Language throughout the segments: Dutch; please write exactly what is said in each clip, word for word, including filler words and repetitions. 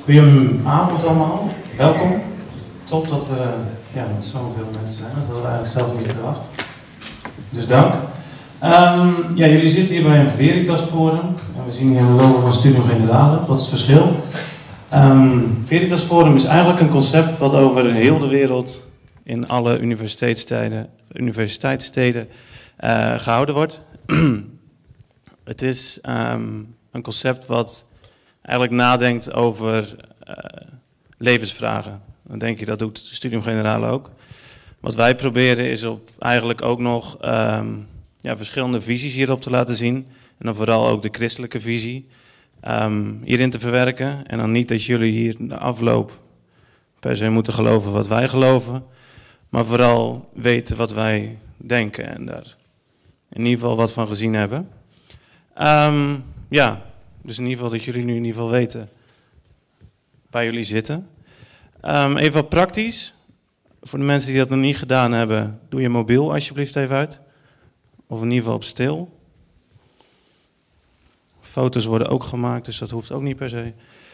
Goedenavond allemaal, welkom. Top dat we ja, met zoveel mensen zijn, dat hadden we eigenlijk zelf niet verwacht. Dus dank. Um, ja, jullie zitten hier bij een Veritas Forum. En we zien hier een logo van Studium Generale. Wat is het verschil? Um, Veritas Forum is eigenlijk een concept wat over heel de wereld in alle universiteitssteden, universiteitssteden uh, gehouden wordt. Het is um, een concept wat eigenlijk nadenkt over uh, levensvragen. Dan denk je, dat doet Studium Generale ook. Wat wij proberen is op eigenlijk ook nog um, ja, verschillende visies hierop te laten zien. En dan vooral ook de christelijke visie um, hierin te verwerken. En dan niet dat jullie hier na afloop per se moeten geloven wat wij geloven. Maar vooral weten wat wij denken en daar in ieder geval wat van gezien hebben. Um, ja, dus in ieder geval dat jullie nu in ieder geval weten waar jullie zitten. Um, even wat praktisch. Voor de mensen die dat nog niet gedaan hebben, doe je mobiel alsjeblieft even uit. Of in ieder geval op stil. Foto's worden ook gemaakt, dus dat hoeft ook niet per se.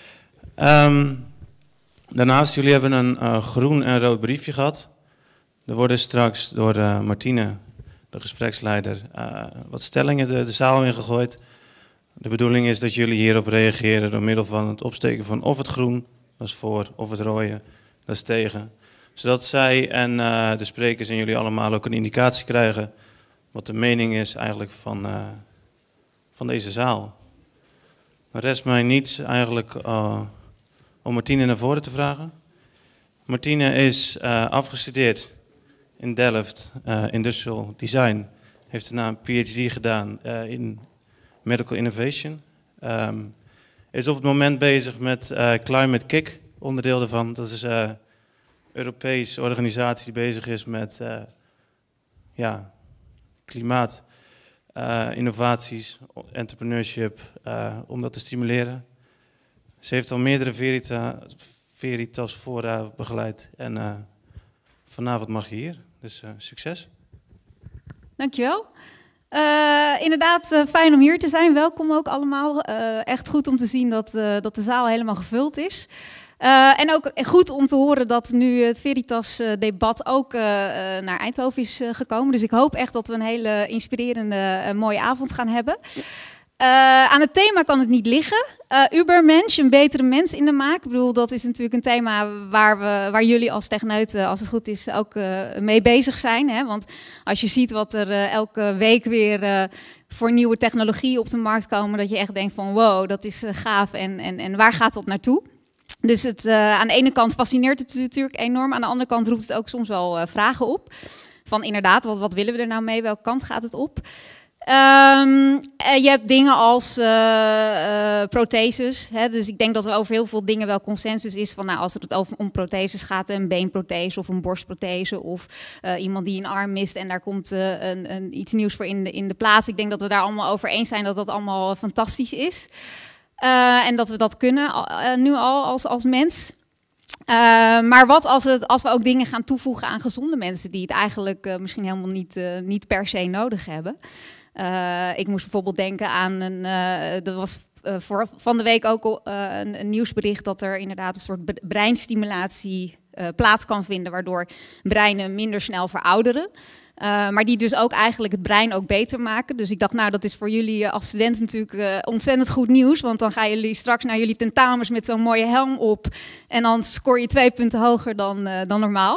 Um, daarnaast, jullie hebben een uh, groen en rood briefje gehad. Er worden straks door uh, Martine, de gespreksleider, uh, wat stellingen de, de zaal in gegooid. De bedoeling is dat jullie hierop reageren door middel van het opsteken van of het groen, dat is voor, of het rode, dat is tegen. Zodat zij en uh, de sprekers en jullie allemaal ook een indicatie krijgen wat de mening is eigenlijk van, uh, van deze zaal. Er rest mij niets eigenlijk uh, om Martine naar voren te vragen. Martine is uh, afgestudeerd in Delft, uh, Industrial Design. Heeft daarna een P H D gedaan uh, in Medical Innovation. Um, is op het moment bezig met uh, Climate Kick, onderdeel daarvan. Dat is een uh, Europese organisatie die bezig is met uh, ja, klimaat, uh, innovaties, entrepreneurship, uh, om dat te stimuleren. Ze heeft al meerdere Verita, Veritas Fora begeleid en uh, vanavond mag je hier. Dus uh, succes. Dankjewel. Uh, inderdaad, uh, fijn om hier te zijn. Welkom ook allemaal. Uh, echt goed om te zien dat, uh, dat de zaal helemaal gevuld is. Uh, en ook goed om te horen dat nu het Veritas-debat ook uh, uh, naar Eindhoven is uh, gekomen. Dus ik hoop echt dat we een hele inspirerende, uh, mooie avond gaan hebben. Uh, aan het thema kan het niet liggen. Uh, Übermensch, een betere mens in de maak. Ik bedoel, dat is natuurlijk een thema waar, we, waar jullie als techneuten, als het goed is, ook uh, mee bezig zijn. Hè? Want als je ziet wat er uh, elke week weer uh, voor nieuwe technologieën op de markt komen, dat je echt denkt van wow, dat is uh, gaaf en, en, en waar gaat dat naartoe? Dus het, uh, aan de ene kant fascineert het natuurlijk enorm. Aan de andere kant roept het ook soms wel uh, vragen op. Van inderdaad, wat, wat willen we er nou mee? Welke kant gaat het op? Um, je hebt dingen als uh, uh, protheses. Hè? Dus ik denk dat er over heel veel dingen wel consensus is. Van, nou, als het over, om protheses gaat, een beenprothese of een borstprothese. Of uh, iemand die een arm mist en daar komt uh, een, een, iets nieuws voor in de, in de plaats. Ik denk dat we daar allemaal over eens zijn dat dat allemaal fantastisch is. Uh, en dat we dat kunnen uh, nu al als, als mens. Uh, maar wat als, het, als we ook dingen gaan toevoegen aan gezonde mensen die het eigenlijk uh, misschien helemaal niet, uh, niet per se nodig hebben. Uh, ik moest bijvoorbeeld denken aan een. Uh, er was uh, voor, van de week ook uh, een, een nieuwsbericht dat er inderdaad een soort breinstimulatie uh, plaats kan vinden, waardoor breinen minder snel verouderen. Uh, maar die dus ook eigenlijk het brein ook beter maken. Dus ik dacht, nou, dat is voor jullie als student natuurlijk uh, ontzettend goed nieuws. Want dan gaan jullie straks naar jullie tentamens met zo'n mooie helm op. En dan scoor je twee punten hoger dan, uh, dan normaal.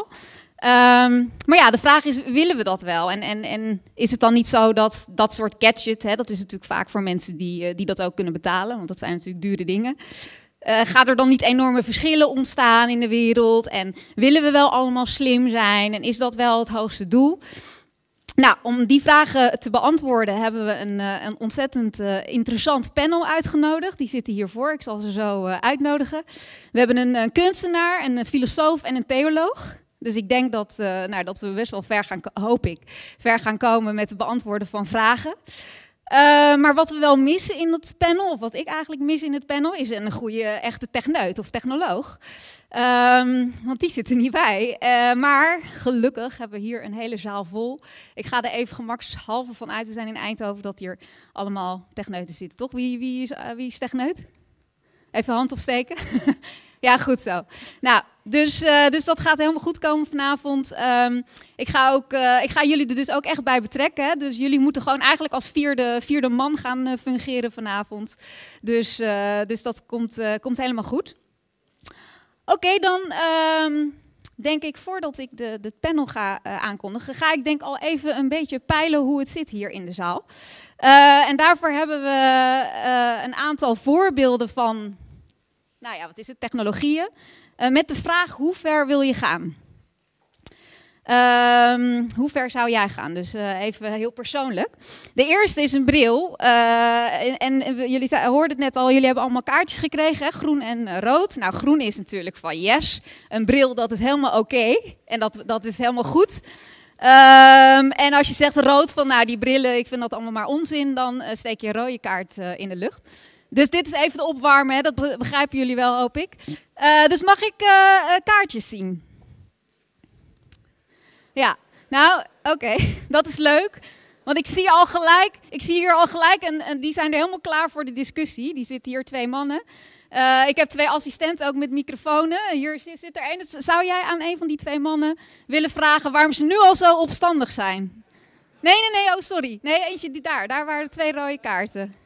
Um, maar ja, de vraag is, willen we dat wel? En, en, en is het dan niet zo dat dat soort gadget, hè, dat is natuurlijk vaak voor mensen die, uh, die dat ook kunnen betalen. Want dat zijn natuurlijk dure dingen. Uh, gaat er dan niet enorme verschillen ontstaan in de wereld? En willen we wel allemaal slim zijn? En is dat wel het hoogste doel? Nou, om die vragen te beantwoorden hebben we een, uh, een ontzettend uh, interessant panel uitgenodigd. Die zitten hiervoor, ik zal ze zo uh, uitnodigen. We hebben een, een kunstenaar, een filosoof en een theoloog. Dus ik denk dat, uh, nou, dat we best wel ver gaan, hoop ik, ver gaan komen met het beantwoorden van vragen. Uh, maar wat we wel missen in het panel, of wat ik eigenlijk mis in het panel, is een goede echte techneut of technoloog. Um, want die zit er niet bij. Uh, maar gelukkig hebben we hier een hele zaal vol. Ik ga er even gemakshalve van uit, we zijn in Eindhoven, dat hier allemaal techneuten zitten. Toch? Wie, wie, is, uh, wie is techneut? Even hand opsteken. Ja, goed zo. Nou, dus, uh, dus dat gaat helemaal goed komen vanavond. Um, ik, ga ook, uh, ik ga jullie er dus ook echt bij betrekken. Hè? Dus jullie moeten gewoon eigenlijk als vierde, vierde man gaan uh, fungeren vanavond. Dus, uh, dus dat komt, uh, komt helemaal goed. Oké, okay, dan um, denk ik voordat ik de, de panel ga uh, aankondigen, ga ik denk al even een beetje peilen hoe het zit hier in de zaal. Uh, en daarvoor hebben we uh, een aantal voorbeelden van, nou ja, wat is het, technologieën. Uh, met de vraag, hoe ver wil je gaan? Um, hoe ver zou jij gaan? Dus uh, even heel persoonlijk. De eerste is een bril. Uh, en, en jullie zei, hoorden het net al, jullie hebben allemaal kaartjes gekregen, hè? Groen en rood. Nou, groen is natuurlijk van yes. Een bril, dat is helemaal oké. Okay. En dat, dat is helemaal goed. Um, en als je zegt rood van, nou die brillen, ik vind dat allemaal maar onzin, dan uh, steek je een rode kaart uh, in de lucht. Dus dit is even de opwarmen, hè? Dat begrijpen jullie wel, hoop ik. Uh, dus mag ik uh, uh, kaartjes zien? Ja, nou, oké, okay. Dat is leuk. Want ik zie al gelijk, ik zie hier al gelijk, en, en die zijn er helemaal klaar voor de discussie. Die zitten hier, twee mannen. Uh, ik heb twee assistenten ook met microfoons. Hier zit er één. Zou jij aan een van die twee mannen willen vragen waarom ze nu al zo opstandig zijn? Nee, nee, nee, oh sorry. Nee, eentje die daar. Daar waren twee rode kaarten.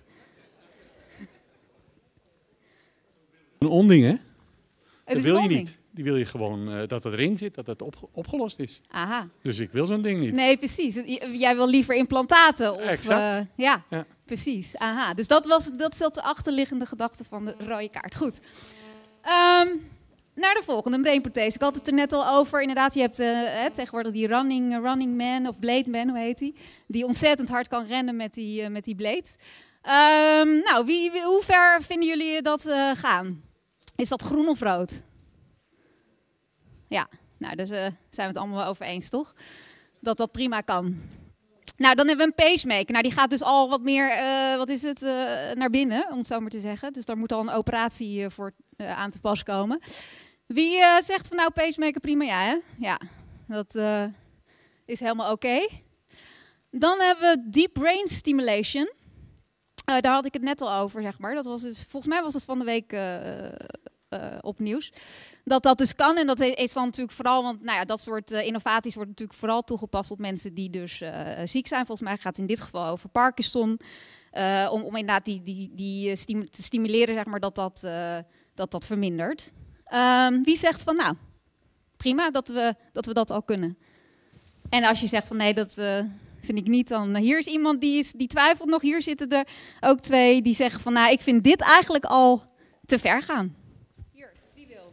Een onding, hè? Het dat wil je onding. niet. Die wil je gewoon uh, dat het erin zit, dat het op, opgelost is. Aha. Dus ik wil zo'n ding niet. Nee, precies. Jij wil liever implantaten. Of, exact. Uh, ja, ja, precies. Aha. Dus dat was dat is de achterliggende gedachte van de rode kaart. Goed. Um, naar de volgende, brainprothese. Ik had het er net al over. Inderdaad, je hebt uh, hè, tegenwoordig die running, uh, running man of blade man, hoe heet die? Die ontzettend hard kan rennen met die, uh, met die blades. Um, nou, wie, wie, hoe ver vinden jullie dat uh, gaan? Is dat groen of rood? Ja, nou, daar dus, uh, zijn we het allemaal wel over eens, toch? Dat dat prima kan. Nou, dan hebben we een pacemaker. Nou, die gaat dus al wat meer, uh, wat is het, uh, naar binnen, om het zo maar te zeggen. Dus daar moet al een operatie uh, voor uh, aan te pas komen. Wie uh, zegt van nou, pacemaker prima? Ja, hè? Ja, dat uh, is helemaal oké. Okay. Dan hebben we deep brain stimulation. Uh, daar had ik het net al over, zeg maar. Dat was dus, volgens mij was het van de week uh, uh, op nieuws. Dat dat dus kan. En dat is dan natuurlijk vooral, want nou ja, dat soort uh, innovaties worden natuurlijk vooral toegepast op mensen die dus uh, ziek zijn. Volgens mij gaat het in dit geval over Parkinson. Uh, om, om inderdaad die, die, die stim te stimuleren, zeg maar, dat dat, uh, dat, dat vermindert. Um, wie zegt van nou, prima dat we, dat we dat al kunnen. En als je zegt van nee, dat... Uh, vind ik niet, dan hier is iemand die, is, die twijfelt nog. Hier zitten er ook twee die zeggen van nou, ik vind dit eigenlijk al te ver gaan. Hier, wie wil?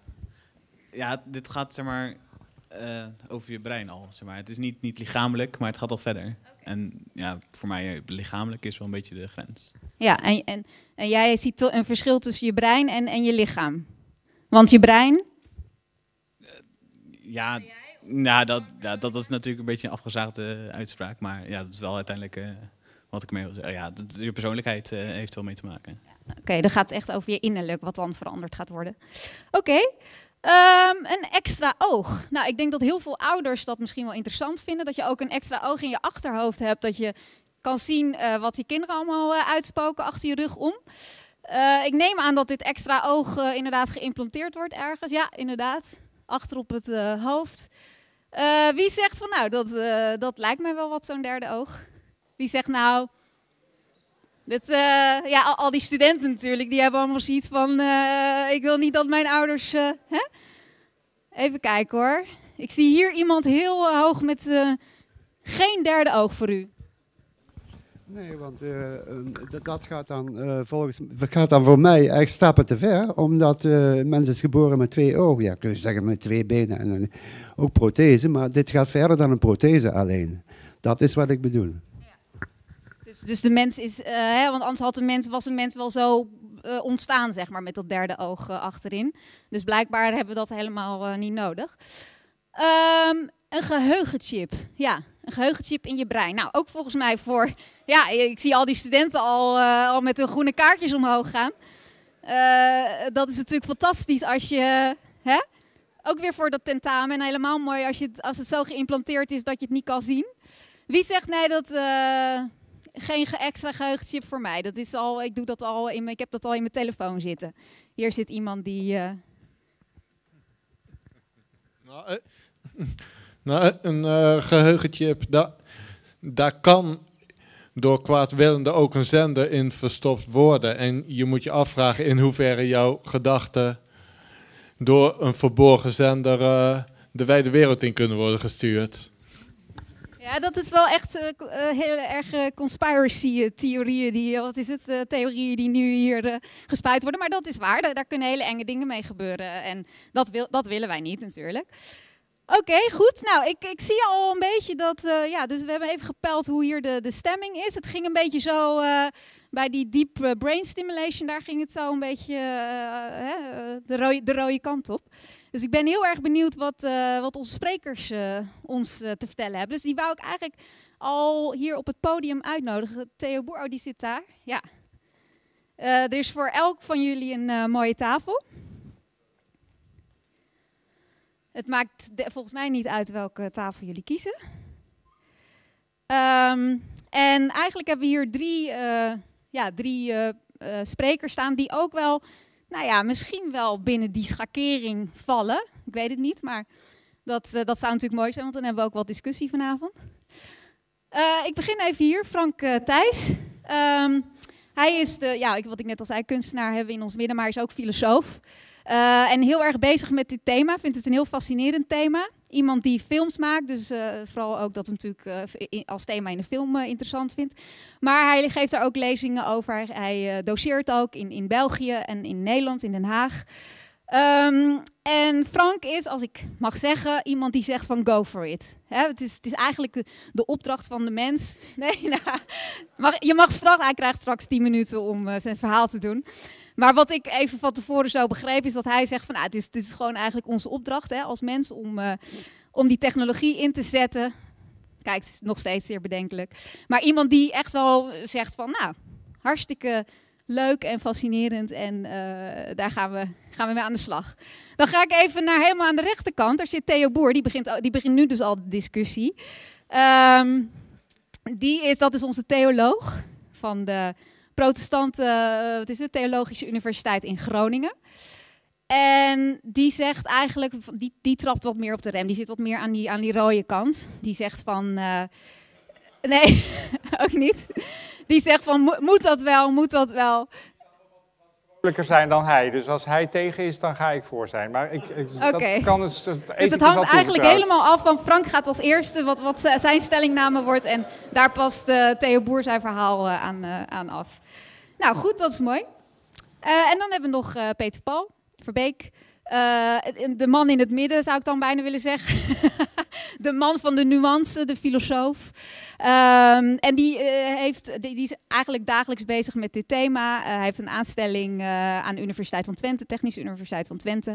Ja, dit gaat zeg maar uh, over je brein al. Zeg maar. Het is niet, niet lichamelijk, maar het gaat al verder. Okay. En ja, voor mij lichamelijk is wel een beetje de grens. Ja, en, en, en jij ziet een verschil tussen je brein en, en je lichaam. Want je brein? Uh, ja... Nou, dat, ja, dat is natuurlijk een beetje een afgezaagde uitspraak. Maar ja, dat is wel uiteindelijk uh, wat ik mee wil zeggen. Ja, dat, je persoonlijkheid uh, heeft wel mee te maken. Oké, okay, dan gaat het echt over je innerlijk wat dan veranderd gaat worden. Oké, okay. um, een extra oog. Nou, ik denk dat heel veel ouders dat misschien wel interessant vinden. Dat je ook een extra oog in je achterhoofd hebt. Dat je kan zien uh, wat die kinderen allemaal uh, uitspoken achter je rug om. Uh, ik neem aan dat dit extra oog uh, inderdaad geïmplanteerd wordt ergens. Ja, inderdaad. Achter op het uh, hoofd. Uh, wie zegt van nou, dat, uh, dat lijkt mij wel wat zo'n derde oog? Wie zegt nou, dit, uh, ja, al, al die studenten natuurlijk, die hebben allemaal zoiets van, uh, ik wil niet dat mijn ouders, uh, hè? Even kijken hoor. Ik zie hier iemand heel uh, hoog met uh, geen derde oog voor u. Nee, want uh, dat, dat gaat dan uh, volgens gaat dan voor mij echt stappen te ver, omdat uh, mensen is geboren met twee ogen, ja, kun je zeggen met twee benen en uh, ook prothese, maar dit gaat verder dan een prothese alleen. Dat is wat ik bedoel. Ja. Dus, dus de mens is, uh, hè, want anders had een mens, was een mens wel zo uh, ontstaan, zeg maar, met dat derde oog uh, achterin. Dus blijkbaar hebben we dat helemaal uh, niet nodig. Um, een geheugenchip, ja. Een geheugenchip in je brein. Nou, ook volgens mij voor... Ja, ik zie al die studenten al, uh, al met hun groene kaartjes omhoog gaan. Uh, dat is natuurlijk fantastisch als je... Hè? Ook weer voor dat tentamen. En helemaal mooi als, je het, als het zo geïmplanteerd is dat je het niet kan zien. Wie zegt nee dat uh, geen ge- extra geheugenchip voor mij. Dat is al, ik, doe dat al in mijn, ik heb dat al in mijn telefoon zitten. Hier zit iemand die... Uh... Nou, uh, nou, een uh, geheugenchip, daar, daar kan door kwaadwillenden ook een zender in verstopt worden. En je moet je afvragen in hoeverre jouw gedachten door een verborgen zender uh, de wijde wereld in kunnen worden gestuurd. Ja, dat is wel echt uh, heel erg uh, conspiracy-theorieën, die, uh, wat is het, uh, theorieën die nu hier uh, gespuit worden. Maar dat is waar, daar, daar kunnen hele enge dingen mee gebeuren. En dat, wil, dat willen wij niet natuurlijk. Oké, okay, goed. Nou, ik, ik zie al een beetje dat, uh, ja, dus we hebben even gepeld hoe hier de, de stemming is. Het ging een beetje zo, uh, bij die deep uh, brain stimulation, daar ging het zo een beetje uh, de, rode, de rode kant op. Dus ik ben heel erg benieuwd wat, uh, wat onze sprekers uh, ons uh, te vertellen hebben. Dus die wou ik eigenlijk al hier op het podium uitnodigen. Theo Boer, oh, die zit daar. Ja. Uh, er is voor elk van jullie een uh, mooie tafel. Het maakt de, volgens mij niet uit welke tafel jullie kiezen. Um, en eigenlijk hebben we hier drie, uh, ja, drie uh, uh, sprekers staan die ook wel... Nou ja, misschien wel binnen die schakering vallen. Ik weet het niet, maar dat, uh, dat zou natuurlijk mooi zijn, want dan hebben we ook wat discussie vanavond. Uh, ik begin even hier, Frank uh, Thijs. Um, hij is, de, ja, wat ik net al zei, kunstenaar hebben we in ons midden, maar hij is ook filosoof. Uh, en heel erg bezig met dit thema, vindt het een heel fascinerend thema. Iemand die films maakt, dus uh, vooral ook dat natuurlijk uh, in, als thema in de film uh, interessant vindt. Maar hij geeft daar ook lezingen over. Hij uh, doseert ook in, in België en in Nederland, in Den Haag. Um, en Frank is, als ik mag zeggen, iemand die zegt van go for it. Hè, het, is, het is eigenlijk de, de opdracht van de mens. Nee, nou, mag, je mag straks, hij krijgt straks tien minuten om uh, zijn verhaal te doen. Maar wat ik even van tevoren zo begreep is dat hij zegt van nou, het, is, het is gewoon eigenlijk onze opdracht hè, als mens om, uh, om die technologie in te zetten. Kijk, het is nog steeds zeer bedenkelijk. Maar iemand die echt wel zegt van nou, hartstikke leuk en fascinerend en uh, daar gaan we, gaan we mee aan de slag. Dan ga ik even naar helemaal aan de rechterkant. Daar zit Theo Boer, die begint, die begint nu dus al de discussie. Um, die is, dat is onze theoloog van de protestante, uh, wat is het, Theologische Universiteit in Groningen. En die zegt eigenlijk, die, die trapt wat meer op de rem. Die zit wat meer aan die, aan die rode kant. Die zegt van, uh, nee, ook niet. Die zegt van, mo moet dat wel, moet dat wel. Zijn dan hij. Dus als hij tegen is, dan ga ik voor zijn. Maar ik, ik okay. dat kan dus, het dus het hangt eigenlijk helemaal af van Frank gaat als eerste wat, wat zijn stellingname wordt. En daar past uh, Theo Boer zijn verhaal uh, aan, uh, aan af. Nou goed, dat is mooi. Uh, en dan hebben we nog uh, Peter Paul Verbeek. Uh, de man in het midden zou ik dan bijna willen zeggen. De man van de nuance, de filosoof. Um, en die, uh, heeft, die, die is eigenlijk dagelijks bezig met dit thema. Uh, hij heeft een aanstelling uh, aan de Universiteit van Twente, Technische Universiteit van Twente.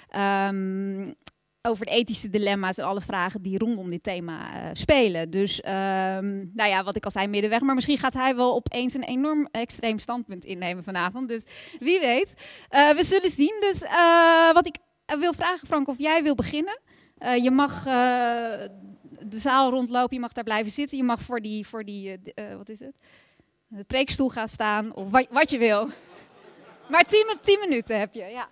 Um, over de ethische dilemma's en alle vragen die rondom dit thema uh, spelen. Dus, um, nou ja, wat ik al zei, middenweg. Maar misschien gaat hij wel opeens een enorm extreem standpunt innemen vanavond. Dus wie weet. Uh, we zullen zien. Dus uh, wat ik wil vragen, Frank, of jij wil beginnen. Uh, je mag uh, de zaal rondlopen, je mag daar blijven zitten. Je mag voor die, voor die uh, wat is het? De preekstoel gaan staan of wat, wat je wil. Maar tien, tien minuten heb je, ja.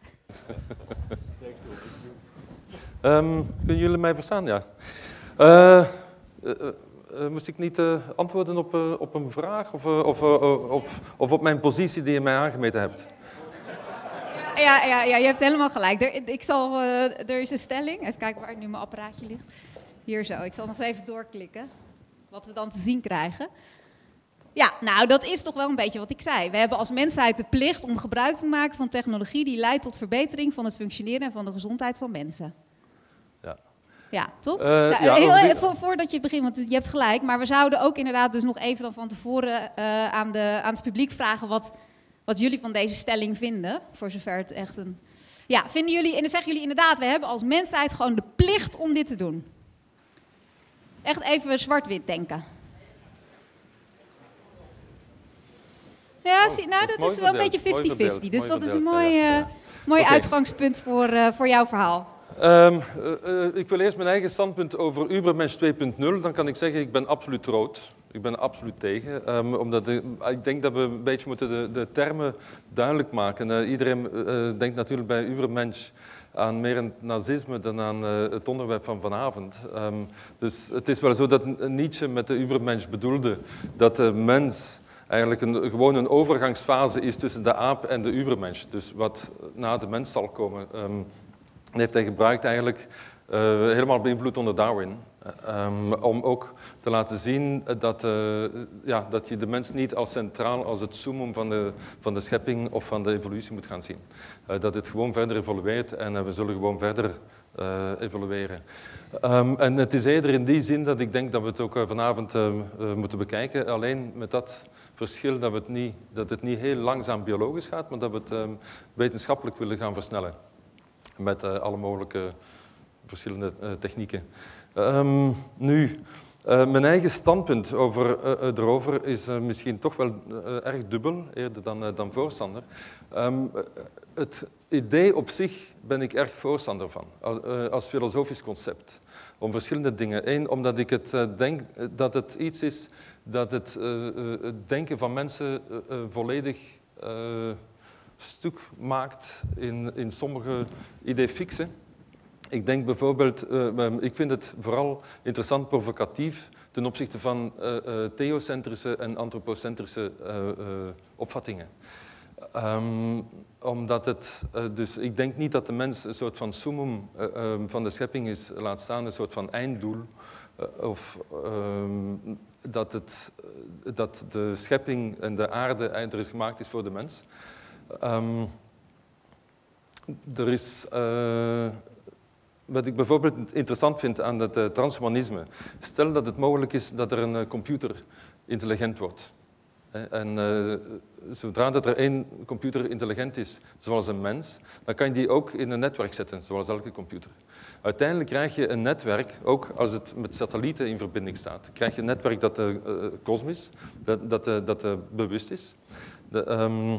Um, kunnen jullie mij verstaan? Ja. Uh, uh, uh, moest ik niet uh, antwoorden op, uh, op een vraag of, uh, of, uh, of, of op mijn positie die je mij aangemeten hebt? Ja, ja, ja, je hebt helemaal gelijk. Er, ik zal, uh, er is een stelling. Even kijken waar nu mijn apparaatje ligt. Hier zo. Ik zal nog eens even doorklikken. Wat we dan te zien krijgen. Ja, nou, dat is toch wel een beetje wat ik zei. We hebben als mensheid de plicht om gebruik te maken van technologie die leidt tot verbetering van het functioneren en van de gezondheid van mensen. Ja. Ja, toch? Uh, nou, ja, heel, die... voor, voordat je begint, want je hebt gelijk. Maar we zouden ook inderdaad dus nog even dan van tevoren uh, aan, de, aan het publiek vragen wat, wat jullie van deze stelling vinden. Voor zover het echt een... Ja, vinden jullie, en dan zeggen jullie inderdaad, we hebben als mensheid gewoon de plicht om dit te doen. Echt even zwart-wit denken. Ja, zie, nou, dat, dat is wel een beetje vijftig vijftig. Dus dat is een mooi, uh, mooi okay. uitgangspunt voor, uh, voor jouw verhaal. Um, uh, uh, ik wil eerst mijn eigen standpunt over Ubermensch twee punt nul. Dan kan ik zeggen, ik ben absoluut rood. Ik ben er absoluut tegen. Um, omdat de, ik denk dat we een beetje moeten de, de termen duidelijk maken. Uh, iedereen uh, denkt natuurlijk bij Ubermensch aan meer een nazisme dan aan uh, het onderwerp van vanavond. Um, dus het is wel zo dat Nietzsche met de Ubermensch bedoelde dat de mens eigenlijk een, gewoon een overgangsfase is tussen de aap en de Ubermensch. Dus wat na de mens zal komen. Um, heeft hij gebruikt eigenlijk uh, helemaal beïnvloed onder Darwin. Um, om ook te laten zien dat, uh, ja, dat je de mens niet als centraal, als het summum van de, van de schepping of van de evolutie moet gaan zien. Uh, dat het gewoon verder evolueert en uh, we zullen gewoon verder uh, evolueren. Um, en het is eerder in die zin dat ik denk dat we het ook uh, vanavond uh, uh, moeten bekijken. Alleen met dat verschil dat, we het niet, dat het niet heel langzaam biologisch gaat, maar dat we het um, wetenschappelijk willen gaan versnellen. Met uh, alle mogelijke verschillende uh, technieken. Um, nu, uh, mijn eigen standpunt over, uh, erover is uh, misschien toch wel uh, erg dubbel, eerder dan, uh, dan voorstander. Um, uh, het idee op zich ben ik erg voorstander van, als, uh, als filosofisch concept. Om verschillende dingen. Eén, omdat ik het, uh, denk dat het iets is dat het, uh, uh, het denken van mensen uh, uh, volledig Uh, stuk maakt in, in sommige idee fixen. Ik denk bijvoorbeeld, uh, ik vind het vooral interessant provocatief ten opzichte van uh, uh, theocentrische en antropocentrische uh, uh, opvattingen. Um, omdat het, uh, dus ik denk niet dat de mens een soort van summum uh, uh, van de schepping is, laat staan een soort van einddoel. Uh, of um, dat, het, uh, dat de schepping en de aarde er is gemaakt is voor de mens. Um, er is, uh, wat ik bijvoorbeeld interessant vind aan het uh, transhumanisme. Stel dat het mogelijk is dat er een uh, computer intelligent wordt. En uh, zodra dat er één computer intelligent is, zoals een mens, dan kan je die ook in een netwerk zetten, zoals elke computer. Uiteindelijk krijg je een netwerk, ook als het met satellieten in verbinding staat, krijg je een netwerk dat uh, kosmisch, dat, dat, uh, dat uh, bewust is. De, um,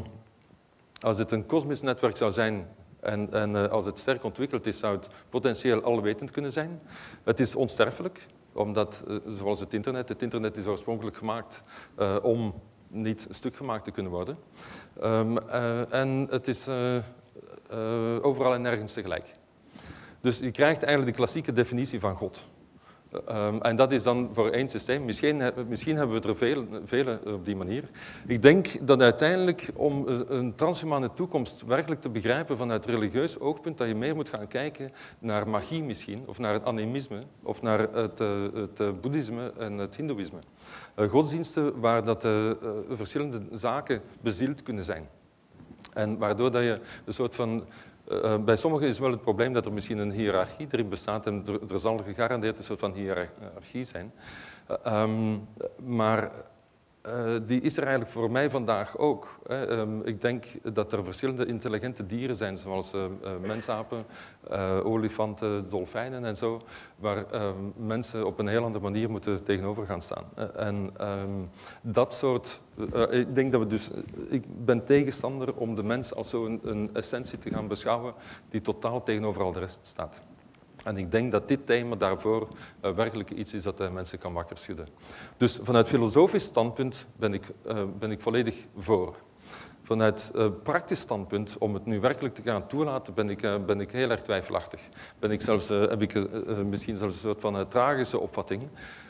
Als het een kosmisch netwerk zou zijn en, en uh, als het sterk ontwikkeld is, zou het potentieel alwetend kunnen zijn. Het is onsterfelijk, omdat, uh, zoals het internet, het internet is oorspronkelijk gemaakt uh, om niet stuk gemaakt te kunnen worden. Um, uh, en het is uh, uh, overal en nergens tegelijk. Dus je krijgt eigenlijk de klassieke definitie van God. Um, en dat is dan voor één systeem. Misschien, misschien hebben we er vele, vele op die manier. Ik denk dat uiteindelijk om een transhumane toekomst werkelijk te begrijpen vanuit religieus oogpunt, dat je meer moet gaan kijken naar magie misschien, of naar het animisme, of naar het, het boeddhisme en het hindoeïsme. Godsdiensten waar dat uh, verschillende zaken bezield kunnen zijn. En waardoor dat je een soort van Uh, bij sommigen is wel het probleem dat er misschien een hiërarchie erin bestaat en er, er zal gegarandeerd een soort van hiërarchie zijn. Uh, um, maar uh, die is er eigenlijk voor mij vandaag ook. Hè. Um, ik denk dat er verschillende intelligente dieren zijn, zoals uh, uh, mensapen, uh, olifanten, dolfijnen en zo, waar uh, mensen op een heel andere manier moeten tegenover gaan staan. Uh, en um, dat soort... Uh, ik denk dat we dus... Ik ben tegenstander om de mens als zo'n een essentie te gaan beschouwen die totaal tegenover al de rest staat. En ik denk dat dit thema daarvoor uh, werkelijk iets is dat uh, mensen kan wakker schudden. Dus vanuit filosofisch standpunt ben ik, uh, ben ik volledig voor. Vanuit uh, praktisch standpunt, om het nu werkelijk te gaan toelaten, ben ik, uh, ben ik heel erg twijfelachtig. Ben ik zelfs, uh, heb ik uh, uh, misschien zelfs een soort van uh, tragische opvatting,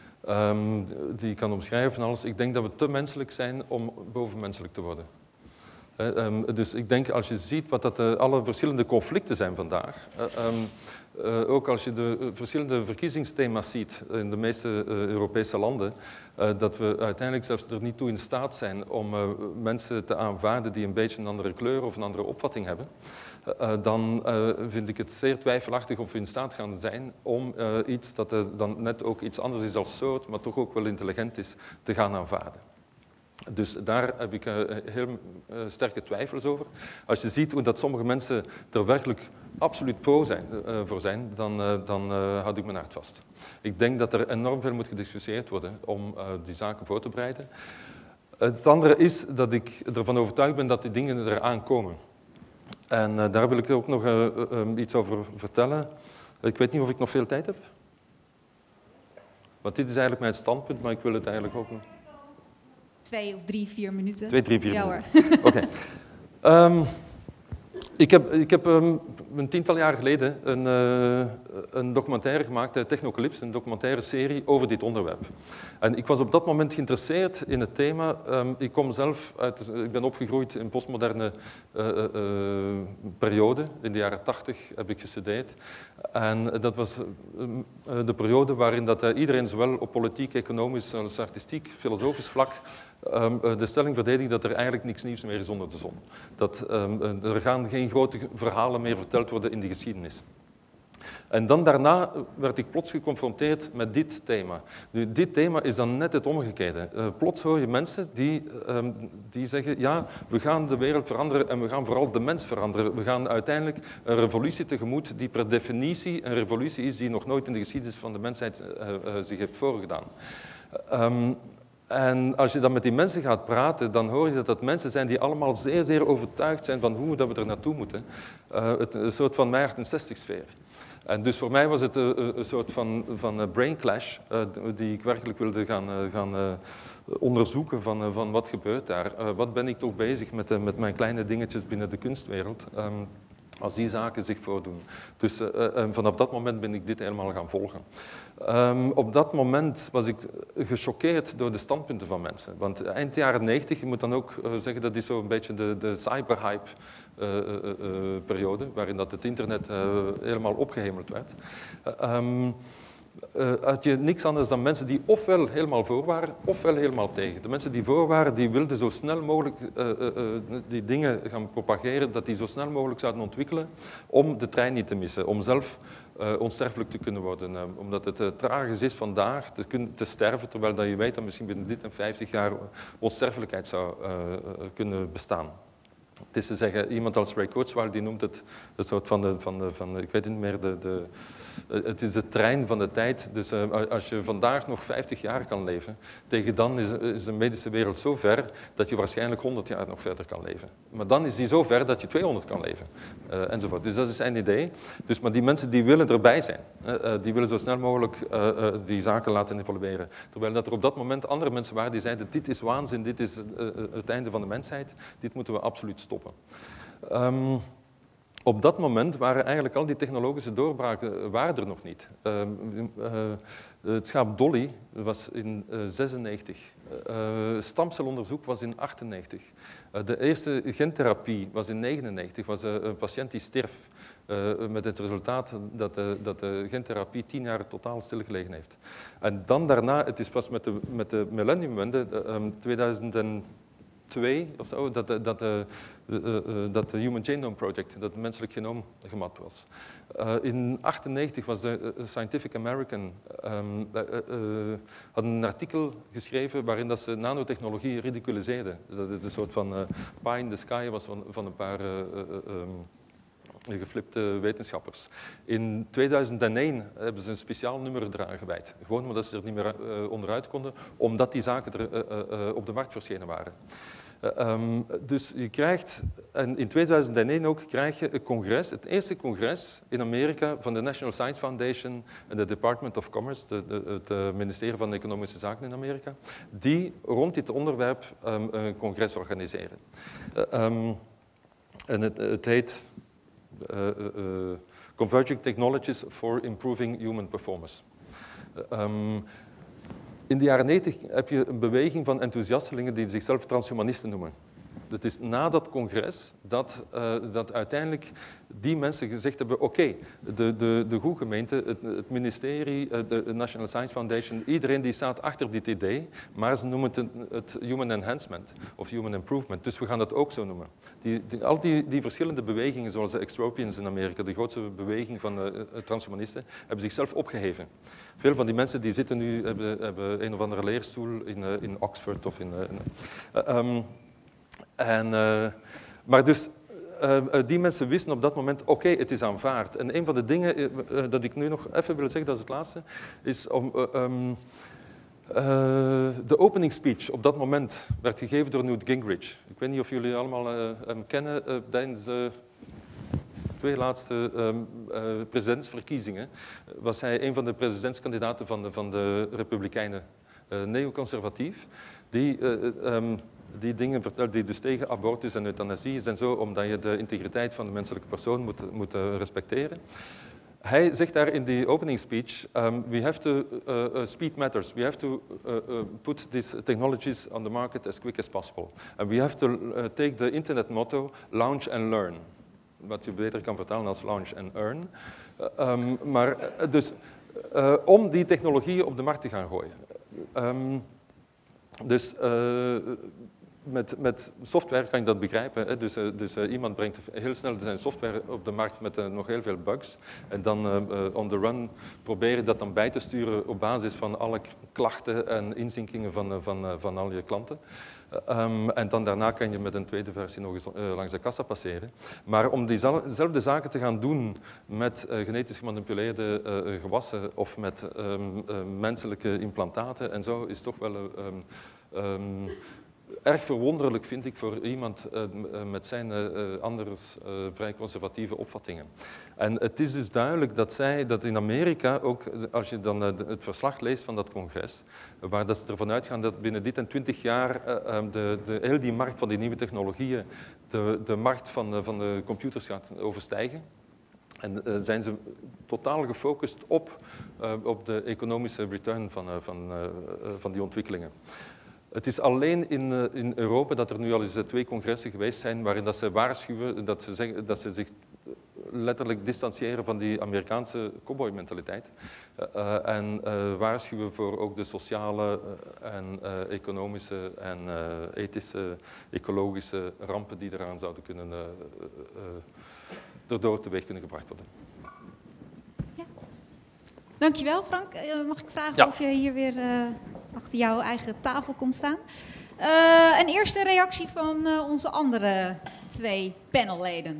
um, die ik kan omschrijven van alles. Ik denk dat we te menselijk zijn om bovenmenselijk te worden. Uh, um, dus ik denk, als je ziet wat dat, uh, alle verschillende conflicten zijn vandaag, uh, um, Uh, ook als je de uh, verschillende verkiezingsthema's ziet in de meeste uh, Europese landen, uh, dat we uiteindelijk zelfs er niet toe in staat zijn om uh, mensen te aanvaarden die een beetje een andere kleur of een andere opvatting hebben, uh, dan uh, vind ik het zeer twijfelachtig of we in staat gaan zijn om uh, iets dat uh, dan net ook iets anders is als soort, maar toch ook wel intelligent is, te gaan aanvaarden. Dus daar heb ik uh, heel uh, sterke twijfels over. Als je ziet hoe dat sommige mensen er werkelijk absoluut pro zijn, uh, voor zijn, dan, uh, dan uh, houd ik mijn hart vast. Ik denk dat er enorm veel moet gediscussieerd worden om uh, die zaken voor te bereiden. Het andere is dat ik ervan overtuigd ben dat die dingen eraan komen. En uh, daar wil ik ook nog uh, uh, iets over vertellen. Ik weet niet of ik nog veel tijd heb. Want dit is eigenlijk mijn standpunt, maar ik wil het eigenlijk ook nog... Twee of drie, vier minuten. Twee, drie, vier ja, minuten. Oké. Okay. Um, ik heb, ik heb um, een tiental jaar geleden een, uh, een documentaire gemaakt, uh, Technocalypse, een documentaire serie over dit onderwerp. En ik was op dat moment geïnteresseerd in het thema. Um, ik kom zelf uit, ik ben opgegroeid in een postmoderne uh, uh, uh, periode. In de jaren tachtig heb ik gestudeerd. En dat was uh, de periode waarin dat, uh, iedereen zowel op politiek, economisch als artistiek, filosofisch vlak Um, de stelling verdedigt dat er eigenlijk niks nieuws meer is onder de zon. Dat um, er gaan geen grote verhalen meer verteld worden in de geschiedenis. En dan daarna werd ik plots geconfronteerd met dit thema. Nu, dit thema is dan net het omgekeerde. Uh, plots hoor je mensen die, um, die zeggen, ja, we gaan de wereld veranderen en we gaan vooral de mens veranderen. We gaan uiteindelijk een revolutie tegemoet die per definitie een revolutie is die nog nooit in de geschiedenis van de mensheid uh, uh, zich heeft voorgedaan. Um, En als je dan met die mensen gaat praten, dan hoor je dat dat mensen zijn die allemaal zeer, zeer overtuigd zijn van hoe dat we er naartoe moeten. Uh, het, een soort van mei achtenzestig-sfeer. En dus voor mij was het een, een soort van, van brain clash uh, die ik werkelijk wilde gaan, uh, gaan uh, onderzoeken van, uh, van wat gebeurt daar. Uh, wat ben ik toch bezig met, uh, met mijn kleine dingetjes binnen de kunstwereld. Um, als die zaken zich voordoen. Dus uh, uh, vanaf dat moment ben ik dit helemaal gaan volgen. Um, op dat moment was ik gechoqueerd door de standpunten van mensen. Want eind jaren negentig, je moet dan ook uh, zeggen, dat is zo'n beetje de, de cyberhype uh, uh, uh, periode, waarin dat het internet uh, helemaal opgehemeld werd. Uh, um, Uh, had je niks anders dan mensen die ofwel helemaal voor waren, ofwel helemaal tegen. De mensen die voor waren, die wilden zo snel mogelijk uh, uh, uh, die dingen gaan propageren, dat die zo snel mogelijk zouden ontwikkelen om de trein niet te missen, om zelf uh, onsterfelijk te kunnen worden. Uh, omdat het uh, tragisch is vandaag te, kun, te sterven, terwijl dat je weet dat misschien binnen dit en vijftig jaar onsterfelijkheid zou uh, uh, kunnen bestaan. Het is te zeggen, iemand als Ray Kurzweil die noemt het een soort van, de, van, de, van ik weet niet meer, de, de, het is de trein van de tijd. Dus uh, als je vandaag nog vijftig jaar kan leven, tegen dan is, is de medische wereld zo ver dat je waarschijnlijk honderd jaar nog verder kan leven. Maar dan is die zo ver dat je tweehonderd kan leven, uh, enzovoort. Dus dat is zijn idee. Dus, maar die mensen die willen erbij zijn, uh, uh, die willen zo snel mogelijk uh, uh, die zaken laten evolueren. Terwijl dat er op dat moment andere mensen waren die zeiden, dit is waanzin, dit is uh, het einde van de mensheid, dit moeten we absoluut stoppen. Um, op dat moment waren eigenlijk al die technologische doorbraken waren er nog niet. Um, uh, het schaap Dolly was in uh, zesennegentig. Uh, stamcelonderzoek was in achtennegentig. Uh, de eerste gentherapie was in negenennegentig. Was uh, een patiënt die stierf. Uh, met het resultaat dat, uh, dat de gentherapie tien jaar totaal stilgelegen heeft. En dan daarna, het is pas met de, met de millenniumwende, uh, um, tweeduizend twee of zo, dat, dat, dat, uh, uh, uh, dat de Human Genome Project, dat het menselijk genoom gemapt was. Uh, in achtennegentig was de uh, Scientific American um, uh, uh, had een artikel geschreven waarin dat ze nanotechnologie ridiculiseerden. Dat het een soort van uh, pie in the sky was van, van een paar uh, uh, um, geflipte wetenschappers. In tweeduizend één hebben ze een speciaal nummer eraan gewijd. Gewoon omdat ze er niet meer uh, onderuit konden, omdat die zaken er uh, uh, op de markt verschenen waren. Uh, um, dus je krijgt, en in tweeduizend één ook, krijg je een congres, het eerste congres in Amerika van de National Science Foundation en de Department of Commerce, de, de, het uh, ministerie van Economische Zaken in Amerika, die rond dit onderwerp um, een congres organiseren. Uh, um, en het, het heet uh, uh, Converging Technologies for Improving Human Performance. Uh, um, In de jaren negentig heb je een beweging van enthousiastelingen die zichzelf transhumanisten noemen. Het is na dat congres dat, uh, dat uiteindelijk die mensen gezegd hebben, oké, okay, de, de, de goede gemeente, het, het ministerie, de National Science Foundation, iedereen die staat achter dit idee, maar ze noemen het, het human enhancement of human improvement. Dus we gaan dat ook zo noemen. Die, die, al die, die verschillende bewegingen, zoals de extropians in Amerika, de grootste beweging van uh, transhumanisten, hebben zichzelf opgeheven. Veel van die mensen die zitten nu, hebben, hebben een of andere leerstoel in, uh, in Oxford of in... Uh, in uh, um, En, uh, maar dus, uh, die mensen wisten op dat moment, oké, okay, het is aanvaard. En een van de dingen uh, dat ik nu nog even wil zeggen, dat is het laatste, is om... Uh, um, uh, de opening speech op dat moment werd gegeven door Newt Gingrich. Ik weet niet of jullie allemaal uh, hem kennen. Uh, tijdens, uh, twee laatste um, uh, presidentsverkiezingen was hij een van de presidentskandidaten van de, van de Republikeinen, uh, neoconservatief, die, uh, um, die dingen vertelt, die dus tegen abortus en euthanasie is en zo, omdat je de integriteit van de menselijke persoon moet, moet uh, respecteren. Hij zegt daar in die opening speech, um, we have to, uh, uh, speed matters. We have to uh, uh, put these technologies on the market as quick as possible. And we have to uh, take the internet motto, launch and learn. Wat je beter kan vertalen als launch and earn. Uh, um, maar uh, dus uh, om die technologieën op de markt te gaan gooien. Um, dus... Uh, Met, met software kan je dat begrijpen. Hè? Dus, uh, dus uh, iemand brengt heel snel zijn software op de markt met uh, nog heel veel bugs. En dan uh, uh, on the run proberen dat dan bij te sturen op basis van alle klachten en inzinkingen van, uh, van, uh, van al je klanten. Uh, um, en dan daarna kan je met een tweede versie nog eens uh, langs de kassa passeren. Maar om diezelfde zaken te gaan doen met uh, genetisch gemanipuleerde uh, gewassen of met um, uh, menselijke implantaten en zo, is toch wel... Uh, um, um, erg verwonderlijk, vind ik, voor iemand uh, met zijn uh, anders uh, vrij conservatieve opvattingen. En het is dus duidelijk dat zij, dat in Amerika ook, als je dan uh, het verslag leest van dat congres, waar dat ze ervan uitgaan dat binnen dit en twintig jaar uh, de, de, heel die markt van die nieuwe technologieën de, de markt van de, van de computers gaat overstijgen. En uh, zijn ze totaal gefocust op, uh, op de economische return van, uh, van, uh, uh, van die ontwikkelingen. Het is alleen in, uh, in Europa dat er nu al eens uh, twee congressen geweest zijn waarin dat ze waarschuwen dat ze, zeggen, dat ze zich letterlijk distancieren van die Amerikaanse cowboy-mentaliteit. Uh, en uh, waarschuwen voor ook de sociale uh, en uh, economische en uh, ethische, ecologische rampen die eraan zouden kunnen, uh, uh, erdoor teweeg kunnen gebracht worden. Ja. Dankjewel, Frank. Uh, mag ik vragen ja. of je hier weer uh, achter jouw eigen tafel komt staan? Uh, een eerste reactie van uh, onze andere twee panelleden.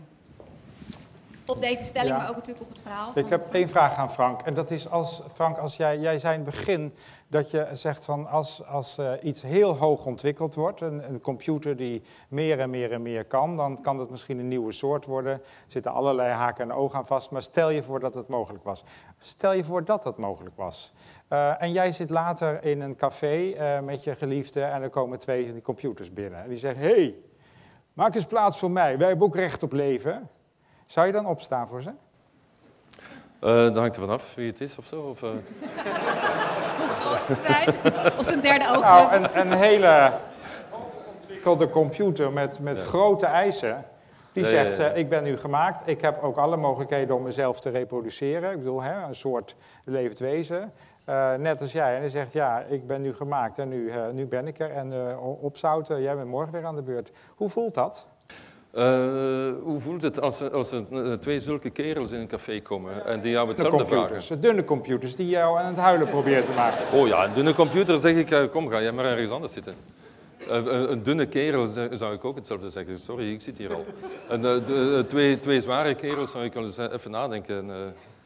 Op deze stelling, Ja. maar ook natuurlijk op het verhaal. Ik van heb Frank. één vraag aan Frank. En dat is, als, Frank, als jij, jij zei in het begin dat je zegt van als, als uh, iets heel hoog ontwikkeld wordt, een, een computer die meer en meer en meer kan, dan kan dat misschien een nieuwe soort worden. Er zitten allerlei haken en ogen aan vast, maar stel je voor dat het mogelijk was. Stel je voor dat dat mogelijk was. Uh, en jij zit later in een café uh, met je geliefde en er komen twee van die computers binnen. En die zeggen, hé, hey, maak eens plaats voor mij, wij hebben ook recht op leven. Zou je dan opstaan voor ze? Uh, dat hangt er vanaf wie het is of zo. Of, uh... Hoe groot ze zijn. Of zijn derde oog. Nou, een, een hele ontwikkelde computer met, met ja. grote eisen. Die ja, zegt, ja, ja. Uh, ik ben nu gemaakt. Ik heb ook alle mogelijkheden om mezelf te reproduceren. Ik bedoel, hè, een soort levend wezen. Uh, net als jij. En hij zegt, ja, ik ben nu gemaakt en nu, uh, nu ben ik er. En uh, opzouten, jij bent morgen weer aan de beurt. Hoe voelt dat? Uh, hoe voelt het als er, als er uh, twee zulke kerels in een café komen en die jou hetzelfde computers, vragen? Dunne computers die jou aan het huilen proberen te maken. Oh ja, een dunne computer zeg ik, uh, kom ga jij maar ergens anders zitten. Uh, een, een dunne kerel zou ik ook hetzelfde zeggen. Sorry, ik zit hier al. En, uh, de, uh, twee, twee zware kerels zou ik wel eens even nadenken. Uh...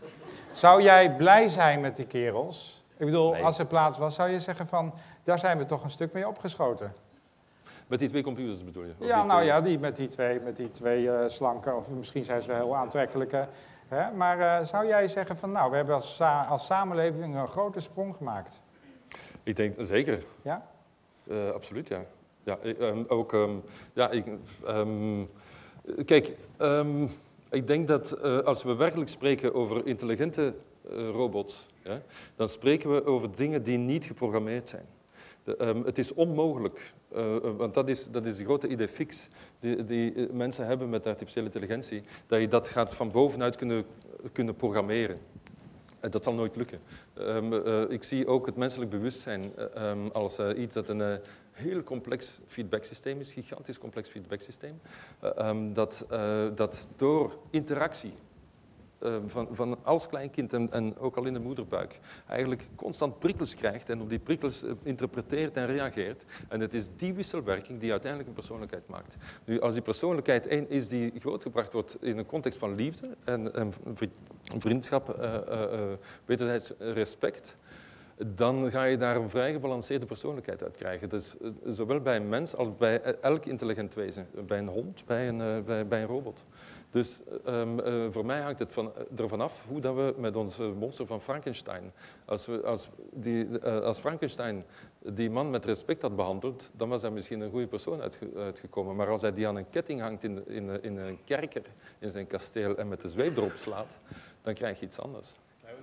Zou jij blij zijn met die kerels? Ik bedoel, Nee. als er plaats was, zou je zeggen van, daar zijn we toch een stuk mee opgeschoten. Met die twee computers bedoel je? Of Ja, die nou twee... ja, die, met die twee, met die twee uh, slanke, of misschien zijn ze wel heel aantrekkelijke. Hè? Maar uh, zou jij zeggen van, nou, we hebben als, sa als samenleving een grote sprong gemaakt? Ik denk, zeker. Ja? Uh, absoluut, ja. Ja, um, ook, um, ja, ik, um, kijk, um, ik denk dat uh, als we werkelijk spreken over intelligente uh, robots, ja, dan spreken we over dingen die niet geprogrammeerd zijn. De, um, het is onmogelijk, uh, want dat is, dat is de grote idee fix die, die uh, mensen hebben met artificiële intelligentie, dat je dat gaat van bovenuit kunnen, kunnen programmeren. En dat zal nooit lukken. Um, uh, ik zie ook het menselijk bewustzijn uh, um, als uh, iets dat een uh, heel complex feedbacksysteem is, gigantisch complex feedbacksysteem, uh, um, dat, uh, dat door interactie Uh, van, van als klein kind en, en ook al in de moederbuik eigenlijk constant prikkels krijgt en op die prikkels uh, interpreteert en reageert. En het is die wisselwerking die uiteindelijk een persoonlijkheid maakt. Nu, als die persoonlijkheid één is die grootgebracht wordt in een context van liefde en, en vriendschap, uh, uh, uh, wederzijds respect, dan ga je daar een vrij gebalanceerde persoonlijkheid uit krijgen. Dus uh, zowel bij een mens als bij elk intelligent wezen. Bij een hond, bij een, uh, bij, bij een robot. Dus um, uh, voor mij hangt het van, ervan af hoe dat we met ons monster van Frankenstein, als, we, als, die, uh, als Frankenstein die man met respect had behandeld, dan was hij misschien een goede persoon uitge, uitgekomen. Maar als hij die aan een ketting hangt in, in, in een kerker in zijn kasteel en met de zweep erop slaat, dan krijg je iets anders.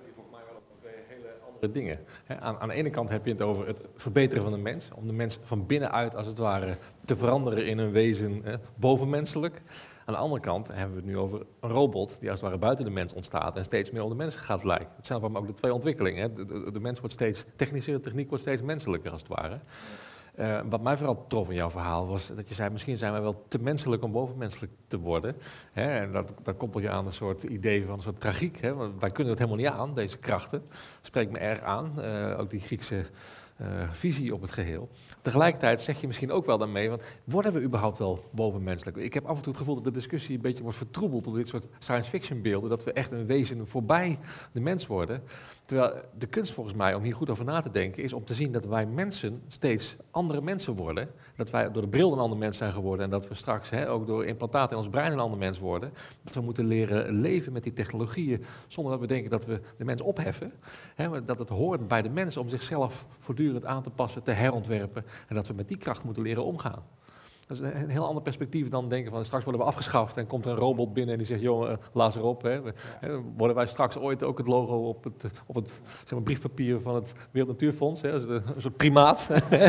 Dingen. Aan, aan de ene kant heb je het over het verbeteren van de mens, om de mens van binnenuit als het ware te veranderen in een wezen eh, bovenmenselijk. Aan de andere kant hebben we het nu over een robot die als het ware buiten de mens ontstaat en steeds meer op de mens gaat lijken. Het zijn voor mij ook de twee ontwikkelingen. Hè. De, de, de mens wordt steeds technischer, de techniek wordt steeds menselijker als het ware. Uh, wat mij vooral trof in jouw verhaal was dat je zei, misschien zijn wij wel te menselijk om bovenmenselijk te worden. Hè? En dat, dat koppel je aan een soort idee van een soort tragiek. Hè? Want wij kunnen het helemaal niet aan, deze krachten. Dat spreekt me erg aan, uh, ook die Griekse uh, visie op het geheel. Tegelijkertijd zeg je misschien ook wel daarmee, want worden we überhaupt wel bovenmenselijk? Ik heb af en toe het gevoel dat de discussie een beetje wordt vertroebeld door dit soort science fiction beelden, dat we echt een wezen voorbij de mens worden. Terwijl de kunst volgens mij, om hier goed over na te denken, is om te zien dat wij mensen steeds andere mensen worden. Dat wij door de bril een ander mens zijn geworden en dat we straks hè, ook door implantaten in ons brein een ander mens worden. Dat we moeten leren leven met die technologieën zonder dat we denken dat we de mens opheffen. Hè, maar dat het hoort bij de mens om zichzelf voortdurend aan te passen, te herontwerpen en dat we met die kracht moeten leren omgaan. Dat is een heel ander perspectief dan denken van straks worden we afgeschaft en komt er een robot binnen en die zegt, joh, uh, laat ze erop. Hè. Ja. Worden wij straks ooit ook het logo op het, op het zeg maar, briefpapier van het Wereld Natuurfonds, hè. Een soort primaat.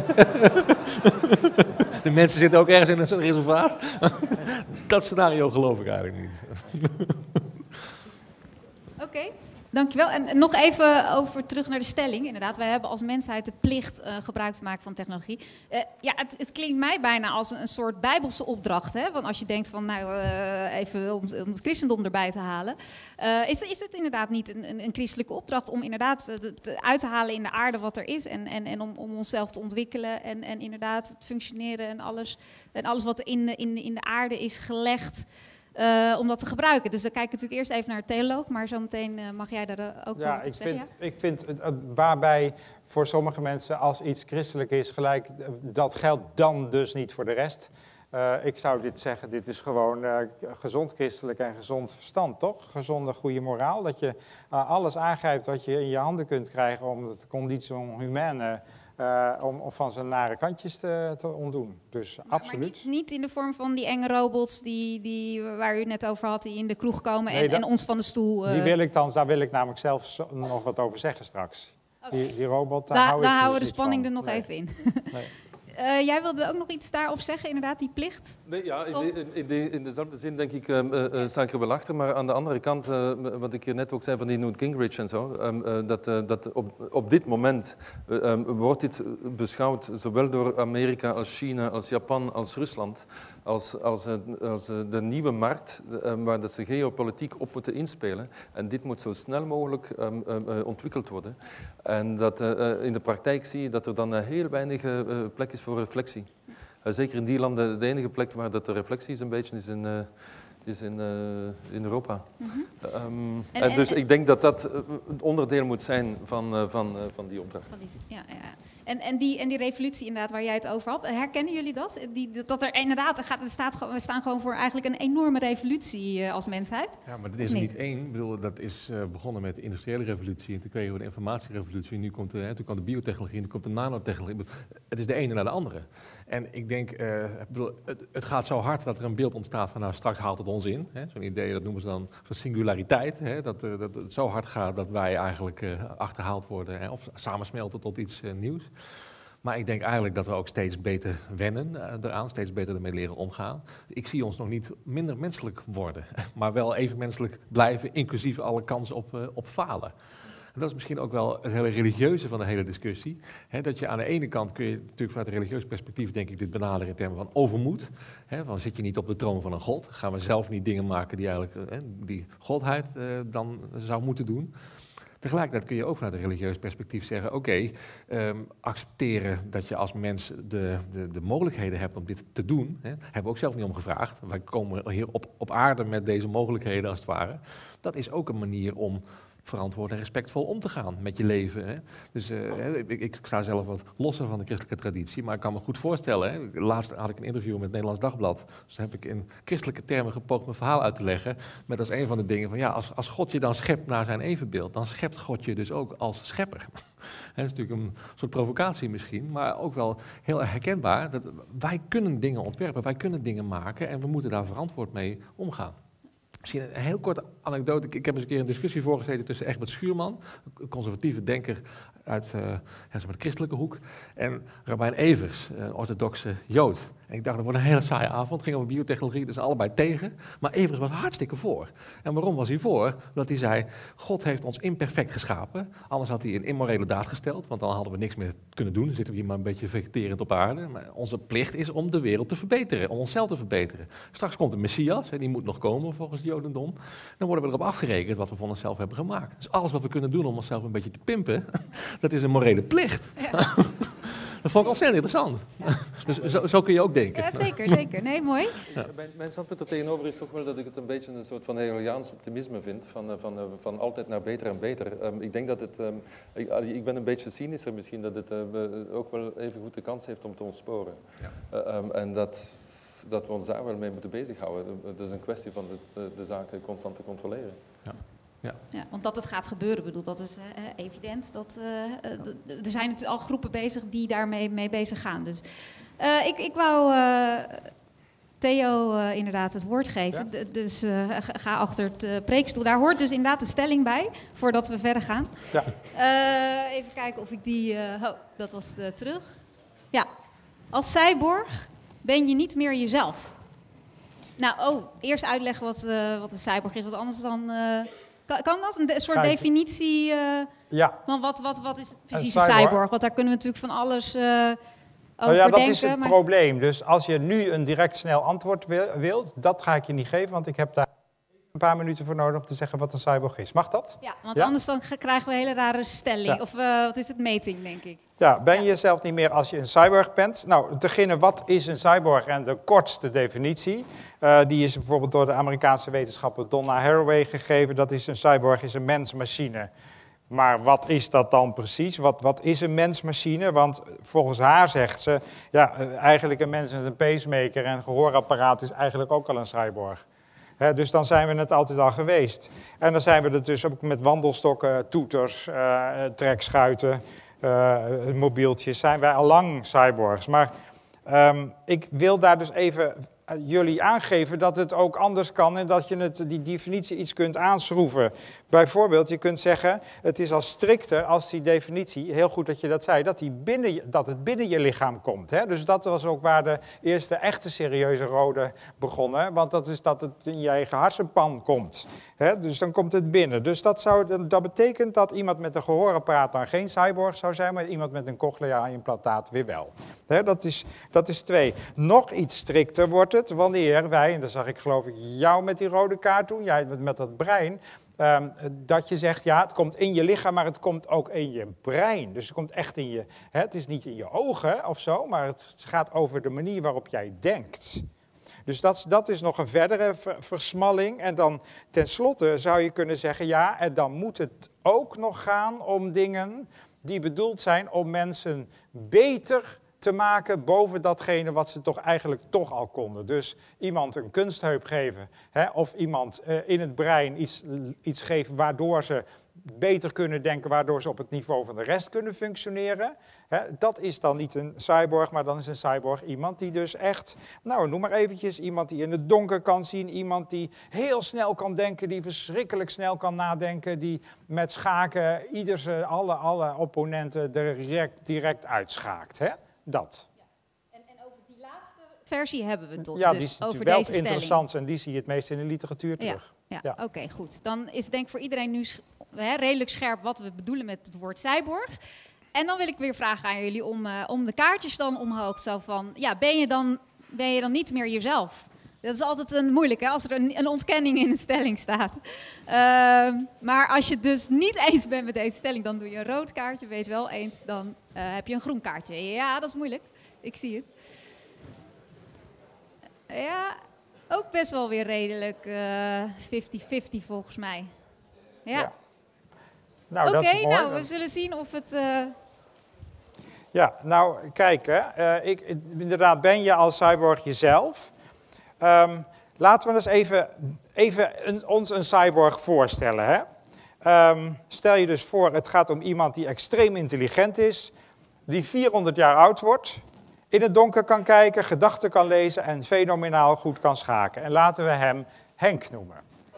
De mensen zitten ook ergens in een soort reservaat. Dat scenario geloof ik eigenlijk niet. Oké. Okay. Dankjewel. En nog even over terug naar de stelling. Inderdaad, wij hebben als mensheid de plicht uh, gebruik te maken van technologie. Uh, ja, het, het klinkt mij bijna als een, een soort bijbelse opdracht. Hè? Want als je denkt van, nou, uh, even om, om het christendom erbij te halen. Uh, is, is het inderdaad niet een, een, een christelijke opdracht om inderdaad uh, te, uit te halen in de aarde wat er is. En, en, en om, om onszelf te ontwikkelen. En, en inderdaad het functioneren en alles, en alles wat er in, in, in de aarde is gelegd. Uh, om dat te gebruiken. Dus dan kijk ik natuurlijk eerst even naar de theoloog, maar zometeen uh, mag jij daar uh, ook ja, wat op zeggen. Vind, ja, ik vind het, het, waarbij voor sommige mensen als iets christelijk is gelijk, dat geldt dan dus niet voor de rest. Uh, ik zou dit zeggen, dit is gewoon uh, gezond christelijk en gezond verstand, toch? Gezonde, goede moraal. Dat je uh, alles aangrijpt wat je in je handen kunt krijgen om het condition humaine Uh, om, om van zijn nare kantjes te, te ontdoen. Dus maar, absoluut. Maar niet, niet in de vorm van die enge robots die, die, waar u het net over had, die in de kroeg komen nee, en, dat, en ons van de stoel... Uh... Die wil ik dan, daar wil ik namelijk zelf zo, nog wat over zeggen straks. Okay. Die, die robot, daar da, hou daar ik houden we dus de spanning van. er nog nee. even in. Nee. Uh, jij wilde ook nog iets daarop zeggen, inderdaad, die plicht? Nee, ja, in, de, in, de, in dezelfde zin denk ik, uh, uh, sta ik er wel achter. Maar aan de andere kant, uh, wat ik hier net ook zei van die Newt Gingrich en zo, um, uh, dat, uh, dat op, op dit moment uh, um, wordt dit beschouwd zowel door Amerika als China, als Japan, als Rusland, als, als, uh, als uh, de nieuwe markt uh, waar dat ze geopolitiek op moeten inspelen. En dit moet zo snel mogelijk um, uh, uh, ontwikkeld worden. En dat uh, uh, in de praktijk zie je dat er dan uh, heel weinig uh, plek is voor reflectie. Uh, zeker in die landen, de enige plek waar dat de reflectie is een beetje is in, uh, is in, uh, in Europa. Mm-hmm. um, en, en, dus en, ik denk dat dat een onderdeel moet zijn van, uh, van, uh, van die opdracht. Van die, ja, ja. En, en, die, en die revolutie inderdaad waar jij het over had, herkennen jullie dat? Die, dat er inderdaad, gaat, er staat, we staan gewoon voor eigenlijk een enorme revolutie uh, als mensheid? Ja, maar dat is er niet één. Ik bedoel, dat is uh, begonnen met de industriële revolutie en toen kregen we de informatierevolutie. Nu komt de, hè, toen kwam de biotechnologie en nu komt de nanotechnologie. Het is de ene naar de andere. En ik denk, uh, ik bedoel, het, het gaat zo hard dat er een beeld ontstaat van nou straks haalt het ons in. Zo'n idee, dat noemen ze dan zo'n singulariteit. Hè, dat, uh, dat het zo hard gaat dat wij eigenlijk uh, achterhaald worden hè, of samensmelten tot iets uh, nieuws. Maar ik denk eigenlijk dat we ook steeds beter wennen uh, eraan, steeds beter ermee leren omgaan. Ik zie ons nog niet minder menselijk worden, maar wel even menselijk blijven, inclusief alle kansen op, uh, op falen. En dat is misschien ook wel het hele religieuze van de hele discussie. He, dat je aan de ene kant kun je natuurlijk vanuit een religieus perspectief denk ik dit benaderen in termen van overmoed. He, van zit je niet op de troon van een god? Gaan we zelf niet dingen maken die eigenlijk he, die godheid uh, dan zou moeten doen? Tegelijkertijd kun je ook vanuit een religieus perspectief zeggen, oké, okay, um, accepteren dat je als mens de, de, de mogelijkheden hebt om dit te doen. Hè, hebben we ook zelf niet om gevraagd. Wij komen hier op, op aarde met deze mogelijkheden als het ware. Dat is ook een manier om verantwoord en respectvol om te gaan met je leven. Hè. Dus uh, ik, ik sta zelf wat losser van de christelijke traditie, maar ik kan me goed voorstellen. Hè. Laatst had ik een interview met het Nederlands Dagblad. Dus heb ik in christelijke termen gepoogd mijn verhaal uit te leggen. Met als een van de dingen van ja, als, als God je dan schept naar zijn evenbeeld, dan schept God je dus ook als schepper. Dat is natuurlijk een soort provocatie misschien, maar ook wel heel erg herkenbaar. Dat wij kunnen dingen ontwerpen, wij kunnen dingen maken en we moeten daar verantwoord mee omgaan. Misschien een heel korte anekdote. Ik heb eens een keer een discussie voorgezeten tussen Egbert Schuurman, een conservatieve denker uit uh, ja, de christelijke hoek, en Rabijn Evers, een orthodoxe Jood. En ik dacht, dat wordt een hele saaie avond. Het ging over biotechnologie, dus allebei tegen. Maar Evers was hartstikke voor. En waarom was hij voor? Omdat hij zei, God heeft ons imperfect geschapen. Anders had hij een immorele daad gesteld, want dan hadden we niks meer kunnen doen. Dan zitten we hier maar een beetje vegeterend op aarde. Maar onze plicht is om de wereld te verbeteren, om onszelf te verbeteren. Straks komt de Messias, hè, die moet nog komen volgens het Jodendom. Dan worden we erop afgerekend wat we van onszelf hebben gemaakt. Dus alles wat we kunnen doen om onszelf een beetje te pimpen, dat is een morele plicht. Ja. Dat vond ik ontzettend interessant. Ja. Dus zo, zo kun je ook denken. Ja, zeker, zeker. Nee, mooi. Ja. Mijn, mijn standpunt er tegenover is toch wel dat ik het een beetje een soort van Hegeliaans optimisme vind. Van, van, van altijd naar beter en beter. Um, ik denk dat het... Um, ik, ik ben een beetje cynischer misschien, dat het uh, ook wel even goed de kans heeft om te ontsporen. Ja. Uh, um, en dat, dat we ons daar wel mee moeten bezighouden. Het is een kwestie van het, de zaken constant te controleren. Ja. Ja. Ja, want dat het gaat gebeuren, bedoel, dat is uh, evident. Dat, uh, uh, er zijn natuurlijk al groepen bezig die daarmee mee bezig gaan. Dus uh, ik, ik wou uh, Theo uh, inderdaad het woord geven. Ja. D- dus uh, ga achter het uh, preekstoel. Daar hoort dus inderdaad een stelling bij, voordat we verder gaan. Ja. Uh, even kijken of ik die... Uh, oh, dat was de terug. Ja. Als cyborg ben je niet meer jezelf. Nou, oh, eerst uitleggen wat, uh, wat een cyborg is, wat anders dan... Uh, Kan dat? Een soort definitie uh, ja. van wat, wat, wat is precies een cyborg? cyborg? Want daar kunnen we natuurlijk van alles uh, over nou ja, dat denken. is het maar... probleem. Dus als je nu een direct snel antwoord wil, wilt, dat ga ik je niet geven, want ik heb daar een paar minuten voor nodig om te zeggen wat een cyborg is. Mag dat? Ja, want ja? anders dan krijgen we een hele rare stelling. Ja. Of uh, wat is het, meting, denk ik. Ja, ben je ja. jezelf niet meer als je een cyborg bent? Nou, te beginnen, wat is een cyborg? En de kortste definitie, uh, die is bijvoorbeeld door de Amerikaanse wetenschapper Donna Haraway gegeven. Dat is een cyborg, is een mens-machine. Maar wat is dat dan precies? Wat, wat is een mens-machine? Want volgens haar zegt ze, ja, uh, eigenlijk een mens met een pacemaker en een gehoorapparaat is eigenlijk ook al een cyborg. He, dus dan zijn we het altijd al geweest. En dan zijn we er dus ook met wandelstokken, toeters, uh, trekschuiten, uh, mobieltjes, zijn wij al lang cyborgs. Maar um, ik wil daar dus even jullie aangeven dat het ook anders kan en dat je het, die definitie iets kunt aanschroeven. Bijvoorbeeld, je kunt zeggen, het is al strikter als die definitie, heel goed dat je dat zei, dat, die binnen je, dat het binnen je lichaam komt. Hè? Dus dat was ook waar de eerste echte serieuze rode begonnen, want dat is dat het in je eigen hersenpan komt. Hè? Dus dan komt het binnen. Dus dat, zou, dat betekent dat iemand met een gehoorapparaat dan geen cyborg zou zijn, maar iemand met een cochleaal-implantaat weer wel. Hè? Dat is, dat is twee. Nog iets strikter wordt het wanneer wij, en dat zag ik geloof ik jou met die rode kaart doen, jij met dat brein, um, dat je zegt, ja, het komt in je lichaam, maar het komt ook in je brein. Dus het komt echt in je, hè, het is niet in je ogen of zo, maar het gaat over de manier waarop jij denkt. Dus dat, dat is nog een verdere versmalling. En dan tenslotte zou je kunnen zeggen, ja, en dan moet het ook nog gaan om dingen die bedoeld zijn om mensen beter te maken boven datgene wat ze toch eigenlijk toch al konden. Dus iemand een kunstheup geven, hè, of iemand uh, in het brein iets, iets geven waardoor ze beter kunnen denken, waardoor ze op het niveau van de rest kunnen functioneren. Hè, dat is dan niet een cyborg, maar dan is een cyborg iemand die dus echt, nou noem maar eventjes, iemand die in het donker kan zien, iemand die heel snel kan denken, die verschrikkelijk snel kan nadenken, die met schaken ieder, alle, alle opponenten direct, direct uitschaakt. Hè? Dat. Ja. En, en over die laatste versie hebben we het toch? Ja, dus die is over wel deze interessant en die zie je het meest in de literatuur terug. Ja, ja. ja. Oké, okay, goed. Dan is denk ik voor iedereen nu hè, redelijk scherp wat we bedoelen met het woord cyborg. En dan wil ik weer vragen aan jullie om, uh, om de kaartjes dan omhoog. Zo van, ja, ben je dan, ben je dan niet meer jezelf? Dat is altijd een moeilijk, hè, als er een, een ontkenning in de stelling staat. Uh, maar als je dus niet eens bent met deze stelling, dan doe je een rood kaartje. Weet wel eens, dan uh, heb je een groen kaartje. Ja, dat is moeilijk. Ik zie het. Ja, ook best wel weer redelijk vijftig vijftig uh, volgens mij. Ja. ja. Nou, Oké, dat is mooi. nou, we zullen zien of het... Uh... Ja, nou, kijk, hè. Uh, ik, inderdaad, ben je als cyborg jezelf? Um, laten we eens even, even een, ons een cyborg voorstellen, hè. Um, stel je dus voor, het gaat om iemand die extreem intelligent is, die vierhonderd jaar oud wordt, in het donker kan kijken, gedachten kan lezen en fenomenaal goed kan schaken. En laten we hem Henk noemen.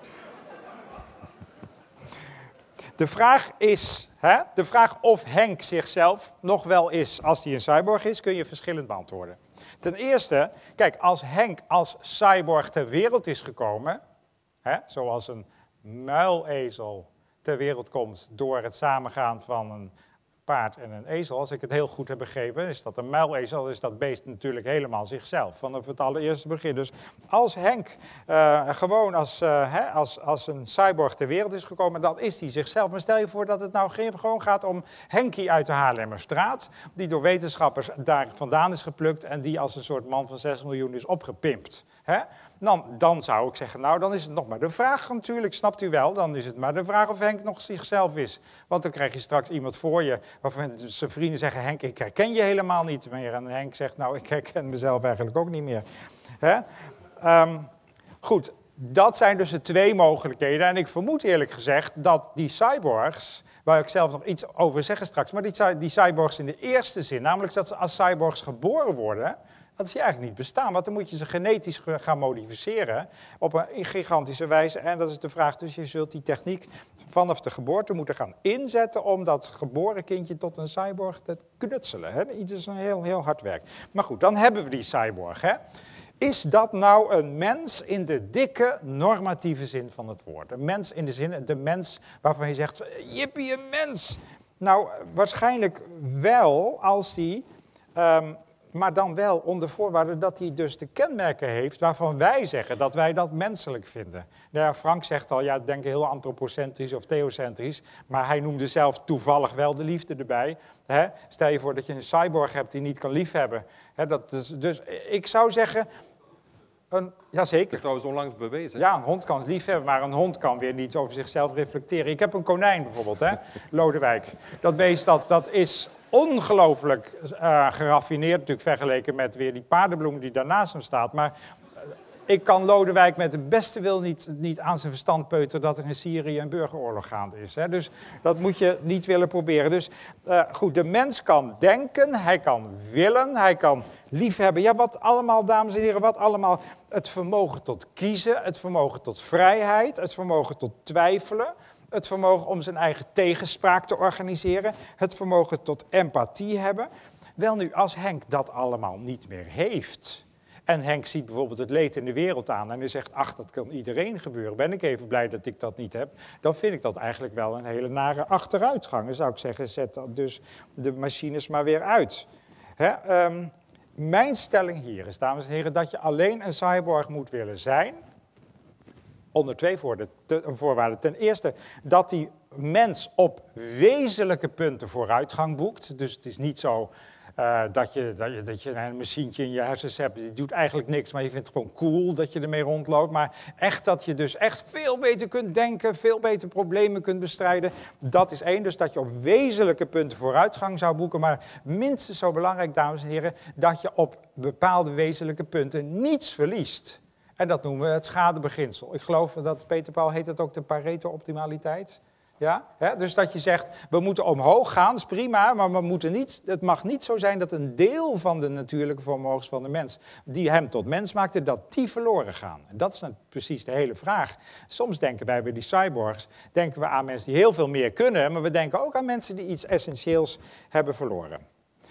De vraag is, hè, de vraag of Henk zichzelf nog wel is als hij een cyborg is, kun je verschillend beantwoorden. Ten eerste, kijk, als Henk als cyborg ter wereld is gekomen, hè, zoals een muilezel ter wereld komt door het samengaan van een paard en een ezel, als ik het heel goed heb begrepen, is dat een muilezel, is dat beest natuurlijk helemaal zichzelf, vanaf het allereerste begin. Dus als Henk uh, gewoon als, uh, hè, als, als een cyborg ter wereld is gekomen, dan is hij zichzelf. Maar stel je voor dat het nou gewoon gaat om Henkie uit de Haarlemmerstraat, die door wetenschappers daar vandaan is geplukt en die als een soort man van zes miljoen is opgepimpt. Hè? Dan, dan zou ik zeggen, nou, dan is het nog maar de vraag natuurlijk, snapt u wel, dan is het maar de vraag of Henk nog zichzelf is. Want dan krijg je straks iemand voor je, waarvan zijn vrienden zeggen, Henk, ik herken je helemaal niet meer. En Henk zegt, nou, ik herken mezelf eigenlijk ook niet meer. Hè? Um, goed, dat zijn dus de twee mogelijkheden. En ik vermoed eerlijk gezegd dat die cyborgs, waar ik zelf nog iets over zeggen straks, maar die, die cyborgs in de eerste zin, namelijk dat ze als cyborgs geboren worden, dat zie je eigenlijk niet bestaan, want dan moet je ze genetisch gaan modificeren op een gigantische wijze. En dat is de vraag, dus je zult die techniek vanaf de geboorte moeten gaan inzetten om dat geboren kindje tot een cyborg te knutselen. Hè? Dat is een heel, heel hard werk. Maar goed, dan hebben we die cyborg. Hè? Is dat nou een mens in de dikke normatieve zin van het woord? Een mens in de zin, de mens waarvan je zegt, jippie, een mens. Nou, waarschijnlijk wel als die... Um, Maar dan wel onder voorwaarde dat hij dus de kenmerken heeft waarvan wij zeggen dat wij dat menselijk vinden. Nou ja, Frank zegt al, ja, ik denk heel antropocentrisch of theocentrisch, maar hij noemde zelf toevallig wel de liefde erbij. Hè? Stel je voor dat je een cyborg hebt die niet kan liefhebben. Hè, dat is, dus ik zou zeggen... Een, jazeker. Dat is trouwens onlangs bewezen. Ja, een hond kan liefhebben, maar een hond kan weer niet over zichzelf reflecteren. Ik heb een konijn bijvoorbeeld, hè, Lodewijk. Dat beest, dat, dat is ongelooflijk uh, geraffineerd, natuurlijk vergeleken met weer die paardenbloem die daarnaast hem staat. Maar uh, ik kan Lodewijk met de beste wil niet, niet aan zijn verstand peuteren dat er in Syrië een burgeroorlog gaande is. Hè. Dus dat moet je niet willen proberen. Dus uh, goed, de mens kan denken, hij kan willen, hij kan liefhebben. Ja, wat allemaal, dames en heren, wat allemaal. Het vermogen tot kiezen, het vermogen tot vrijheid, het vermogen tot twijfelen, het vermogen om zijn eigen tegenspraak te organiseren, het vermogen tot empathie hebben. Wel nu, als Henk dat allemaal niet meer heeft, en Henk ziet bijvoorbeeld het leed in de wereld aan en hij zegt, ach, dat kan iedereen gebeuren, ben ik even blij dat ik dat niet heb, dan vind ik dat eigenlijk wel een hele nare achteruitgang. Dan zou ik zeggen, zet dan dus de machines maar weer uit. Hè? Um, mijn stelling hier is, dames en heren, dat je alleen een cyborg moet willen zijn, onder twee voorwaarden. Ten eerste dat die mens op wezenlijke punten vooruitgang boekt. Dus het is niet zo uh, dat, je, dat, je, dat je een machientje in je hersens hebt, die doet eigenlijk niks, maar je vindt het gewoon cool dat je ermee rondloopt. Maar echt dat je dus echt veel beter kunt denken, veel beter problemen kunt bestrijden. Dat is één, dus dat je op wezenlijke punten vooruitgang zou boeken. Maar minstens zo belangrijk, dames en heren, dat je op bepaalde wezenlijke punten niets verliest. En dat noemen we het schadebeginsel. Ik geloof dat, Peter Paul heet het ook de Pareto-optimaliteit. Ja? He? Dus dat je zegt, we moeten omhoog gaan, is prima, maar we moeten niet, het mag niet zo zijn dat een deel van de natuurlijke vermogens van de mens, die hem tot mens maakte, dat die verloren gaan. En dat is dan precies de hele vraag. Soms denken wij bij die cyborgs, denken we aan mensen die heel veel meer kunnen, maar we denken ook aan mensen die iets essentieels hebben verloren.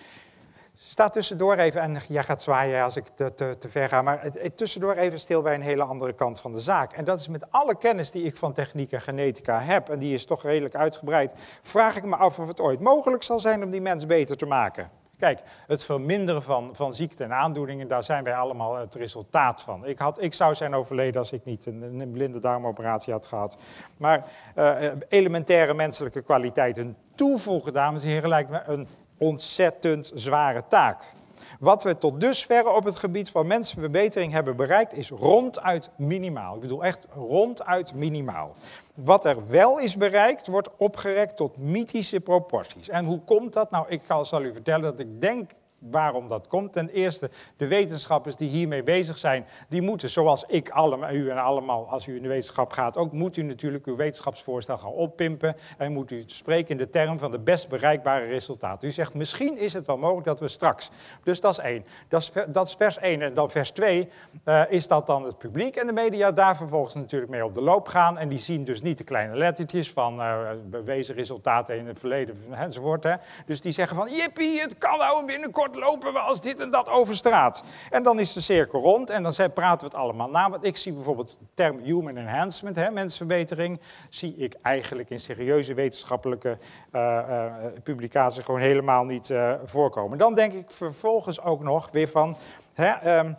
Sta tussendoor even, en jij gaat zwaaien als ik te, te, te ver ga, maar het, het, tussendoor even stil bij een hele andere kant van de zaak. En dat is met alle kennis die ik van techniek en genetica heb, en die is toch redelijk uitgebreid, vraag ik me af of het ooit mogelijk zal zijn om die mens beter te maken. Kijk, het verminderen van, van ziekten en aandoeningen, daar zijn wij allemaal het resultaat van. Ik, had, ik zou zijn overleden als ik niet een, een blinde darmoperatie had gehad. Maar uh, elementaire menselijke kwaliteiten toevoegen, dames en heren, lijkt me een ontzettend zware taak. Wat we tot dusver op het gebied van mensenverbetering hebben bereikt is ronduit minimaal. Ik bedoel echt ronduit minimaal. Wat er wel is bereikt, wordt opgerekt tot mythische proporties. En hoe komt dat? Nou, ik zal u vertellen dat ik denk waarom dat komt. Ten eerste, de wetenschappers die hiermee bezig zijn, die moeten, zoals ik, allemaal, u en allemaal, als u in de wetenschap gaat, ook moet u natuurlijk uw wetenschapsvoorstel gaan oppimpen en moet u spreken in de term van de best bereikbare resultaten. U zegt, misschien is het wel mogelijk dat we straks. Dus dat is één. Dat is, dat is vers één. En dan vers twee uh, is dat dan het publiek en de media daar vervolgens natuurlijk mee op de loop gaan. En die zien dus niet de kleine lettertjes van uh, bewezen resultaten in het verleden enzovoort. Hè. Dus die zeggen van, jippie, het kan nou binnenkort lopen we als dit en dat over straat. En dan is de cirkel rond en dan praten we het allemaal na. Want ik zie bijvoorbeeld de term human enhancement, hè, mensverbetering, zie ik eigenlijk in serieuze wetenschappelijke uh, uh, publicaties gewoon helemaal niet uh, voorkomen. Dan denk ik vervolgens ook nog weer van, hè, um,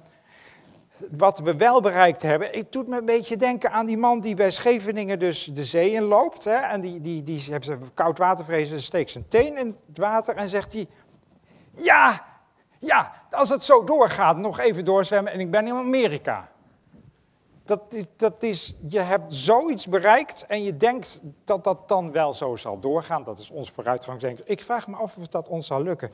wat we wel bereikt hebben, het doet me een beetje denken aan die man die bij Scheveningen dus de zee in loopt. Hè, en die, die, die heeft koud watervrees, steekt zijn teen in het water en zegt hij, ja, ja, als het zo doorgaat, nog even doorzwemmen en ik ben in Amerika. Dat, dat is, je hebt zoiets bereikt en je denkt dat dat dan wel zo zal doorgaan. Dat is ons vooruitgangsdenken. Ik vraag me af of dat ons zal lukken.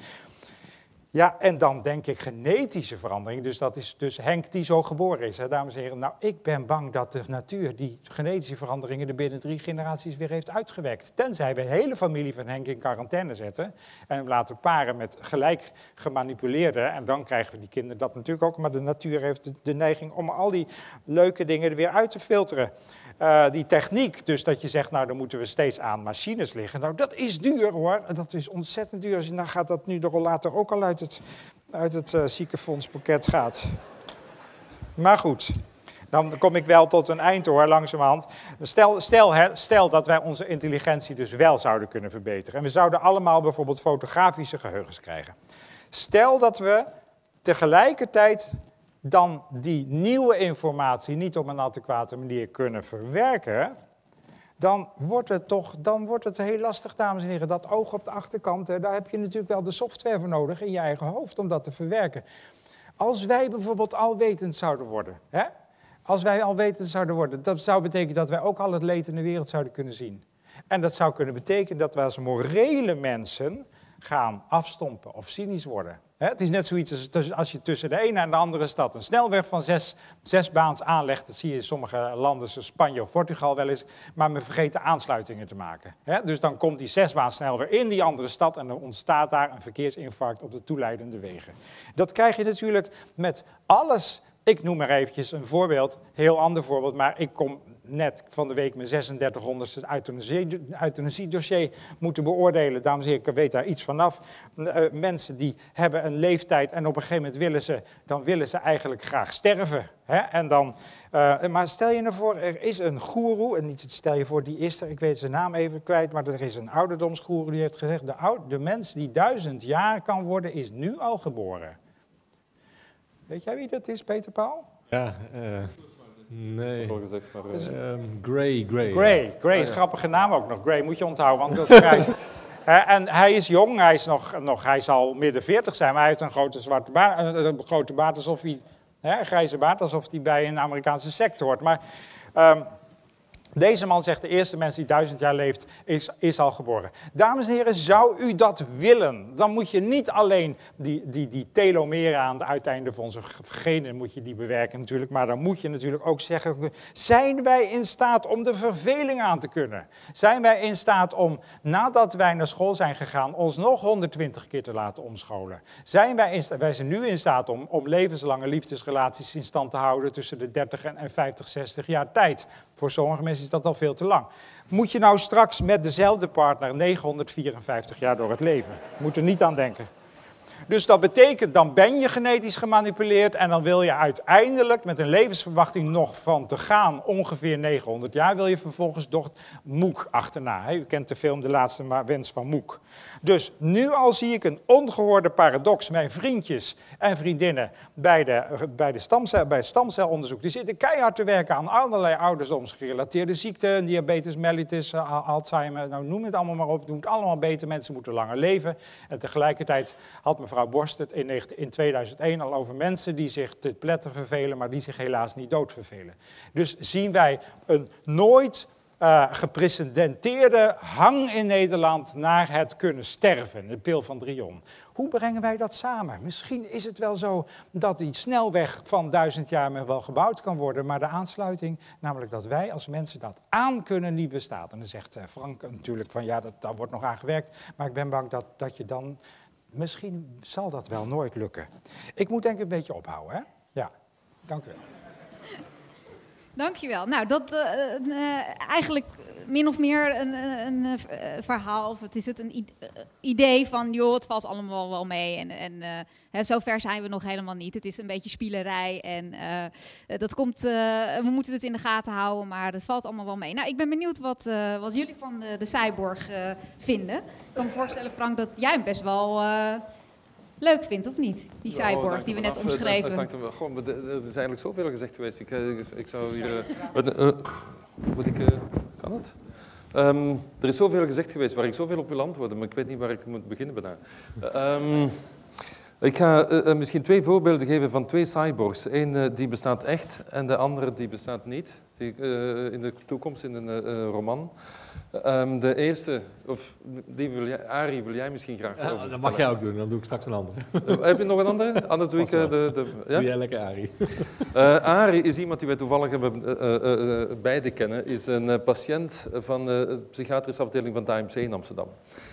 Ja, en dan denk ik genetische verandering. Dus dat is dus Henk die zo geboren is, hè, dames en heren. Nou, ik ben bang dat de natuur die genetische veranderingen er binnen drie generaties weer heeft uitgewekt. Tenzij we de hele familie van Henk in quarantaine zetten en hem laten paren met gelijk gemanipuleerde. En dan krijgen we die kinderen dat natuurlijk ook. Maar de natuur heeft de, de neiging om al die leuke dingen er weer uit te filteren. Uh, die techniek, dus dat je zegt, nou dan moeten we steeds aan machines liggen. Nou, dat is duur hoor, dat is ontzettend duur. Als je, nou gaat dat nu de rollator ook al uit het, uit het uh, ziekenfondspakket gaat. Maar goed, dan kom ik wel tot een eind hoor, langzamerhand. Stel, stel, hè, stel dat wij onze intelligentie dus wel zouden kunnen verbeteren. En we zouden allemaal bijvoorbeeld fotografische geheugens krijgen. Stel dat we tegelijkertijd dan die nieuwe informatie niet op een adequate manier kunnen verwerken, dan wordt het toch dan wordt het heel lastig, dames en heren. Dat oog op de achterkant, hè, daar heb je natuurlijk wel de software voor nodig in je eigen hoofd om dat te verwerken. Als wij bijvoorbeeld alwetend zouden worden, hè? Als wij alwetend zouden worden, dat zou betekenen dat wij ook al het leed in de wereld zouden kunnen zien. En dat zou kunnen betekenen dat wij als morele mensen gaan afstompen of cynisch worden. Het is net zoiets als als je tussen de ene en de andere stad een snelweg van zes, zes baans aanlegt. Dat zie je in sommige landen, zoals Spanje of Portugal wel eens. Maar men vergeet de aansluitingen te maken. Dus dan komt die zesbaan snelweg in die andere stad en dan ontstaat daar een verkeersinfarct op de toeleidende wegen. Dat krijg je natuurlijk met alles. Ik noem maar eventjes een voorbeeld, heel ander voorbeeld, maar ik kom net van de week mijn zesendertighonderdste euthanasiedossier moeten beoordelen. Dames en heren, ik weet daar iets vanaf. Uh, mensen die hebben een leeftijd en op een gegeven moment willen ze, dan willen ze eigenlijk graag sterven. Hè? En dan, uh, maar stel je nou voor, er is een goeroe, en niet stel je voor, die is er, ik weet zijn naam even kwijt, maar er is een ouderdomsgoeroe die heeft gezegd, de, oud, de mens die duizend jaar kan worden, is nu al geboren. Weet jij wie dat is, Peter Paul? Ja, uh, nee. Um, Gray, Gray. Gray, Gray, ja. Grappige naam ook nog. Gray moet je onthouden, want dat is grijs. uh, en hij is jong, hij, is nog, nog, hij zal midden veertig zijn, maar hij heeft een grote zwarte baard, een, een grote baard alsof hij, hè, een grijze baard, alsof hij bij een Amerikaanse secte hoort. Maar um, deze man zegt, de eerste mens die duizend jaar leeft, is, is al geboren. Dames en heren, zou u dat willen? Dan moet je niet alleen die, die, die telomeren aan het uiteinde van onze genen moet je die bewerken natuurlijk, maar dan moet je natuurlijk ook zeggen, zijn wij in staat om de verveling aan te kunnen? Zijn wij in staat om, nadat wij naar school zijn gegaan, ons nog honderdtwintig keer te laten omscholen? Zijn wij, in sta- wij zijn nu in staat om, om levenslange liefdesrelaties in stand te houden tussen de dertig en vijftig, zestig jaar tijd? Voor sommige mensen is dat al veel te lang. Moet je nou straks met dezelfde partner negenhonderdvierenvijftig jaar door het leven? Moet er niet aan denken. Dus dat betekent, dan ben je genetisch gemanipuleerd en dan wil je uiteindelijk met een levensverwachting nog van te gaan, ongeveer negenhonderd jaar, wil je vervolgens toch Moek achterna. U kent de film De Laatste Wens van Moek. Dus nu al zie ik een ongehoorde paradox. Mijn vriendjes en vriendinnen bij, de, bij, de stamcel, bij het stamcelonderzoek, die zitten keihard te werken aan allerlei ouderdomsgerelateerde ziekten, diabetes mellitus, Alzheimer, nou noem het allemaal maar op, doen het allemaal beter, mensen moeten langer leven. En tegelijkertijd had mevrouw mevrouw Borst het in tweeduizend één al over mensen die zich te pletter vervelen, maar die zich helaas niet dood vervelen. Dus zien wij een nooit uh, geprecedenteerde hang in Nederland naar het kunnen sterven, de pil van Drion. Hoe brengen wij dat samen? Misschien is het wel zo dat die snelweg van duizend jaar wel gebouwd kan worden, maar de aansluiting, namelijk dat wij als mensen dat aan kunnen, niet bestaat. En dan zegt Frank natuurlijk van ja, dat, daar wordt nog aan gewerkt, maar ik ben bang dat, dat je dan, misschien zal dat wel nooit lukken. Ik moet denk ik een beetje ophouden, hè? Ja, dank u wel. Dankjewel. Nou, dat uh, uh, eigenlijk min of meer een, een, een uh, verhaal, of het is het een idee van, joh, het valt allemaal wel mee. En, en uh, hè, zover zijn we nog helemaal niet. Het is een beetje spielerij en uh, dat komt, uh, we moeten het in de gaten houden, maar het valt allemaal wel mee. Nou, ik ben benieuwd wat, uh, wat jullie van de, de cyborg uh, vinden. Ik kan me voorstellen, Frank, dat jij hem best wel Uh, leuk vindt, of niet? Die cyborg oh, die we net omschreven. Dank er, goh, er is eigenlijk zoveel gezegd geweest. Ik, ik, ik zou hier... Uh, uh, moet ik... Uh, kan het? Um, er is zoveel gezegd geweest waar ik zoveel op wil antwoorden, maar ik weet niet waar ik moet beginnen bijna. Uh, um, ik ga uh, misschien twee voorbeelden geven van twee cyborgs. Eén uh, die bestaat echt en de andere die bestaat niet. Die, uh, in de toekomst in een uh, roman. Um, de eerste, of die wil jij, Arie, wil jij misschien graag ja, over dat mag jij ook doen, dan doe ik straks een andere. Uh, heb je nog een andere? Anders doe ik uh, de... de ja? Doe jij lekker Arie. Uh, Arie is iemand die wij toevallig hebben, uh, uh, uh, beide kennen. Is een uh, patiënt van uh, de psychiatrische afdeling van het A M C in Amsterdam.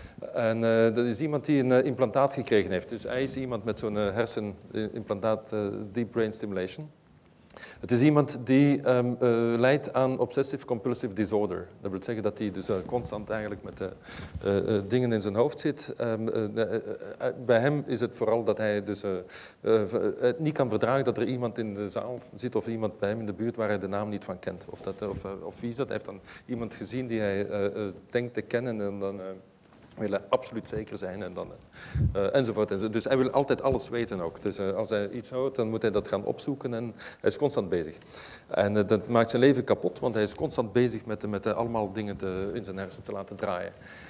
En uh, dat is iemand die een uh, implantaat gekregen heeft. Dus hij is iemand met zo'n uh, hersenimplantaat, uh, deep brain stimulation. Het is iemand die um, uh, lijdt aan obsessive-compulsive disorder. Dat wil zeggen dat hij dus uh, constant eigenlijk met uh, uh, uh, dingen in zijn hoofd zit. Um, uh, uh, uh, bij hem is het vooral dat hij dus, uh, uh, uh, niet kan verdragen dat er iemand in de zaal zit of iemand bij hem in de buurt waar hij de naam niet van kent. Of, dat, of, uh, of wie is dat? Hij heeft dan iemand gezien die hij uh, uh, denkt te kennen en dan... Uh, wil hij absoluut zeker zijn en dan, uh, enzovoort, enzovoort. Dus hij wil altijd alles weten ook. Dus uh, als hij iets houdt, dan moet hij dat gaan opzoeken en hij is constant bezig. En uh, dat maakt zijn leven kapot, want hij is constant bezig met, met uh, allemaal dingen te, in zijn hersenen te laten draaien.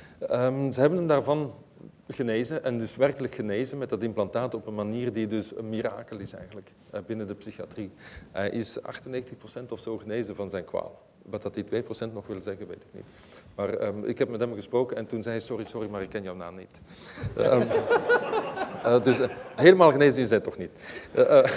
Um, ze hebben hem daarvan genezen en dus werkelijk genezen met dat implantaat op een manier die dus een mirakel is eigenlijk uh, binnen de psychiatrie. Hij is achtennegentig procent of zo genezen van zijn kwaal. Wat dat die twee procent nog wil zeggen, weet ik niet. Maar um, ik heb met hem gesproken en toen zei hij, sorry, sorry, maar ik ken jouw naam niet. Uh, um, uh, dus uh, helemaal genezen is hij toch niet. Uh, uh,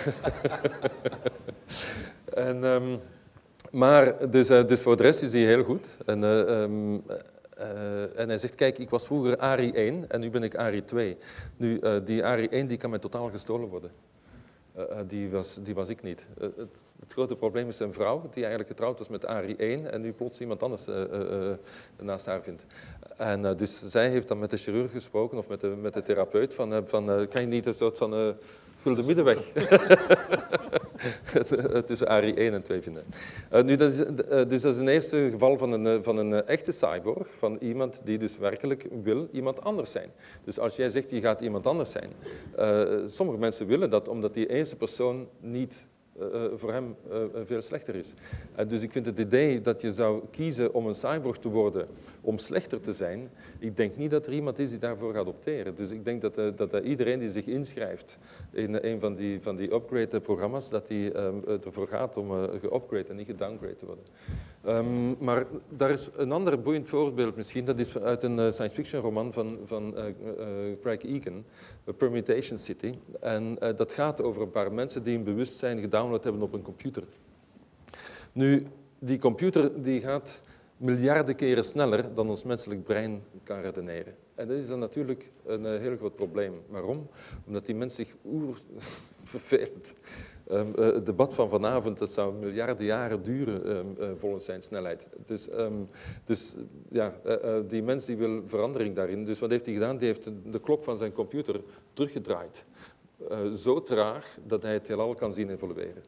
en, um, maar dus, uh, dus voor de rest is hij heel goed. En, uh, um, uh, en hij zegt, kijk, ik was vroeger Arie één en nu ben ik Arie twee. Nu, uh, die Arie één die kan mij totaal gestolen worden. Uh, die, was, die was ik niet. Uh, het, het grote probleem is zijn vrouw, die eigenlijk getrouwd was met Arie één en nu plots iemand anders uh, uh, uh, naast haar vindt. En uh, dus zij heeft dan met de chirurg gesproken of met de, met de therapeut van, uh, van uh, kan je niet een soort van uh, gulden middenweg tussen Arie één en twee vinden. Uh, nu, dat is, uh, dus dat is een eerste geval van een, uh, van een uh, echte cyborg, van iemand die dus werkelijk wil iemand anders zijn. Dus als jij zegt, je gaat iemand anders zijn, uh, sommige mensen willen dat omdat die eerste persoon niet uh, voor hem uh, veel slechter is. Uh, dus ik vind het idee dat je zou kiezen om een cyborg te worden om slechter te zijn, ik denk niet dat er iemand is die daarvoor gaat opteren. Dus ik denk dat, uh, dat uh, iedereen die zich inschrijft in uh, een van die, van die upgrade-programma's, dat die um, ervoor gaat om uh, geupgrade en niet gedowngrade te worden. Um, maar daar is een ander boeiend voorbeeld misschien, dat is uit een uh, science fiction roman van, van uh, uh, Craig Egan, Permutation City. En uh, dat gaat over een paar mensen die een bewustzijn gedownload hebben op een computer. Nu, die computer die gaat miljarden keren sneller dan ons menselijk brein kan redeneren. En dat is dan natuurlijk een uh, heel groot probleem. Waarom? Omdat die mens zich oer verveelt. Um, uh, het debat van vanavond, dat zou miljarden jaren duren um, uh, volgens zijn snelheid. Dus, um, dus ja, uh, uh, die mens die wil verandering daarin. Dus wat heeft hij gedaan? Die heeft de, de klok van zijn computer teruggedraaid. Uh, zo traag dat hij het heelal kan zien evolueren.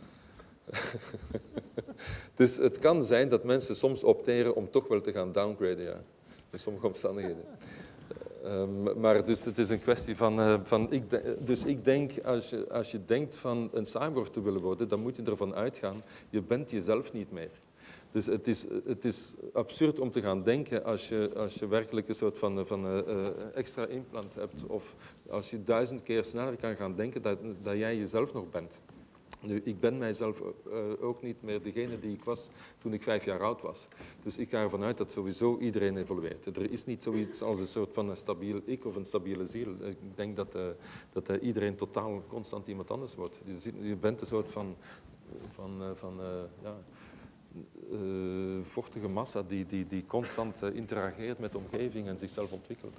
Dus het kan zijn dat mensen soms opteren om toch wel te gaan downgraden, ja. In sommige omstandigheden. Um, maar dus het is een kwestie van... Uh, van ik de, dus ik denk, als je, als je denkt van een cyborg te willen worden, dan moet je ervan uitgaan, je bent jezelf niet meer. Dus het is, het is absurd om te gaan denken als je, als je werkelijk een soort van, van uh, uh, extra implant hebt, of als je duizend keer sneller kan gaan denken dat, dat jij jezelf nog bent. Nu, ik ben mijzelf uh, ook niet meer degene die ik was toen ik vijf jaar oud was. Dus ik ga ervan uit dat sowieso iedereen evolueert. Er is niet zoiets als een soort van een stabiel ik of een stabiele ziel. Ik denk dat, uh, dat uh, iedereen totaal constant iemand anders wordt. Je, je bent een soort van, van, uh, van uh, ja, uh, vochtige massa die, die, die constant uh, interageert met de omgeving en zichzelf ontwikkelt.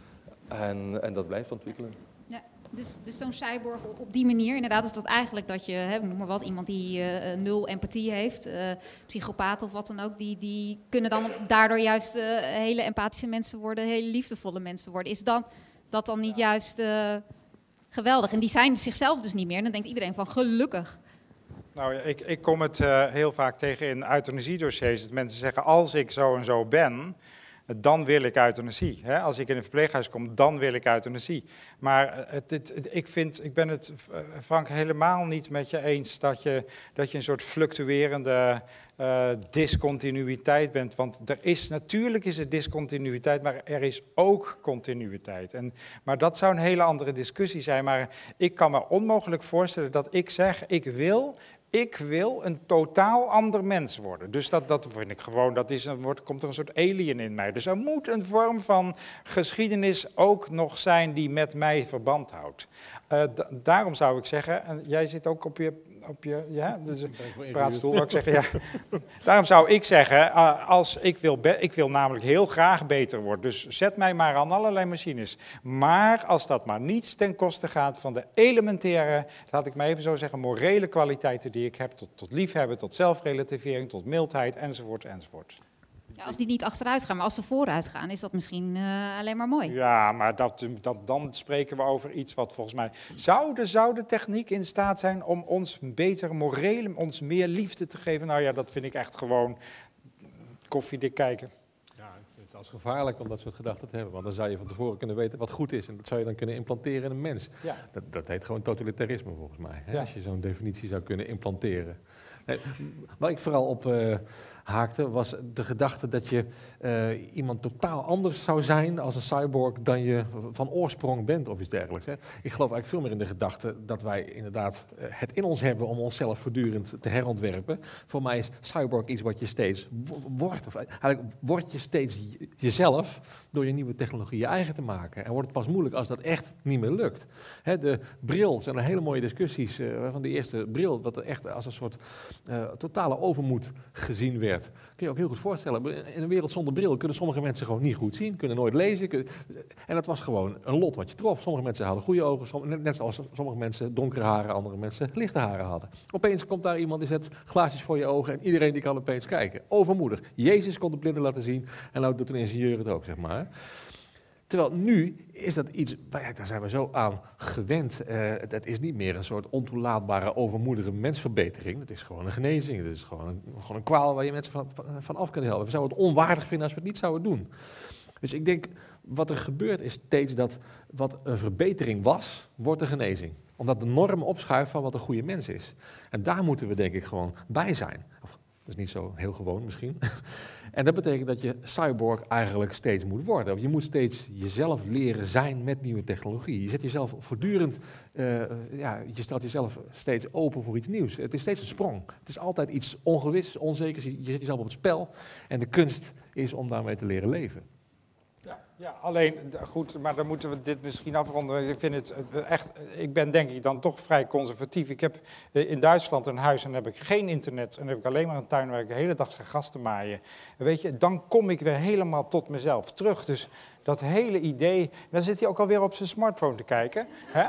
En, en dat blijft ontwikkelen. Ja, dus, dus zo'n cyborg op die manier, inderdaad is dat eigenlijk dat je, hè, noem maar wat, iemand die uh, nul empathie heeft, uh, psychopaat of wat dan ook, die, die kunnen dan daardoor juist uh, hele empathische mensen worden, hele liefdevolle mensen worden. Is dan, dat dan niet juist uh, geweldig? En die zijn zichzelf dus niet meer en dan denkt iedereen van gelukkig. Nou, ik, ik kom het uh, heel vaak tegen in euthanasiedossiers, dat mensen zeggen als ik zo en zo ben, dan wil ik euthanasie. Hè? Als ik in een verpleeghuis kom, dan wil ik euthanasie. Maar het, het, het, ik, vind, ik ben het, Frank, helemaal niet met je eens dat je, dat je een soort fluctuerende uh, discontinuïteit bent. Want er is, natuurlijk is er discontinuïteit, maar er is ook continuïteit. En, maar dat zou een hele andere discussie zijn. Maar ik kan me onmogelijk voorstellen dat ik zeg, ik wil... Ik wil een totaal ander mens worden. Dus dat, dat vind ik gewoon, dat is een, wordt, komt er een soort alien in mij. Dus er moet een vorm van geschiedenis ook nog zijn die met mij verband houdt. Uh, da daarom zou ik zeggen, en jij zit ook op je, op je ja, dus praatstoel, zou ik zeggen, ja. Daarom zou ik zeggen, uh, als ik, wil ik wil namelijk heel graag beter worden. Dus zet mij maar aan allerlei machines. Maar als dat maar niets ten koste gaat van de elementaire, laat ik maar even zo zeggen, morele kwaliteiten die ik heb, tot, tot liefhebben, tot zelfrelativering, tot mildheid, enzovoort, enzovoort. Ja, als die niet achteruit gaan, maar als ze vooruit gaan, is dat misschien uh, alleen maar mooi. Ja, maar dat, dat, dan spreken we over iets wat volgens mij... Zou de, zou de techniek in staat zijn om ons beter moreel, ons meer liefde te geven? Nou ja, dat vind ik echt gewoon koffiedik kijken. Ja, het is als gevaarlijk om dat soort gedachten te hebben. Want dan zou je van tevoren kunnen weten wat goed is. En dat zou je dan kunnen implanteren in een mens. Ja. Dat, dat heet gewoon totalitarisme volgens mij. Hè? Ja. Als je zo'n definitie zou kunnen implanteren. Nee, waar ik vooral op uh, haakte was de gedachte dat je uh, iemand totaal anders zou zijn als een cyborg dan je van oorsprong bent of iets dergelijks. Hè. Ik geloof eigenlijk veel meer in de gedachte dat wij inderdaad uh, het in ons hebben om onszelf voortdurend te herontwerpen. Voor mij is cyborg iets wat je steeds wordt. Of eigenlijk word je steeds jezelf door je nieuwe technologie je eigen te maken. En wordt het pas moeilijk als dat echt niet meer lukt. Hè, de bril, zijn er hele mooie discussies uh, van de eerste bril, dat er echt als een soort Uh, totale overmoed gezien werd. Kun je ook heel goed voorstellen. In een wereld zonder bril kunnen sommige mensen gewoon niet goed zien, kunnen nooit lezen. Kunnen, en dat was gewoon een lot wat je trof. Sommige mensen hadden goede ogen, som, net zoals sommige mensen donkere haren, andere mensen lichte haren hadden. Opeens komt daar iemand die zet glaasjes voor je ogen en iedereen die kan opeens kijken. Overmoedig. Jezus kon de blinden laten zien en nou doet een ingenieur het ook, zeg maar. Terwijl nu is dat iets, daar zijn we zo aan gewend. Uh, dat is niet meer een soort ontoelaatbare, overmoedige mensverbetering. Dat is gewoon een genezing. Dat is gewoon een, gewoon een kwaal waar je mensen van, van, van af kunt helpen. We zouden het onwaardig vinden als we het niet zouden doen. Dus ik denk, wat er gebeurt is steeds dat wat een verbetering was, wordt een genezing. Omdat de norm opschuift van wat een goede mens is. En daar moeten we denk ik gewoon bij zijn. Of, dat is niet zo heel gewoon misschien. En dat betekent dat je cyborg eigenlijk steeds moet worden. Je moet steeds jezelf leren zijn met nieuwe technologie. Je zet jezelf voortdurend, uh, ja, je stelt jezelf steeds open voor iets nieuws. Het is steeds een sprong. Het is altijd iets ongewis, onzekers. Je zet jezelf op het spel. En de kunst is om daarmee te leren leven. Ja, ja, alleen, goed, maar dan moeten we dit misschien afronden. Ik vind het echt, ik ben denk ik dan toch vrij conservatief. Ik heb in Duitsland een huis en dan heb ik geen internet. En dan heb ik alleen maar een tuin waar ik de hele dag ga grasten maaien. Weet je, dan kom ik weer helemaal tot mezelf terug. Dus dat hele idee, dan zit hij ook alweer op zijn smartphone te kijken. Hè?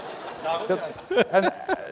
Dat, en,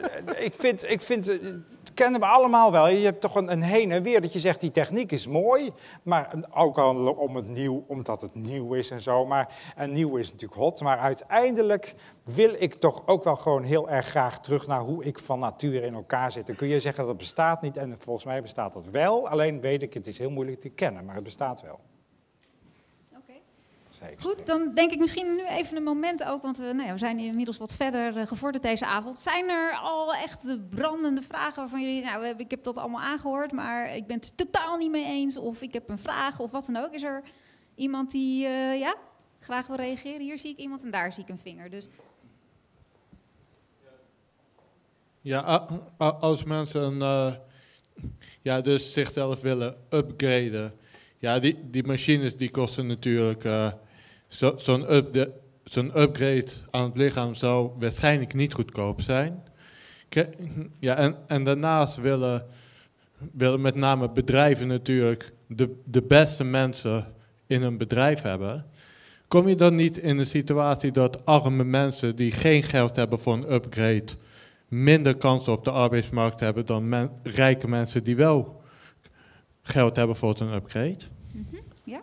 ik vind, ik vind, kennen we allemaal wel. Je hebt toch een, een heen en weer dat je zegt, die techniek is mooi. Maar ook al om het nieuw, omdat het nieuw is en zo. Maar, en nieuw is natuurlijk hot. Maar uiteindelijk wil ik toch ook wel gewoon heel erg graag terug naar hoe ik van nature in elkaar zit. Dan kun je zeggen dat het bestaat niet. En volgens mij bestaat dat wel. Alleen weet ik, het is heel moeilijk te kennen. Maar het bestaat wel. zeker. Goed, dan denk ik misschien nu even een moment ook, want we, nou ja, we zijn inmiddels wat verder uh, gevorderd deze avond. Zijn er al echt brandende vragen waarvan jullie, nou, we hebben, ik heb dat allemaal aangehoord, maar ik ben het er totaal niet mee eens, of ik heb een vraag, of wat dan ook. Is er iemand die, uh, ja, graag wil reageren? Hier zie ik iemand en daar zie ik een vinger, dus... Ja, als mensen uh, ja, dus zichzelf willen upgraden, ja, die, die machines die kosten natuurlijk, uh, zo, zo'n up zo'n upgrade aan het lichaam zou waarschijnlijk niet goedkoop zijn. Ja, en, en daarnaast willen, willen met name bedrijven natuurlijk de, de beste mensen in een bedrijf hebben. Kom je dan niet in een situatie dat arme mensen die geen geld hebben voor een upgrade minder kansen op de arbeidsmarkt hebben dan men, rijke mensen die wel geld hebben voor zo'n upgrade? Mm-hmm. Ja,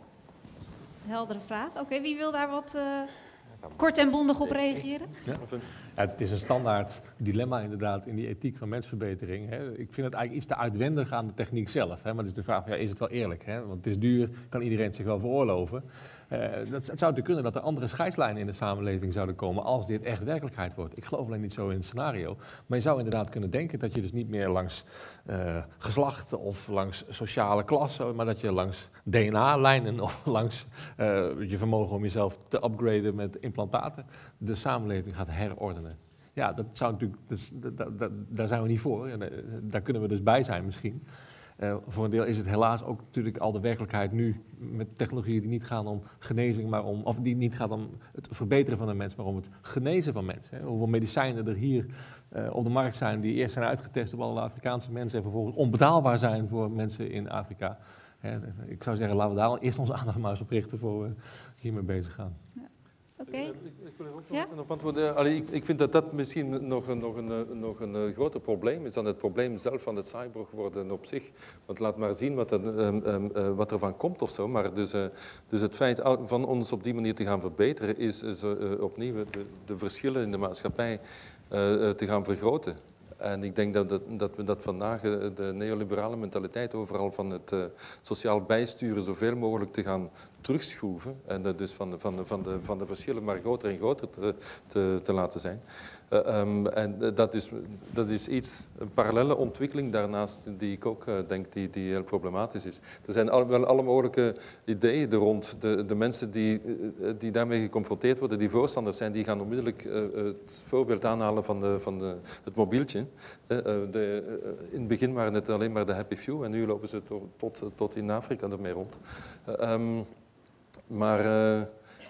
heldere vraag. Oké, okay, wie wil daar wat uh, kort en bondig op reageren? Ja. Ja, het is een standaard dilemma inderdaad in die ethiek van mensverbetering. Hè. Ik vind het eigenlijk iets te uitwendig aan de techniek zelf. Hè. Maar het is de vraag van, ja, is het wel eerlijk? Hè? Want het is duur, kan iedereen het zich wel veroorloven. Uh, dat, het zou natuurlijk kunnen dat er andere scheidslijnen in de samenleving zouden komen als dit echt werkelijkheid wordt. Ik geloof alleen niet zo in het scenario. Maar je zou inderdaad kunnen denken dat je dus niet meer langs uh, geslacht of langs sociale klassen, maar dat je langs D N A-lijnen of langs uh, je vermogen om jezelf te upgraden met implantaten de samenleving gaat herordenen. Ja, dat zou natuurlijk, dus, da, da, daar zijn we niet voor. En, uh, daar kunnen we dus bij zijn misschien. Uh, voor een deel is het helaas ook natuurlijk al de werkelijkheid nu met technologieën die niet gaan om genezing, maar om, of die niet gaat om het verbeteren van de mens, maar om het genezen van mensen. Hè. Hoeveel medicijnen er hier uh, op de markt zijn die eerst zijn uitgetest op alle Afrikaanse mensen en vervolgens onbetaalbaar zijn voor mensen in Afrika. Hè. Ik zou zeggen, laten we daar eerst onze aandacht maar eens op richten voor we hiermee bezig gaan. Ja. Okay. Ik, ik wil er ook nog ja? even op antwoorden. Allee, ik, ik vind dat dat misschien nog een, nog, een, nog een groter probleem is dan het probleem zelf van het cyborg worden op zich. Want laat maar zien wat er, um, um, uh, wat er van komt of zo. Maar dus, uh, dus het feit van ons op die manier te gaan verbeteren is, is uh, opnieuw de, de verschillen in de maatschappij uh, te gaan vergroten. En ik denk dat, dat, dat we dat vandaag, de neoliberale mentaliteit overal van het uh, sociaal bijsturen zoveel mogelijk te gaan terugschroeven. En dat dus van de, van, de, van, de, van de verschillen maar groter en groter te, te, te laten zijn. Uh, um, en dat is, dat is iets, een parallele ontwikkeling daarnaast die ik ook uh, denk die, die heel problematisch is. Er zijn al, wel alle mogelijke ideeën er rond. De, de mensen die, uh, die daarmee geconfronteerd worden, die voorstanders zijn, die gaan onmiddellijk uh, het voorbeeld aanhalen van, de, van de, het mobieltje. Uh, de, uh, in het begin waren het alleen maar de Happy Few en nu lopen ze tot, tot, tot in Afrika ermee rond. Uh, um, maar... Uh,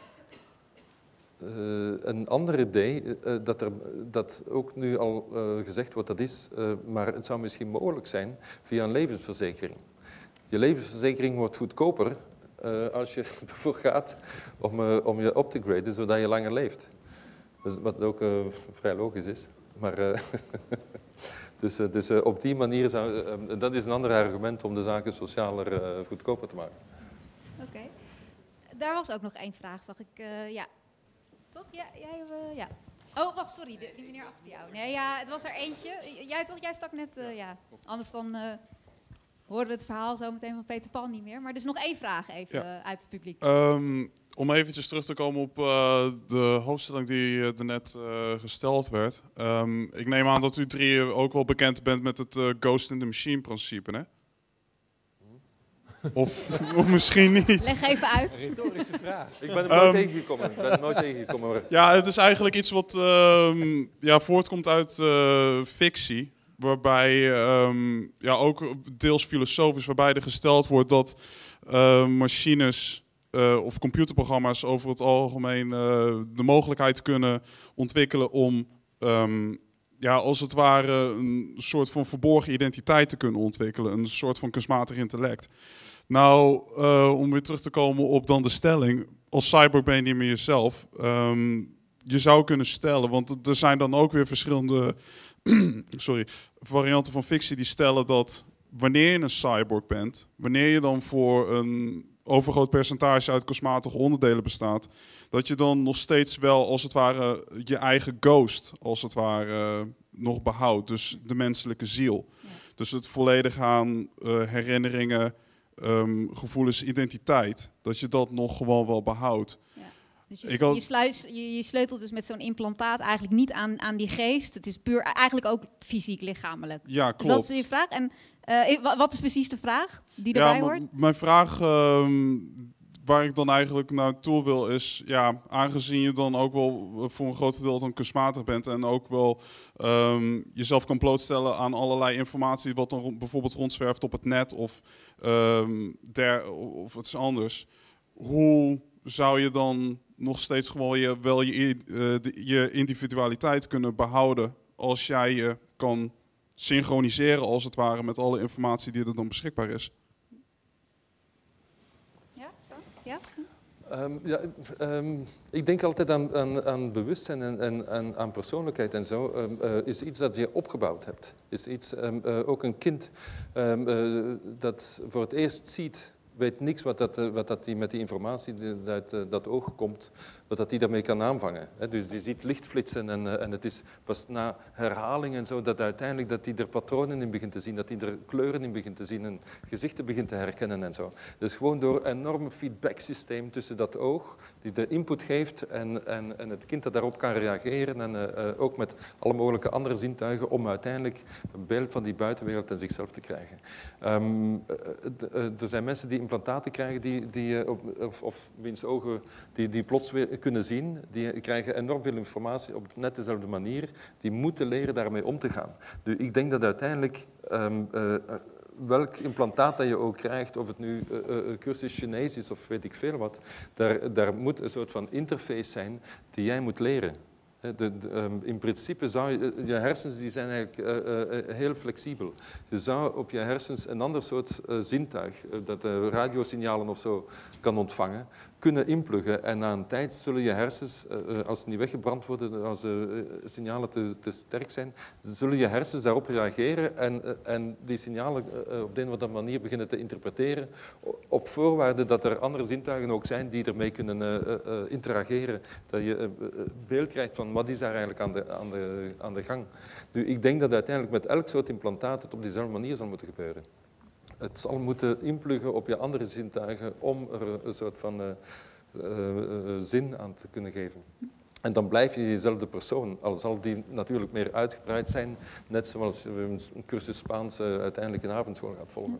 Uh, een ander idee, uh, dat, er, dat ook nu al uh, gezegd wordt, dat is, uh, maar het zou misschien mogelijk zijn via een levensverzekering. Je levensverzekering wordt goedkoper uh, als je ervoor gaat om, uh, om je op te graden, zodat je langer leeft. Dus, wat ook uh, vrij logisch is. Maar, uh, dus uh, dus uh, op die manier, zou, uh, dat is een ander argument om de zaken socialer uh, goedkoper te maken. Oké. Okay. Daar was ook nog één vraag, zag ik. Uh, ja. Toch? Ja, jij, uh, ja. Oh, wacht, sorry, de, die meneer achter jou. Nee, ja, het was er eentje. Jij toch? Jij stak net, uh, ja. Anders dan uh, horen we het verhaal zo meteen van Peter Pan niet meer. Maar er is nog één vraag even ja. uh, uit het publiek. Um, om eventjes terug te komen op uh, de hoofdstelling die uh, er net uh, gesteld werd. Um, ik neem aan dat u drie ook wel bekend bent met het uh, Ghost in the Machine principe, hè? Of, of misschien niet. Leg even uit. Een retorische vraag. Ik ben er nooit um, tegengekomen. Ik ben er nooit tegengekomen. Ja, het is eigenlijk iets wat um, ja, voortkomt uit uh, fictie. Waarbij, um, ja, ook deels filosofisch, waarbij er gesteld wordt dat uh, machines uh, of computerprogramma's over het algemeen uh, de mogelijkheid kunnen ontwikkelen om... Um, ja, als het ware een soort van verborgen identiteit te kunnen ontwikkelen. Een soort van kunstmatig intellect. Nou, uh, om weer terug te komen op dan de stelling. Als cyborg ben je niet meer jezelf. Um, je zou kunnen stellen, want er zijn dan ook weer verschillende sorry, varianten van fictie die stellen dat wanneer je een cyborg bent, wanneer je dan voor een overgroot percentage uit kunstmatige onderdelen bestaat, dat je dan nog steeds wel als het ware je eigen ghost als het ware nog behoudt. Dus de menselijke ziel. Ja. Dus het volledig aan uh, herinneringen, um, gevoelens, identiteit, dat je dat nog gewoon wel behoudt. Ja. Dus je, Ik had- je, sluit, je, je sleutelt dus met zo'n implantaat eigenlijk niet aan, aan die geest. Het is puur eigenlijk ook fysiek, lichamelijk. Ja, Dus dat klopt. is je vraag. En eh, wa- wat is precies de vraag die Ja, erbij m- hoort? mijn vraag ehm, waar ik dan eigenlijk naartoe wil is, ja, aangezien je dan ook wel voor een groot deel dan kunstmatig bent en ook wel ehm, jezelf kan blootstellen aan allerlei informatie wat dan rond- bijvoorbeeld rondzwerft op het net of, ehm, der, of iets anders. Hoe zou je dan nog steeds gewoon je, wel je, i- eh, de- je individualiteit kunnen behouden als jij je kan synchroniseren als het ware met alle informatie die er dan beschikbaar is? Ja? Ja? Ehm, ja, ehm, ik denk altijd aan, aan, aan bewustzijn en, en, en aan persoonlijkheid en zo. Ehm, eh, is iets dat je opgebouwd hebt. Is iets, ehm, eh, ook een kind ehm, eh, dat voor het eerst ziet, weet niks wat dat, eh, wat dat die met die informatie die uit eh, dat oog komt, wat dat die daarmee kan aanvangen. Hè. Dus die ziet licht flitsen en, eh, en het is pas na herhaling en zo dat uiteindelijk dat hij er patronen in begint te zien, dat hij er kleuren in begint te zien en gezichten begint te herkennen en zo. Dus gewoon door een enorm feedbacksysteem tussen dat oog, die de input geeft en, en, en het kind dat daarop kan reageren en uh, uh, ook met alle mogelijke andere zintuigen om uiteindelijk een beeld van die buitenwereld en zichzelf te krijgen. Um, uh, uh, er zijn mensen die implantaten krijgen die, die, uh, of, of wiens ogen die, die plots weer kunnen zien, die krijgen enorm veel informatie op net dezelfde manier, die moeten leren daarmee om te gaan. Dus ik denk dat uiteindelijk um, uh, welk implantaat dat je ook krijgt, of het nu uh, uh, cursus Chinees is of weet ik veel wat, daar, daar moet een soort van interface zijn die jij moet leren. De, de, um, in principe zou je, je hersens die zijn eigenlijk uh, uh, heel flexibel. Je zou op je hersens een ander soort uh, zintuig, uh, dat uh, radiosignalen of zo kan ontvangen, kunnen inpluggen. En na een tijd zullen je hersens, uh, als ze niet weggebrand worden, als de uh, signalen te, te sterk zijn, zullen je hersens daarop reageren en, uh, en die signalen uh, op de een of andere manier beginnen te interpreteren, op voorwaarde dat er andere zintuigen ook zijn die ermee kunnen uh, uh, interageren. Dat je een uh, beeld krijgt van wat is daar eigenlijk aan de, aan de, aan de gang. Nu, ik denk dat uiteindelijk met elk soort implantaat het op dezelfde manier zal moeten gebeuren. Het zal moeten inpluggen op je andere zintuigen om er een soort van uh, uh, uh, zin aan te kunnen geven. En dan blijf je dezelfde persoon, al zal die natuurlijk meer uitgebreid zijn, net zoals je een cursus Spaans uh, uiteindelijk in avondschool gaat volgen.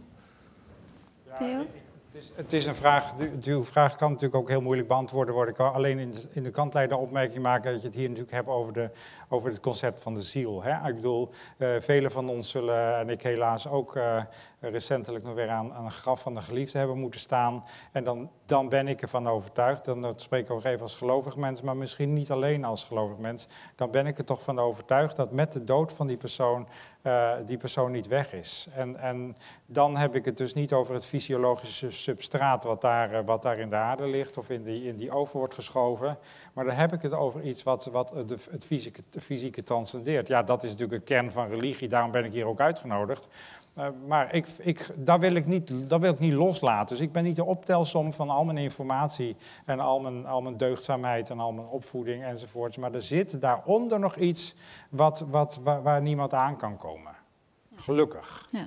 Theo? Het is, het is een vraag, uw vraag kan natuurlijk ook heel moeilijk beantwoorden worden. Ik kan alleen in de, in de kantlijnen opmerking maken dat je het hier natuurlijk hebt over, de, over het concept van de ziel. Hè? Ik bedoel, uh, velen van ons zullen, en ik helaas ook uh, recentelijk nog weer aan, aan een graf van een geliefde hebben moeten staan. En dan, dan ben ik ervan overtuigd, dan dat spreek ik ook even als gelovig mens, maar misschien niet alleen als gelovig mens. Dan ben ik er toch van overtuigd dat met de dood van die persoon Uh, die persoon niet weg is. En, en dan heb ik het dus niet over het fysiologische substraat wat daar, uh, wat daar in de aarde ligt of in die, in die oven wordt geschoven. Maar dan heb ik het over iets wat, wat de, het fysieke, de fysieke transcendeert. Ja, dat is natuurlijk een kern van religie, daarom ben ik hier ook uitgenodigd. Uh, maar ik, ik, dat, wil ik niet, dat wil ik niet loslaten. Dus ik ben niet de optelsom van al mijn informatie en al mijn, al mijn deugdzaamheid en al mijn opvoeding enzovoorts. Maar er zit daaronder nog iets wat, wat, waar, waar niemand aan kan komen. Gelukkig. Ja.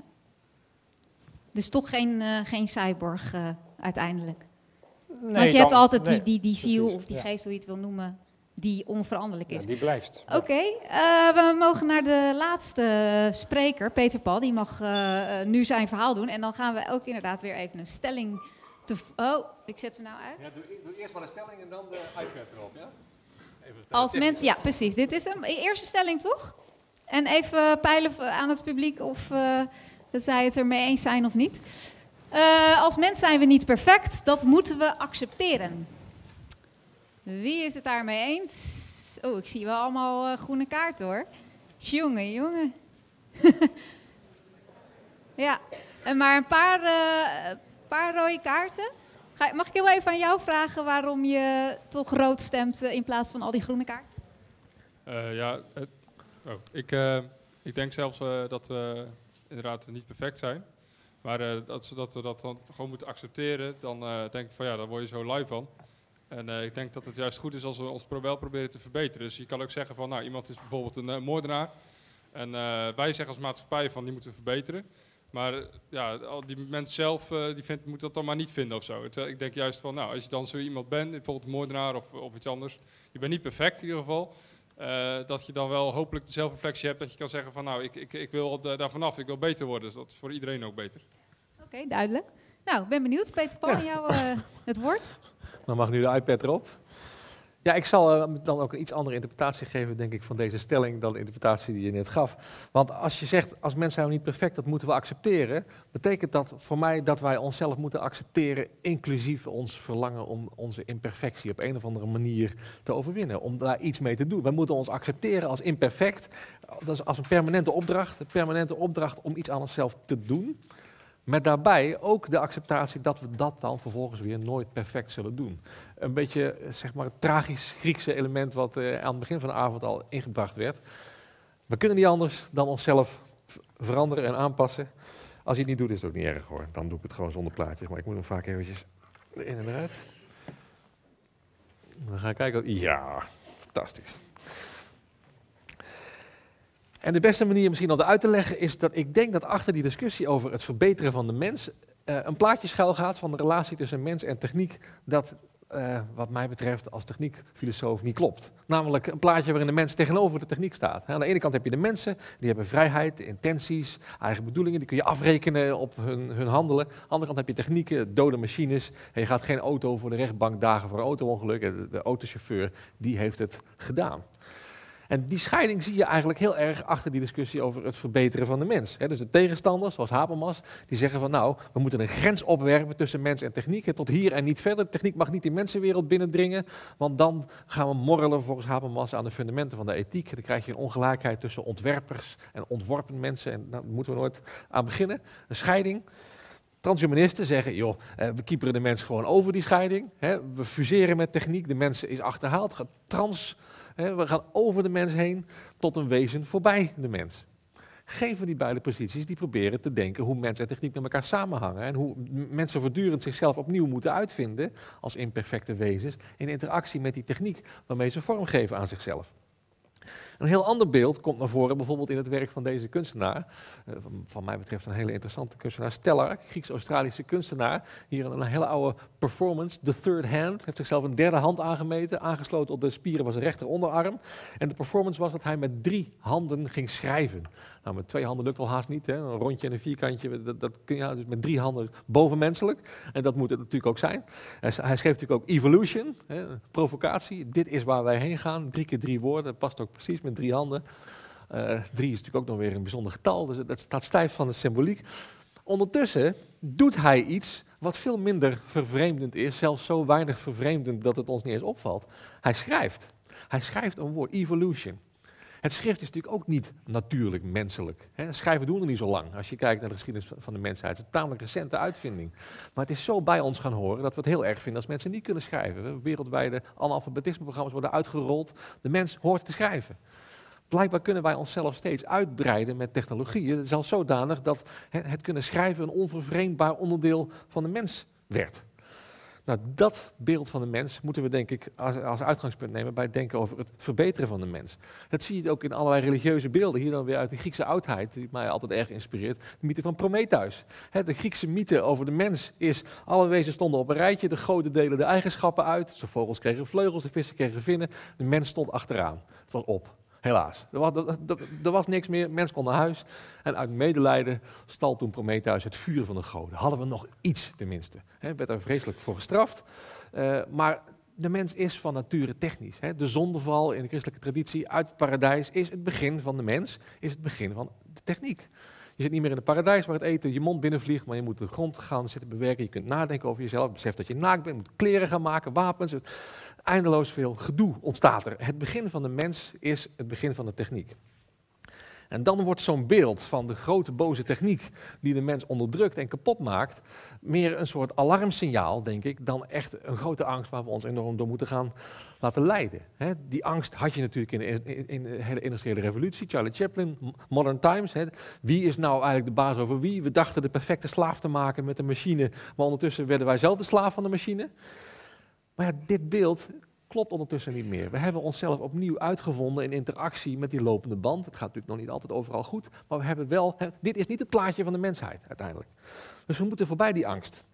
Dus toch geen, uh, geen cyborg uh, uiteindelijk? Nee, Want je dan, hebt altijd nee, die, die, die ziel precies, of die ja. geest, hoe je het wil noemen, die onveranderlijk is. Ja, die blijft. Oké, okay, uh, we mogen naar de laatste spreker, Peter Paul. Die mag uh, nu zijn verhaal doen. En dan gaan we ook inderdaad weer even een stelling te... Oh, ik zet hem nou uit. Ja, doe, doe eerst maar de stelling en dan de iPad erop, ja? Even Als mensen... Ja, precies. Dit is een eerste stelling, toch? En even peilen aan het publiek of uh, dat zij het ermee eens zijn of niet. Uh, als mens zijn we niet perfect. Dat moeten we accepteren. Wie is het daarmee eens? Oh, ik zie wel allemaal uh, groene kaarten, hoor. Jongen, jongen. Ja, maar een paar, uh, paar rode kaarten. Ga, mag ik heel even aan jou vragen waarom je toch rood stemt uh, in plaats van al die groene kaarten? Uh, ja, het, oh, ik, uh, ik denk zelfs uh, dat we inderdaad niet perfect zijn. Maar uh, dat, dat we dat dan gewoon moeten accepteren, dan uh, denk ik van ja, daar word je zo lui van. En uh, ik denk dat het juist goed is als we ons wel proberen te verbeteren. Dus je kan ook zeggen van, nou, iemand is bijvoorbeeld een uh, moordenaar. En uh, wij zeggen als maatschappij van, die moeten we verbeteren. Maar ja, al die mens zelf uh, die vindt, moet dat dan maar niet vinden of zo. Het, uh, ik denk juist van, nou, als je dan zo iemand bent, bijvoorbeeld een moordenaar of, of iets anders, je bent niet perfect in ieder geval, uh, dat je dan wel hopelijk de zelfreflectie hebt dat je kan zeggen van, nou, ik, ik, ik wil daar vanaf, ik wil beter worden. Dus dat is voor iedereen ook beter. Oké, okay, duidelijk. Nou, ik ben benieuwd, Peter Paul, aan jou uh, het woord. Dan mag nu de iPad erop. Ja, ik zal uh, dan ook een iets andere interpretatie geven, denk ik, van deze stelling dan de interpretatie die je net gaf. Want als je zegt, als mensen zijn niet perfect, dat moeten we accepteren, betekent dat voor mij dat wij onszelf moeten accepteren, inclusief ons verlangen om onze imperfectie op een of andere manier te overwinnen, om daar iets mee te doen. Wij moeten ons accepteren als imperfect, dat is als een permanente opdracht, een permanente opdracht om iets aan onszelf te doen. Met daarbij ook de acceptatie dat we dat dan vervolgens weer nooit perfect zullen doen. Een beetje, zeg maar, het tragisch Griekse element wat uh, aan het begin van de avond al ingebracht werd. We kunnen niet anders dan onszelf veranderen en aanpassen. Als je het niet doet, is het ook niet erg hoor. Dan doe ik het gewoon zonder plaatjes, maar ik moet hem vaak eventjes erin en eruit. Dan ga ik kijken. Ja, fantastisch. En de beste manier misschien om dat uit te leggen is dat ik denk dat achter die discussie over het verbeteren van de mens uh, een plaatje schuil gaat van de relatie tussen mens en techniek dat uh, wat mij betreft als techniekfilosoof niet klopt. Namelijk een plaatje waarin de mens tegenover de techniek staat. Aan de ene kant heb je de mensen, die hebben vrijheid, intenties, eigen bedoelingen, die kun je afrekenen op hun, hun handelen. Aan de andere kant heb je technieken, dode machines. En je gaat geen auto voor de rechtbank dagen voor een auto-ongeluk. De, de autochauffeur, die heeft het gedaan. En die scheiding zie je eigenlijk heel erg achter die discussie over het verbeteren van de mens. He, dus de tegenstanders, zoals Habermas, die zeggen van nou, we moeten een grens opwerpen tussen mens en techniek. En tot hier en niet verder. De techniek mag niet die mensenwereld binnendringen, want dan gaan we morrelen volgens Habermas aan de fundamenten van de ethiek. Dan krijg je een ongelijkheid tussen ontwerpers en ontworpen mensen. En daar moeten we nooit aan beginnen. Een scheiding. Transhumanisten zeggen, joh, eh, we kieperen de mens gewoon over die scheiding. Hè. We fuseren met techniek, de mens is achterhaald. Gaat trans, hè, we gaan over de mens heen tot een wezen voorbij de mens. Geen van die beide posities die proberen te denken hoe mens en techniek met elkaar samenhangen. En hoe mensen voortdurend zichzelf opnieuw moeten uitvinden als imperfecte wezens in interactie met die techniek waarmee ze vorm geven aan zichzelf. Een heel ander beeld komt naar voren, bijvoorbeeld in het werk van deze kunstenaar. Uh, van, van mij betreft een hele interessante kunstenaar, Stellar, Grieks-Australische kunstenaar. Hier een hele oude performance, The Third Hand. Heeft zichzelf een derde hand aangemeten, aangesloten op de spieren van zijn rechter onderarm. En de performance was dat hij met drie handen ging schrijven. Nou, met twee handen lukt al haast niet, hè? Een rondje en een vierkantje, dat, dat kun je dus met drie handen bovenmenselijk. En dat moet het natuurlijk ook zijn. Hij, hij schreef natuurlijk ook Evolution, hè? Provocatie. Dit is waar wij heen gaan, drie keer drie woorden, dat past ook precies met drie handen. Uh, drie is natuurlijk ook nog weer een bijzonder getal, dus dat staat stijf van de symboliek. Ondertussen doet hij iets wat veel minder vervreemdend is, zelfs zo weinig vervreemdend dat het ons niet eens opvalt. Hij schrijft. Hij schrijft een woord, evolution. Het schrift is natuurlijk ook niet natuurlijk menselijk. Hè? Schrijven doen we niet zo lang. Als je kijkt naar de geschiedenis van de mensheid. Het is een tamelijk recente uitvinding. Maar het is zo bij ons gaan horen dat we het heel erg vinden als mensen niet kunnen schrijven. Wereldwijde analfabetismeprogramma's worden uitgerold. De mens hoort te schrijven. Blijkbaar kunnen wij onszelf steeds uitbreiden met technologieën. Het is al zodanig dat het kunnen schrijven een onvervreemdbaar onderdeel van de mens werd. Nou, dat beeld van de mens moeten we denk ik als, als uitgangspunt nemen bij het denken over het verbeteren van de mens. Dat zie je ook in allerlei religieuze beelden, hier dan weer uit de Griekse oudheid, die mij altijd erg inspireert, de mythe van Prometheus. He, de Griekse mythe over de mens is, alle wezens stonden op een rijtje, de goden delen de eigenschappen uit, de vogels kregen vleugels, de vissen kregen vinnen, de mens stond achteraan. Het was op. Helaas. Er was, er, er was niks meer, mens kon naar huis. En uit medelijden stal toen Prometheus het vuur van de goden. Hadden we nog iets tenminste. He, werd er vreselijk voor gestraft. Uh, maar de mens is van nature technisch. He. De zondeval in de christelijke traditie uit het paradijs is het begin van de mens. Is het begin van de techniek. Je zit niet meer in het paradijs waar het eten je mond binnenvliegt, maar je moet de grond gaan zitten bewerken. Je kunt nadenken over jezelf, besef dat je naakt bent, je moet kleren gaan maken, wapens. Eindeloos veel gedoe ontstaat er. Het begin van de mens is het begin van de techniek. En dan wordt zo'n beeld van de grote boze techniek die de mens onderdrukt en kapot maakt, meer een soort alarmsignaal, denk ik, dan echt een grote angst waar we ons enorm door moeten gaan laten leiden. He, die angst had je natuurlijk in de, in, in de hele industriële revolutie, Charlie Chaplin, Modern Times. He, wie is nou eigenlijk de baas over wie? We dachten de perfecte slaaf te maken met de machine, maar ondertussen werden wij zelf de slaaf van de machine. Maar ja, dit beeld klopt ondertussen niet meer. We hebben onszelf opnieuw uitgevonden in interactie met die lopende band. Het gaat natuurlijk nog niet altijd overal goed, maar we hebben wel... Hè, dit is niet het plaatje van de mensheid uiteindelijk. Dus we moeten voorbij die angst.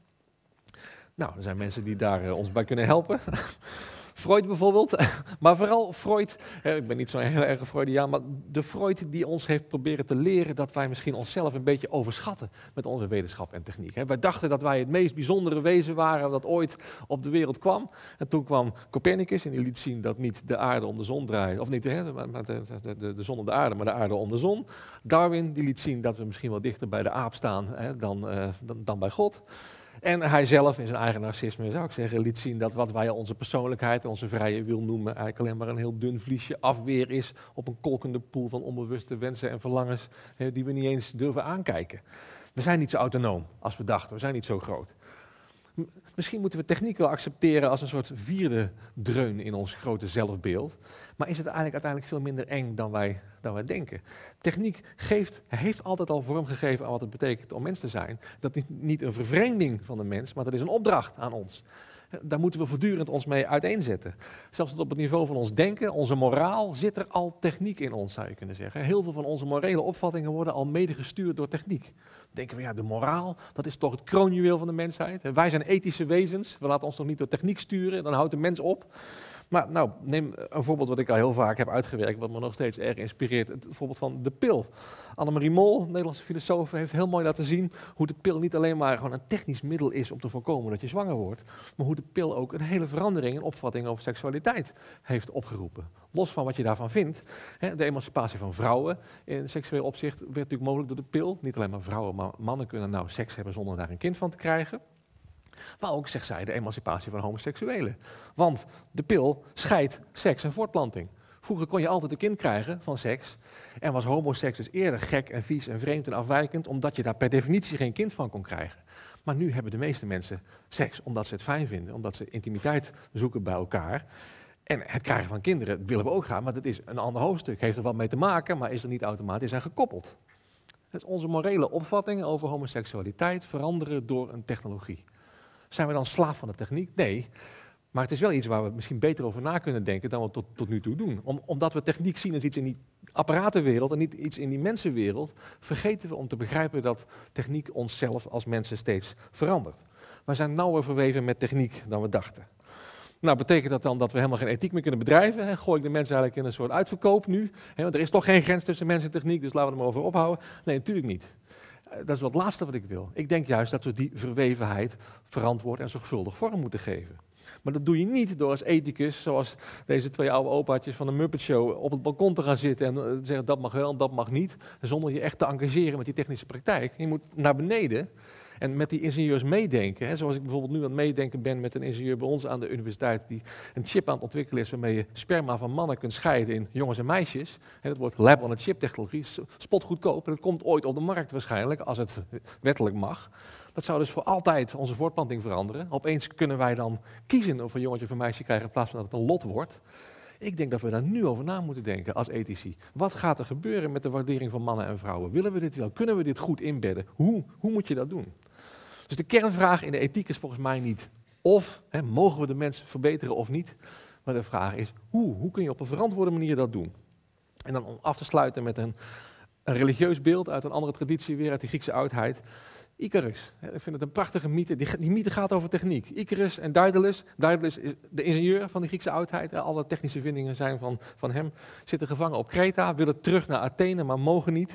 Nou, er zijn mensen die daar uh, ons bij kunnen helpen. Freud bijvoorbeeld, maar vooral Freud, eh, ik ben niet zo'n heel erg Freudiaan, maar de Freud die ons heeft proberen te leren dat wij misschien onszelf een beetje overschatten met onze wetenschap en techniek. Hè. Wij dachten dat wij het meest bijzondere wezen waren dat ooit op de wereld kwam. En toen kwam Copernicus en die liet zien dat niet de aarde om de zon draait, of niet hè, maar de, de, de, de zon om de aarde, maar de aarde om de zon. Darwin die liet zien dat we misschien wel dichter bij de aap staan hè, dan, uh, dan, dan bij God. En hij zelf, in zijn eigen narcisme zou ik zeggen, liet zien dat wat wij onze persoonlijkheid en onze vrije wil noemen, eigenlijk alleen maar een heel dun vliesje afweer is op een kolkende poel van onbewuste wensen en verlangens hè, die we niet eens durven aankijken. We zijn niet zo autonoom als we dachten, we zijn niet zo groot. M- misschien moeten we techniek wel accepteren als een soort vierde dreun in ons grote zelfbeeld, maar is het eigenlijk uiteindelijk veel minder eng dan wij, dan wij denken. Techniek geeft, heeft altijd al vorm gegeven aan wat het betekent om mens te zijn. Dat is niet een vervreemding van de mens, maar dat is een opdracht aan ons. Daar moeten we voortdurend ons mee uiteenzetten. Zelfs tot op het niveau van ons denken, onze moraal, zit er al techniek in ons, zou je kunnen zeggen. Heel veel van onze morele opvattingen worden al mede gestuurd door techniek. Denken we, ja, de moraal, dat is toch het kroonjuweel van de mensheid. Wij zijn ethische wezens, we laten ons toch niet door techniek sturen, dan houdt de mens op. Maar nou, neem een voorbeeld wat ik al heel vaak heb uitgewerkt, wat me nog steeds erg inspireert. Het voorbeeld van de pil. Annemarie Mol, Nederlandse filosoof, heeft heel mooi laten zien hoe de pil niet alleen maar gewoon een technisch middel is om te voorkomen dat je zwanger wordt, maar hoe de pil ook een hele verandering in opvatting over seksualiteit heeft opgeroepen. Los van wat je daarvan vindt, hè, de emancipatie van vrouwen in seksueel opzicht werd natuurlijk mogelijk door de pil. Niet alleen maar vrouwen, maar mannen kunnen nou seks hebben zonder daar een kind van te krijgen. Maar ook, zegt zij, de emancipatie van homoseksuelen. Want de pil scheidt seks en voortplanting. Vroeger kon je altijd een kind krijgen van seks. En was homoseks dus eerder gek en vies en vreemd en afwijkend, omdat je daar per definitie geen kind van kon krijgen. Maar nu hebben de meeste mensen seks omdat ze het fijn vinden, omdat ze intimiteit zoeken bij elkaar. En het krijgen van kinderen willen we ook gaan, maar dat is een ander hoofdstuk. Heeft er wat mee te maken, maar is er niet automatisch aan gekoppeld. Dus onze morele opvattingen over homoseksualiteit veranderen door een technologie. Zijn we dan slaaf van de techniek? Nee, maar het is wel iets waar we misschien beter over na kunnen denken dan we tot, tot nu toe doen. Om, omdat we techniek zien als iets in die apparatenwereld en niet iets in die mensenwereld, vergeten we om te begrijpen dat techniek onszelf als mensen steeds verandert. We zijn nauwer verweven met techniek dan we dachten. Nou, betekent dat dan dat we helemaal geen ethiek meer kunnen bedrijven? Hè? Gooi ik de mensen eigenlijk in een soort uitverkoop nu? Hè? Want er is toch geen grens tussen mens en techniek, dus laten we er maar over ophouden. Nee, natuurlijk niet. Dat is wat het laatste wat ik wil. Ik denk juist dat we die verwevenheid verantwoord en zorgvuldig vorm moeten geven. Maar dat doe je niet door als ethicus, zoals deze twee oude opaatjes van de Muppet Show, op het balkon te gaan zitten en zeggen dat mag wel en dat mag niet. Zonder je echt te engageren met die technische praktijk. Je moet naar beneden en met die ingenieurs meedenken. Hè, zoals ik bijvoorbeeld nu aan het meedenken ben met een ingenieur bij ons aan de universiteit die een chip aan het ontwikkelen is waarmee je sperma van mannen kunt scheiden in jongens en meisjes. En dat wordt lab-on-a-chip technologie, spotgoedkoop. En dat komt ooit op de markt waarschijnlijk, als het wettelijk mag. Dat zou dus voor altijd onze voortplanting veranderen. Opeens kunnen wij dan kiezen of we een jongetje of een meisje krijgen in plaats van dat het een lot wordt. Ik denk dat we daar nu over na moeten denken als ethici. Wat gaat er gebeuren met de waardering van mannen en vrouwen? Willen we dit wel? Kunnen we dit goed inbedden? Hoe, hoe moet je dat doen? Dus de kernvraag in de ethiek is volgens mij niet of, hè, mogen we de mens verbeteren of niet. Maar de vraag is hoe? Hoe kun je op een verantwoorde manier dat doen? En dan om af te sluiten met een, een religieus beeld uit een andere traditie, weer uit de Griekse oudheid. Icarus. Ik vind het een prachtige mythe. Die, die mythe gaat over techniek. Icarus en Daedalus. Daedalus is de ingenieur van de Griekse oudheid. Alle technische vindingen zijn van, van hem. Zitten gevangen op Kreta, willen terug naar Athene, maar mogen niet.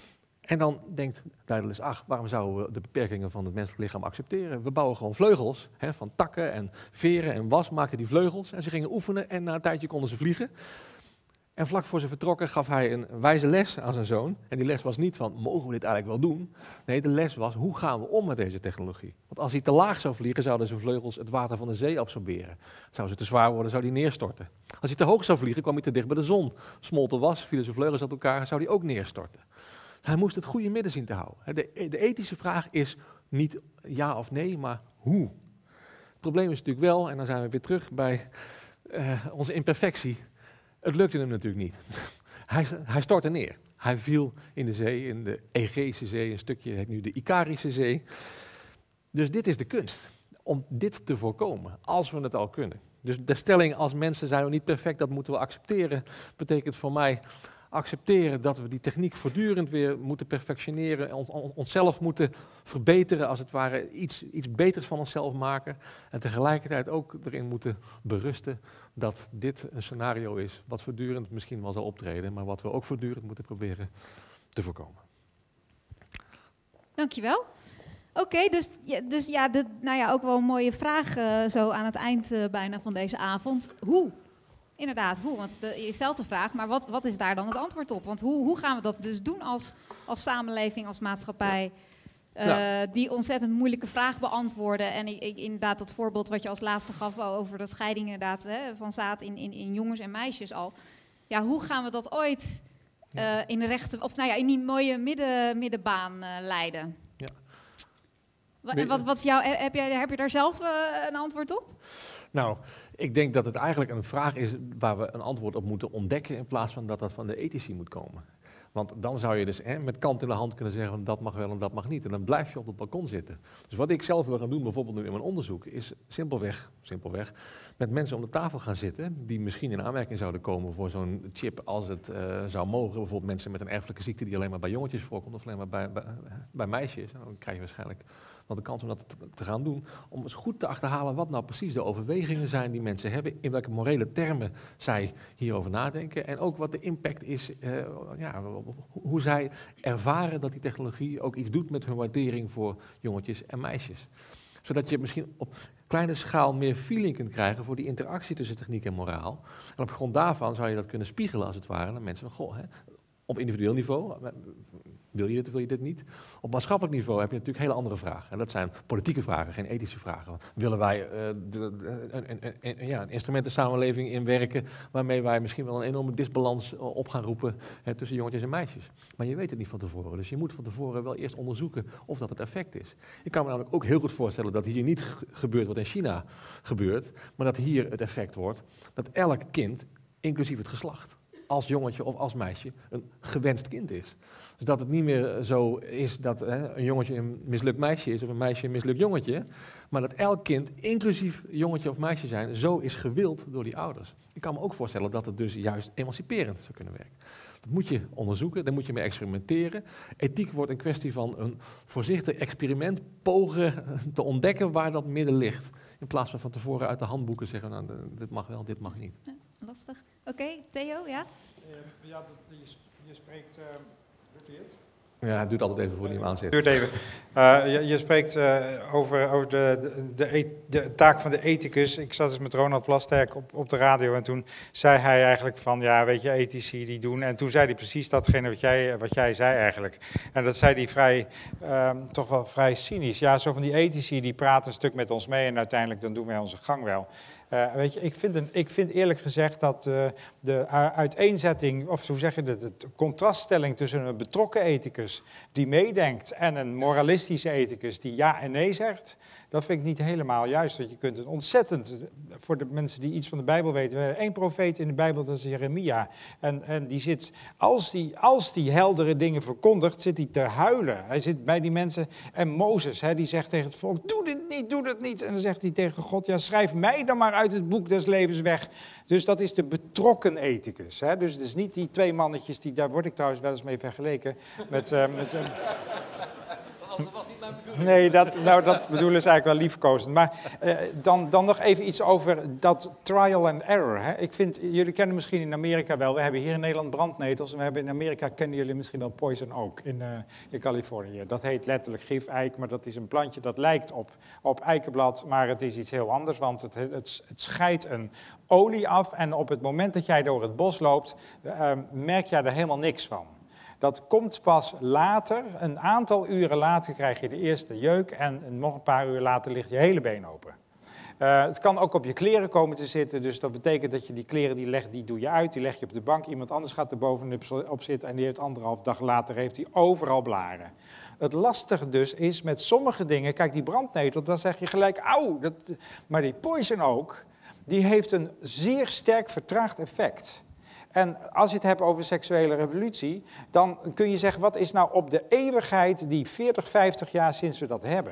En dan denkt Daedalus, ach, waarom zouden we de beperkingen van het menselijk lichaam accepteren? We bouwen gewoon vleugels, hè, van takken en veren en was, maakten die vleugels. En ze gingen oefenen en na een tijdje konden ze vliegen. En vlak voor ze vertrokken gaf hij een wijze les aan zijn zoon. En die les was niet van, mogen we dit eigenlijk wel doen? Nee, de les was, hoe gaan we om met deze technologie? Want als hij te laag zou vliegen, zouden zijn vleugels het water van de zee absorberen. Zou ze te zwaar worden, zou hij neerstorten. Als hij te hoog zou vliegen, kwam hij te dicht bij de zon. Smolt de was, vielen zijn vleugels uit elkaar, zou hij ook neerstorten. Hij moest het goede midden zien te houden. De, de ethische vraag is niet ja of nee, maar hoe? Het probleem is natuurlijk wel, en dan zijn we weer terug bij uh, onze imperfectie. Het lukte hem natuurlijk niet. Hij, hij stortte neer. Hij viel in de zee, in de Egeïsche Zee, een stukje heet nu de Icarische Zee. Dus dit is de kunst, om dit te voorkomen, als we het al kunnen. Dus de stelling als mensen zijn we niet perfect, dat moeten we accepteren, betekent voor mij accepteren dat we die techniek voortdurend weer moeten perfectioneren, en ons, on, onszelf moeten verbeteren, als het ware iets, iets beters van onszelf maken. En tegelijkertijd ook erin moeten berusten dat dit een scenario is wat voortdurend misschien wel zal optreden, maar wat we ook voortdurend moeten proberen te voorkomen. Dankjewel. Oké, okay, dus, dus ja, de, nou ja, ook wel een mooie vraag uh, zo aan het eind uh, bijna van deze avond. Hoe? Inderdaad, hoe? Want de, je stelt de vraag, maar wat, wat is daar dan het antwoord op? Want hoe, hoe gaan we dat dus doen als, als samenleving, als maatschappij? Uh, ja. Die ontzettend moeilijke vraag beantwoorden. En ik, ik, inderdaad dat voorbeeld wat je als laatste gaf over de scheiding inderdaad, hè, van zaad in, in, in jongens en meisjes al. Ja, hoe gaan we dat ooit uh, in de rechte, of nou ja, in die mooie midden, middenbaan uh, leiden? Ja. Wat, wat, wat is jouw, heb, jij, heb je daar zelf uh, een antwoord op? Nou, ik denk dat het eigenlijk een vraag is waar we een antwoord op moeten ontdekken, in plaats van dat dat van de ethici moet komen. Want dan zou je dus hè, met kant in de hand kunnen zeggen van dat mag wel en dat mag niet. En dan blijf je op het balkon zitten. Dus wat ik zelf wil gaan doen, bijvoorbeeld nu in mijn onderzoek, is simpelweg, simpelweg met mensen om de tafel gaan zitten die misschien in aanmerking zouden komen voor zo'n chip als het uh, zou mogen. Bijvoorbeeld mensen met een erfelijke ziekte die alleen maar bij jongetjes voorkomt of alleen maar bij, bij, bij meisjes. Dan krijg je waarschijnlijk wel de kans om dat te, te gaan doen. Om eens goed te achterhalen wat nou precies de overwegingen zijn die mensen hebben. In welke morele termen zij hierover nadenken. En ook wat de impact is, uh, ja, hoe zij ervaren dat die technologie ook iets doet met hun waardering voor jongetjes en meisjes. Zodat je misschien op kleine schaal meer feeling kunt krijgen voor die interactie tussen techniek en moraal. En op grond daarvan zou je dat kunnen spiegelen als het ware naar mensen van, goh, hè, op individueel niveau, wil je dit of wil je dit niet? Op maatschappelijk niveau heb je natuurlijk hele andere vragen. En dat zijn politieke vragen, geen ethische vragen. Willen wij uh, de, de, een, een, een, ja, een instrumentensamenleving inwerken waarmee wij misschien wel een enorme disbalans op gaan roepen hè, tussen jongetjes en meisjes? Maar je weet het niet van tevoren. Dus je moet van tevoren wel eerst onderzoeken of dat het effect is. Ik kan me namelijk ook heel goed voorstellen dat hier niet gebeurt wat in China gebeurt, maar dat hier het effect wordt dat elk kind, inclusief het geslacht, als jongetje of als meisje, een gewenst kind is. Dus dat het niet meer zo is dat hè, een jongetje een mislukt meisje is of een meisje een mislukt jongetje, maar dat elk kind, inclusief jongetje of meisje zijn, zo is gewild door die ouders. Ik kan me ook voorstellen dat het dus juist emanciperend zou kunnen werken. Dat moet je onderzoeken, daar moet je mee experimenteren. Ethiek wordt een kwestie van een voorzichtig experiment pogen te ontdekken waar dat midden ligt. In plaats van van tevoren uit de handboeken zeggen, nou, dit mag wel, dit mag niet. Ja, lastig. Oké, okay, Theo, ja? Uh, ja, dat, je, je spreekt... Uh, Ja, het duurt altijd even voor hij hem aanzet. Duurt even. Uh, je, je spreekt uh, over, over de, de, de, de taak van de ethicus. Ik zat dus met Ronald Plasterk op, op de radio en toen zei hij eigenlijk van, ja, weet je, ethici die doen. En toen zei hij precies datgene wat jij, wat jij zei eigenlijk. En dat zei hij vrij, uh, toch wel vrij cynisch. Ja, zo van die ethici die praten een stuk met ons mee en uiteindelijk dan doen wij onze gang wel. Uh, weet je, ik vind, een, ik vind eerlijk gezegd dat uh, de uiteenzetting, of hoe zeg je dat, de contraststelling tussen een betrokken ethicus die meedenkt en een moralistische ethicus die ja en nee zegt, dat vind ik niet helemaal juist. Want je kunt het ontzettend, voor de mensen die iets van de Bijbel weten, we hebben één profeet in de Bijbel, dat is Jeremia. En, en die zit, als die, als die heldere dingen verkondigt, zit hij te huilen. Hij zit bij die mensen. En Mozes, hè, die zegt tegen het volk, doe dit niet, doe dit niet. En dan zegt hij tegen God, ja, schrijf mij dan maar uit het boek des levens weg. Dus dat is de betrokken ethicus. Hè. Dus het is niet die twee mannetjes, die, daar word ik trouwens wel eens mee vergeleken, met... Uh, met uh, Dat was niet mijn bedoeling. Nee, dat, nou, dat bedoelen ze eigenlijk wel liefkozend. Maar uh, dan, dan nog even iets over dat trial and error. Hè. Ik vind, jullie kennen misschien in Amerika wel, we hebben hier in Nederland brandnetels. En we hebben in Amerika, kennen jullie misschien wel poison oak in, uh, in Californië. Dat heet letterlijk gifeik, maar dat is een plantje dat lijkt op, op eikenblad. Maar het is iets heel anders, want het, het, het scheidt een olie af. En op het moment dat jij door het bos loopt, uh, merk jij er helemaal niks van. Dat komt pas later, een aantal uren later krijg je de eerste jeuk en nog een paar uur later ligt je hele been open. Uh, het kan ook op je kleren komen te zitten, dus dat betekent dat je die kleren die legt, die doe je uit, die leg je op de bank. Iemand anders gaat er bovenop zitten en die heeft anderhalf dag later heeft hij overal blaren. Het lastige dus is met sommige dingen, kijk die brandnetel, dan zeg je gelijk, auw, dat, maar die poison oak, die heeft een zeer sterk vertraagd effect. En als je het hebt over seksuele revolutie, dan kun je zeggen, wat is nou op de eeuwigheid die veertig, vijftig jaar sinds we dat hebben?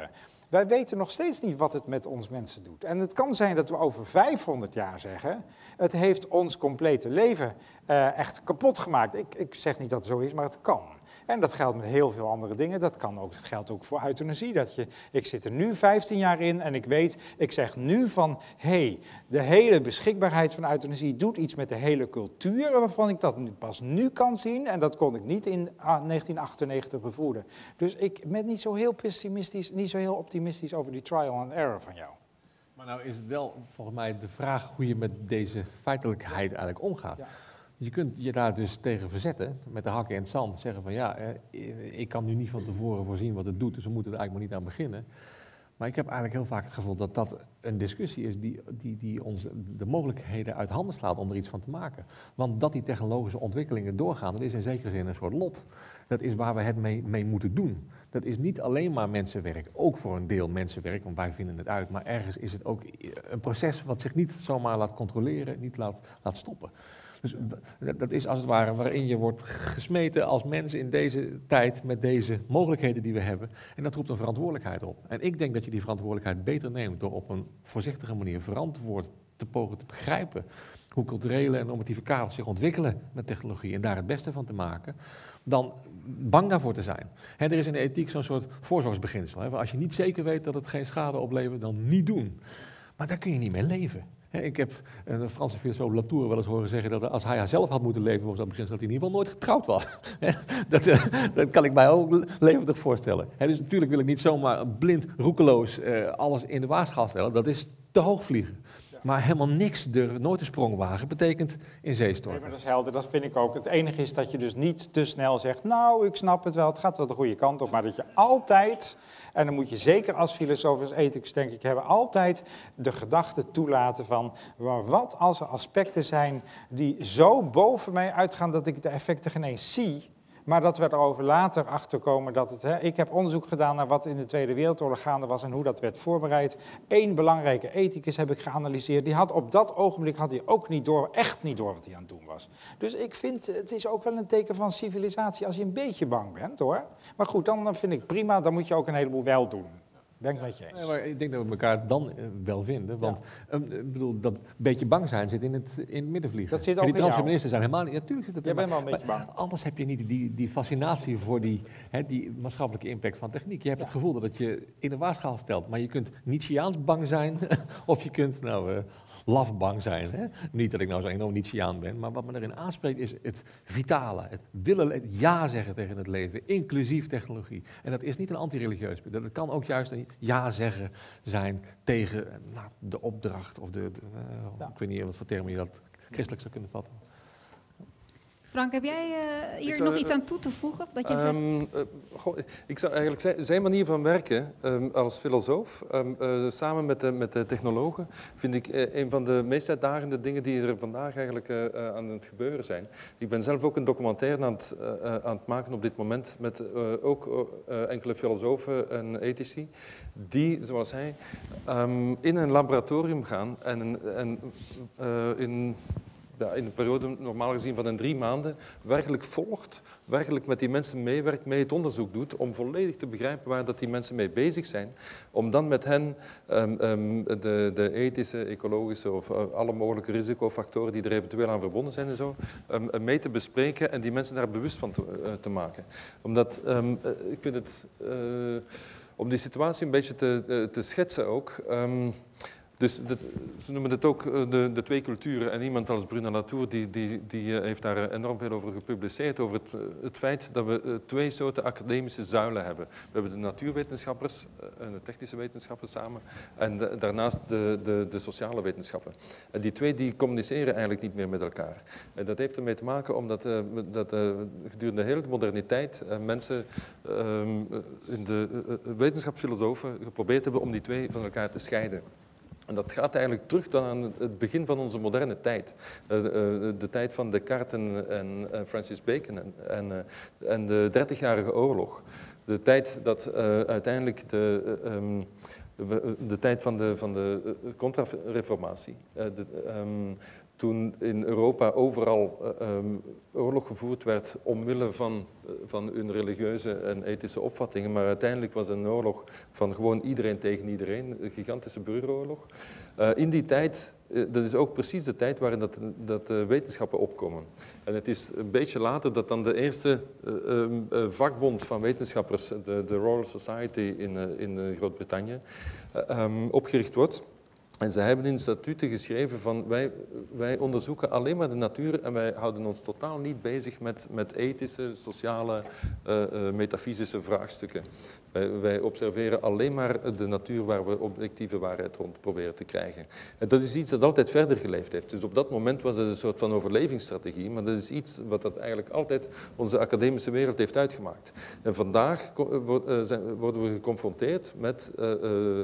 Wij weten nog steeds niet wat het met ons mensen doet. En het kan zijn dat we over vijfhonderd jaar zeggen, het heeft ons complete leven uh, echt kapot gemaakt. Ik, ik zeg niet dat het zo is, maar het kan. En dat geldt met heel veel andere dingen. Dat kan ook, dat geldt ook voor euthanasie. Dat je, ik zit er nu vijftien jaar in en ik weet, ik zeg nu van, hé, hey, de hele beschikbaarheid van euthanasie doet iets met de hele cultuur, waarvan ik dat nu, pas nu kan zien. En dat kon ik niet in negentien achtennegentig bevoelen. Dus ik ben niet zo heel pessimistisch, niet zo heel optimistisch over die trial and error van jou. Maar nou is het wel volgens mij de vraag hoe je met deze feitelijkheid eigenlijk omgaat. Ja. Je kunt je daar dus tegen verzetten, met de hakken in het zand. Zeggen van ja, ik kan nu niet van tevoren voorzien wat het doet, dus we moeten er eigenlijk maar niet aan beginnen. Maar ik heb eigenlijk heel vaak het gevoel dat dat een discussie is die, die, die ons de mogelijkheden uit handen slaat om er iets van te maken. Want dat die technologische ontwikkelingen doorgaan, dat is in zekere zin een soort lot. Dat is waar we het mee, mee moeten doen. Dat is niet alleen maar mensenwerk, ook voor een deel mensenwerk, want wij vinden het uit. Maar ergens is het ook een proces wat zich niet zomaar laat controleren, niet laat, laat stoppen. Dus dat is als het ware waarin je wordt gesmeten als mens in deze tijd met deze mogelijkheden die we hebben. En dat roept een verantwoordelijkheid op. En ik denk dat je die verantwoordelijkheid beter neemt door op een voorzichtige manier verantwoord te pogen te begrijpen hoe culturele en normatieve kaders zich ontwikkelen met technologie en daar het beste van te maken, dan bang daarvoor te zijn. He, er is in de ethiek zo'n soort voorzorgsbeginsel. He, als je niet zeker weet dat het geen schade oplevert, dan niet doen. Maar daar kun je niet mee leven. Ik heb een Franse filosoof Latour wel eens horen zeggen dat als hij haar zelf had moeten leven, volgens dat begin dat hij in ieder geval nooit getrouwd was. Dat, dat kan ik mij ook levendig voorstellen. Dus natuurlijk wil ik niet zomaar blind, roekeloos alles in de waagschaal stellen. Dat is te hoog vliegen. Maar helemaal niks durven, nooit een sprong wagen, betekent in zee storten. Nee, maar dat is helder, dat vind ik ook. Het enige is dat je dus niet te snel zegt, nou, ik snap het wel, het gaat wel de goede kant op. Maar dat je altijd, en dan moet je zeker als filosoof, als ethicus denk ik hebben, altijd de gedachte toelaten van, maar wat als er aspecten zijn die zo boven mij uitgaan dat ik de effecten geen eens zie, maar dat we erover later achterkomen dat het... Hè, ik heb onderzoek gedaan naar wat in de Tweede Wereldoorlog gaande was en hoe dat werd voorbereid. Eén belangrijke ethicus heb ik geanalyseerd. Die had op dat ogenblik had hij ook niet door, echt niet door wat hij aan het doen was. Dus ik vind, het is ook wel een teken van civilisatie als je een beetje bang bent, hoor. Maar goed, dan vind ik prima, dan moet je ook een heleboel wel doen. Ben ik met je eens. Ja, maar ik denk dat we elkaar dan wel vinden. Want ja. um, ik bedoel, dat beetje bang zijn zit in het, in het middenvliegen. Dat zit ook en die in jou. transhumanisten zijn helemaal niet... Natuurlijk zit dat Jij bent wel een beetje bang. Anders heb je niet die, die fascinatie voor die, hè, die maatschappelijke impact van techniek. Je hebt ja. het gevoel dat het je in de waagschaal stelt. Maar je kunt Nietzscheaans bang zijn. Of je kunt... nou. Uh, lafbang zijn. Hè? Niet dat ik nou zo enorm Nietzscheaan ben, maar wat me erin aanspreekt is het vitale, het willen, het ja zeggen tegen het leven, inclusief technologie. En dat is niet een anti-religieus punt. Dat kan ook juist een ja zeggen zijn tegen nou, de opdracht of de, de uh, ja. ik weet niet wat voor termen je dat christelijk zou kunnen vatten. Frank, heb jij uh, hier zou, nog iets aan toe te voegen? Of dat je um, zegt... uh, goh, ik zou eigenlijk zijn, zijn manier van werken um, als filosoof, um, uh, samen met de, met de technologen, vind ik uh, een van de meest uitdagende dingen die er vandaag eigenlijk uh, uh, aan het gebeuren zijn. Ik ben zelf ook een documentaire aan het, uh, aan het maken op dit moment met uh, ook uh, enkele filosofen en ethici, die, zoals hij, um, in een laboratorium gaan en, en uh, in... Ja, in een periode normaal gezien van een drie maanden werkelijk volgt, werkelijk met die mensen meewerkt, mee het onderzoek doet, om volledig te begrijpen waar dat die mensen mee bezig zijn, om dan met hen um, um, de, de ethische, ecologische of uh, alle mogelijke risicofactoren die er eventueel aan verbonden zijn en zo, um, mee te bespreken en die mensen daar bewust van te, uh, te maken. Omdat, um, uh, ik vind het, uh, om die situatie een beetje te, uh, te schetsen ook... Um, Dus de, ze noemen het ook de, de twee culturen. En iemand als Bruno Latour die, die, die heeft daar enorm veel over gepubliceerd. Over het, het feit dat we twee soorten academische zuilen hebben. We hebben de natuurwetenschappers en de technische wetenschappen samen. En de, daarnaast de, de, de sociale wetenschappen. En die twee die communiceren eigenlijk niet meer met elkaar. En dat heeft ermee te maken omdat uh, dat, uh, gedurende de hele moderniteit uh, mensen uh, in de uh, wetenschapsfilosofen geprobeerd hebben om die twee van elkaar te scheiden. En dat gaat eigenlijk terug dan aan het begin van onze moderne tijd. Uh, uh, de tijd van Descartes en, en, en Francis Bacon en, en, uh, en de dertigjarige oorlog. De tijd dat uh, uiteindelijk de, uh, um, de, de tijd van de, van de uh, contra-reformatie. Uh, de, um, toen in Europa overal uh, um, oorlog gevoerd werd omwille van, uh, van hun religieuze en ethische opvattingen. Maar uiteindelijk was het een oorlog van gewoon iedereen tegen iedereen. Een gigantische burgeroorlog. Uh, in die tijd, uh, dat is ook precies de tijd waarin dat, dat uh, wetenschappen opkomen. En het is een beetje later dat dan de eerste uh, um, uh, vakbond van wetenschappers, de, de Royal Society in, uh, in uh, Groot-Brittannië, uh, um, opgericht wordt. En ze hebben in de statuten geschreven van wij, wij onderzoeken alleen maar de natuur en wij houden ons totaal niet bezig met, met ethische, sociale, uh, uh, metafysische vraagstukken. Wij, wij observeren alleen maar de natuur waar we objectieve waarheid rond proberen te krijgen. En dat is iets dat altijd verder geleefd heeft. Dus op dat moment was het een soort van overlevingsstrategie, maar dat is iets wat dat eigenlijk altijd onze academische wereld heeft uitgemaakt. En vandaag worden we geconfronteerd met Uh, uh,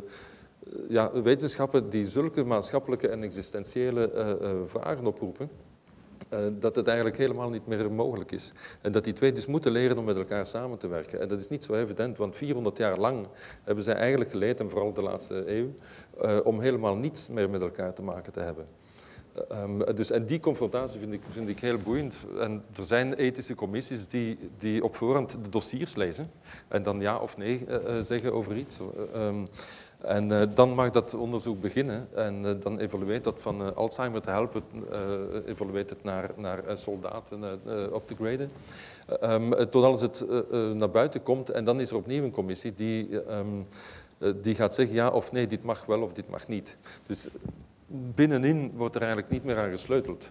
Ja, wetenschappen die zulke maatschappelijke en existentiële uh, uh, vragen oproepen, uh, dat het eigenlijk helemaal niet meer mogelijk is. En dat die twee dus moeten leren om met elkaar samen te werken. En dat is niet zo evident, want vierhonderd jaar lang hebben zij eigenlijk geleerd, en vooral de laatste eeuw, uh, om helemaal niets meer met elkaar te maken te hebben. Uh, um, dus, en die confrontatie vind ik, vind ik heel boeiend. En er zijn ethische commissies die, die op voorhand de dossiers lezen en dan ja of nee uh, uh, zeggen over iets. Uh, um, En uh, dan mag dat onderzoek beginnen en uh, dan evolueert dat van uh, Alzheimer te helpen, uh, evolueert het naar, naar uh, soldaten uh, uh, op te graden. Uh, um, totdat het uh, uh, naar buiten komt en dan is er opnieuw een commissie die, uh, um, uh, die gaat zeggen ja of nee, dit mag wel of dit mag niet. Dus binnenin wordt er eigenlijk niet meer aan gesleuteld.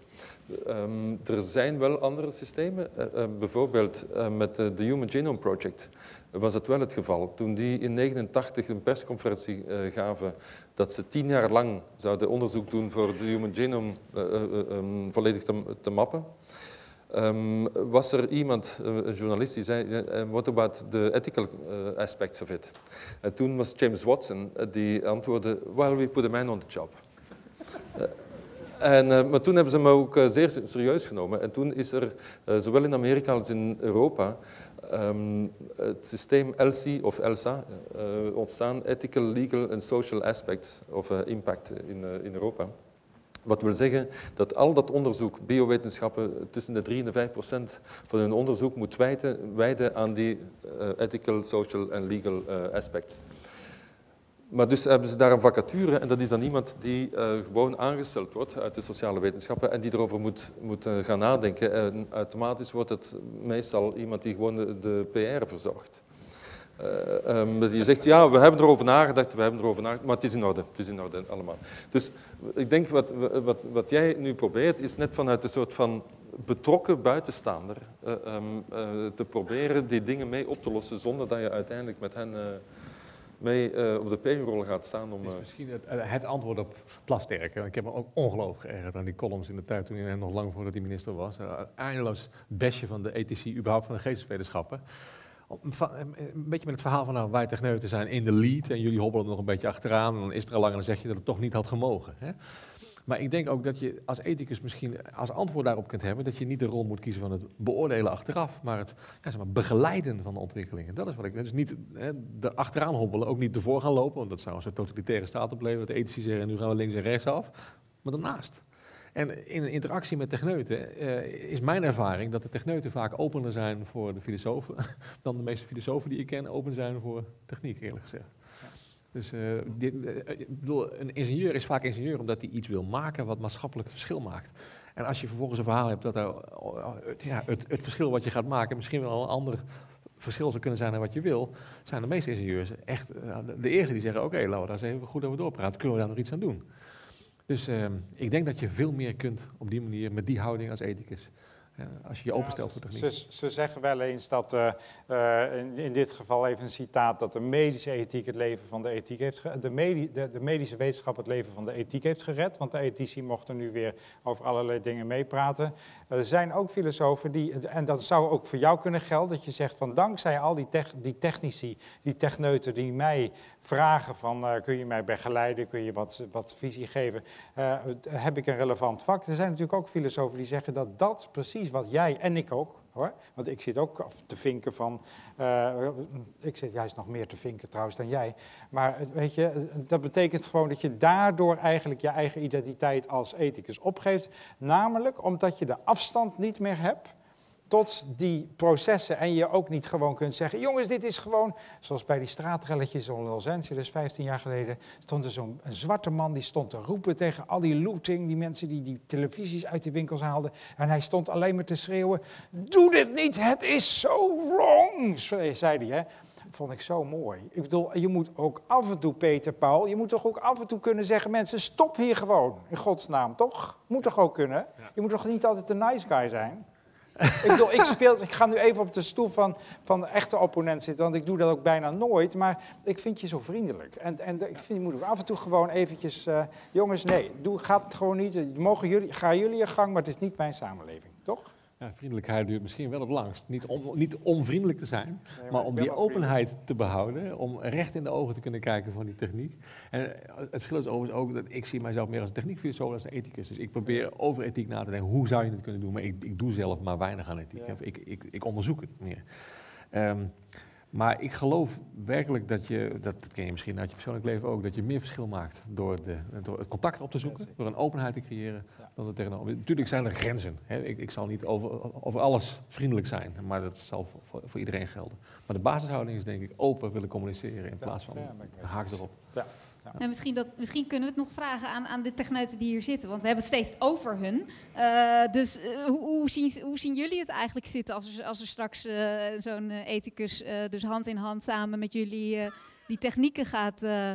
Um, er zijn wel andere systemen, uh, uh, bijvoorbeeld uh, met de uh, Human Genome Project was het wel het geval. Toen die in negentien negenentig een persconferentie uh, gaven dat ze tien jaar lang zouden onderzoek doen voor de Human Genome uh, uh, um, volledig te, te mappen, um, was er iemand, uh, een journalist, die zei, uh, what about the ethical uh, aspects of it? En toen was James Watson, uh, die antwoordde, well, we put a man on the job. Uh, En, uh, maar toen hebben ze me ook uh, zeer serieus genomen. En toen is er, uh, zowel in Amerika als in Europa, um, het systeem E L S I of ELSA uh, ontstaan, Ethical, Legal and Social Aspects of uh, Impact in, uh, in Europa. Wat wil zeggen dat al dat onderzoek, biowetenschappen, tussen de drie en de vijf procent van hun onderzoek moet wijden, wijden aan die uh, ethical, social en legal uh, aspects. Maar dus hebben ze daar een vacature en dat is dan iemand die uh, gewoon aangesteld wordt uit de sociale wetenschappen en die erover moet, moet uh, gaan nadenken. En automatisch wordt het meestal iemand die gewoon de, de P R verzorgt. Uh, um, die zegt, ja, we hebben erover nagedacht, we hebben erover nagedacht, maar het is in orde, het is in orde allemaal. Dus ik denk wat, wat, wat jij nu probeert, is net vanuit een soort van betrokken buitenstaander uh, um, uh, te proberen die dingen mee op te lossen zonder dat je uiteindelijk met hen Uh, mee uh, op de payroll gaat staan. Om, uh... is misschien het, het antwoord op Plasterk. Ik heb me ook ongelooflijk geërgerd aan die columns in de tijd toen hij nog lang voordat hij minister was. Uh, eindeloos besje van de ethici, überhaupt van de geesteswetenschappen. Een beetje met het verhaal van nou, wij techneuten zijn in de lead en jullie hobbelen nog een beetje achteraan. En dan is er al lang en dan zeg je dat het toch niet had gemogen. Hè? Maar ik denk ook dat je als ethicus misschien als antwoord daarop kunt hebben dat je niet de rol moet kiezen van het beoordelen achteraf, maar het ja, zeg maar, begeleiden van de ontwikkelingen. Dat is wat ik. Dus niet hè, er achteraan hobbelen, ook niet ervoor gaan lopen, want dat zou een totalitaire staat opleveren. De ethici zeggen nu gaan we links en rechts af, maar daarnaast. En in een interactie met techneuten uh, is mijn ervaring dat de techneuten vaak opener zijn voor de filosofen dan de meeste filosofen die ik ken open zijn voor techniek, eerlijk gezegd. Dus uh, dit, uh, ik bedoel, een ingenieur is vaak ingenieur omdat hij iets wil maken wat maatschappelijk verschil maakt. En als je vervolgens een verhaal hebt dat er, uh, ja, het, het verschil wat je gaat maken misschien wel een ander verschil zou kunnen zijn dan wat je wil, zijn de meeste ingenieurs echt uh, de eerste die zeggen, oké, okay, laten we daar eens even goed over doorpraten, kunnen we daar nog iets aan doen? Dus uh, ik denk dat je veel meer kunt op die manier, met die houding als ethicus. Ja, als je je openstelt voor techniek. Ze, ze zeggen wel eens dat, uh, uh, in, in dit geval even een citaat, dat de medische ethiek het leven van de ethiek heeft gered. De, medi, de, de medische wetenschap het leven van de ethiek heeft gered, want de ethici mochten nu weer over allerlei dingen meepraten. Er zijn ook filosofen die, en dat zou ook voor jou kunnen gelden, dat je zegt van dankzij al die, tech, die technici, die techneuten die mij vragen van uh, kun je mij begeleiden, kun je wat, wat visie geven, uh, heb ik een relevant vak. Er zijn natuurlijk ook filosofen die zeggen dat dat precies wat jij en ik ook hoor. Want ik zit ook te vinken van... Uh, ik zit juist nog meer te vinken trouwens dan jij. Maar weet je, dat betekent gewoon dat je daardoor eigenlijk je eigen identiteit als ethicus opgeeft. Namelijk omdat je de afstand niet meer hebt tot die processen en je ook niet gewoon kunt zeggen... jongens, dit is gewoon... Zoals bij die straatrelletjes in Los Angeles, vijftien jaar geleden... stond er zo'n zwarte man, die stond te roepen tegen al die looting... die mensen die die televisies uit die winkels haalden. En hij stond alleen maar te schreeuwen... doe dit niet, het is zo wrong, zei hij, hè. Vond ik zo mooi. Ik bedoel, je moet ook af en toe, Peter, Paul... je moet toch ook af en toe kunnen zeggen... mensen, stop hier gewoon, in godsnaam, toch? Moet toch ook kunnen? Je moet toch niet altijd de nice guy zijn? ik, bedoel, ik, speel, ik ga nu even op de stoel van, van de echte opponent zitten, want ik doe dat ook bijna nooit. Maar ik vind je zo vriendelijk. En, en ik vind, je moet ook af en toe gewoon eventjes... Uh, jongens, nee, doe, gaat het gewoon niet. Mogen jullie, gaan jullie je gang, maar het is niet mijn samenleving, toch? Ja, vriendelijkheid duurt misschien wel het langst. Niet om niet onvriendelijk te zijn, nee, maar, maar om die openheid vriendelijk te behouden. Om recht in de ogen te kunnen kijken van die techniek. En het verschil is overigens ook dat ik zie mijzelf meer als een techniekfilosoof als een ethicus. Dus ik probeer over ethiek na te denken. Hoe zou je het kunnen doen? Maar ik, ik doe zelf maar weinig aan ethiek. Ja. Ik, ik, ik onderzoek het meer. Um, maar ik geloof werkelijk dat je, dat, dat ken je misschien uit je persoonlijk leven ook, dat je meer verschil maakt door, de, door het contact op te zoeken, door een openheid te creëren, ja, dan er tegenover. Natuurlijk zijn er grenzen. Hè. Ik, ik zal niet over, over alles vriendelijk zijn, maar dat zal voor, voor iedereen gelden. Maar de basishouding is denk ik open willen communiceren in plaats van ja, haaks erop. Ja. Ja. En misschien, dat, misschien kunnen we het nog vragen aan, aan de techneuten die hier zitten, want we hebben het steeds over hun. Uh, dus uh, hoe, hoe, zien, hoe zien jullie het eigenlijk zitten als er, als er straks uh, zo'n uh, ethicus uh, dus hand in hand samen met jullie uh, die technieken gaat uh,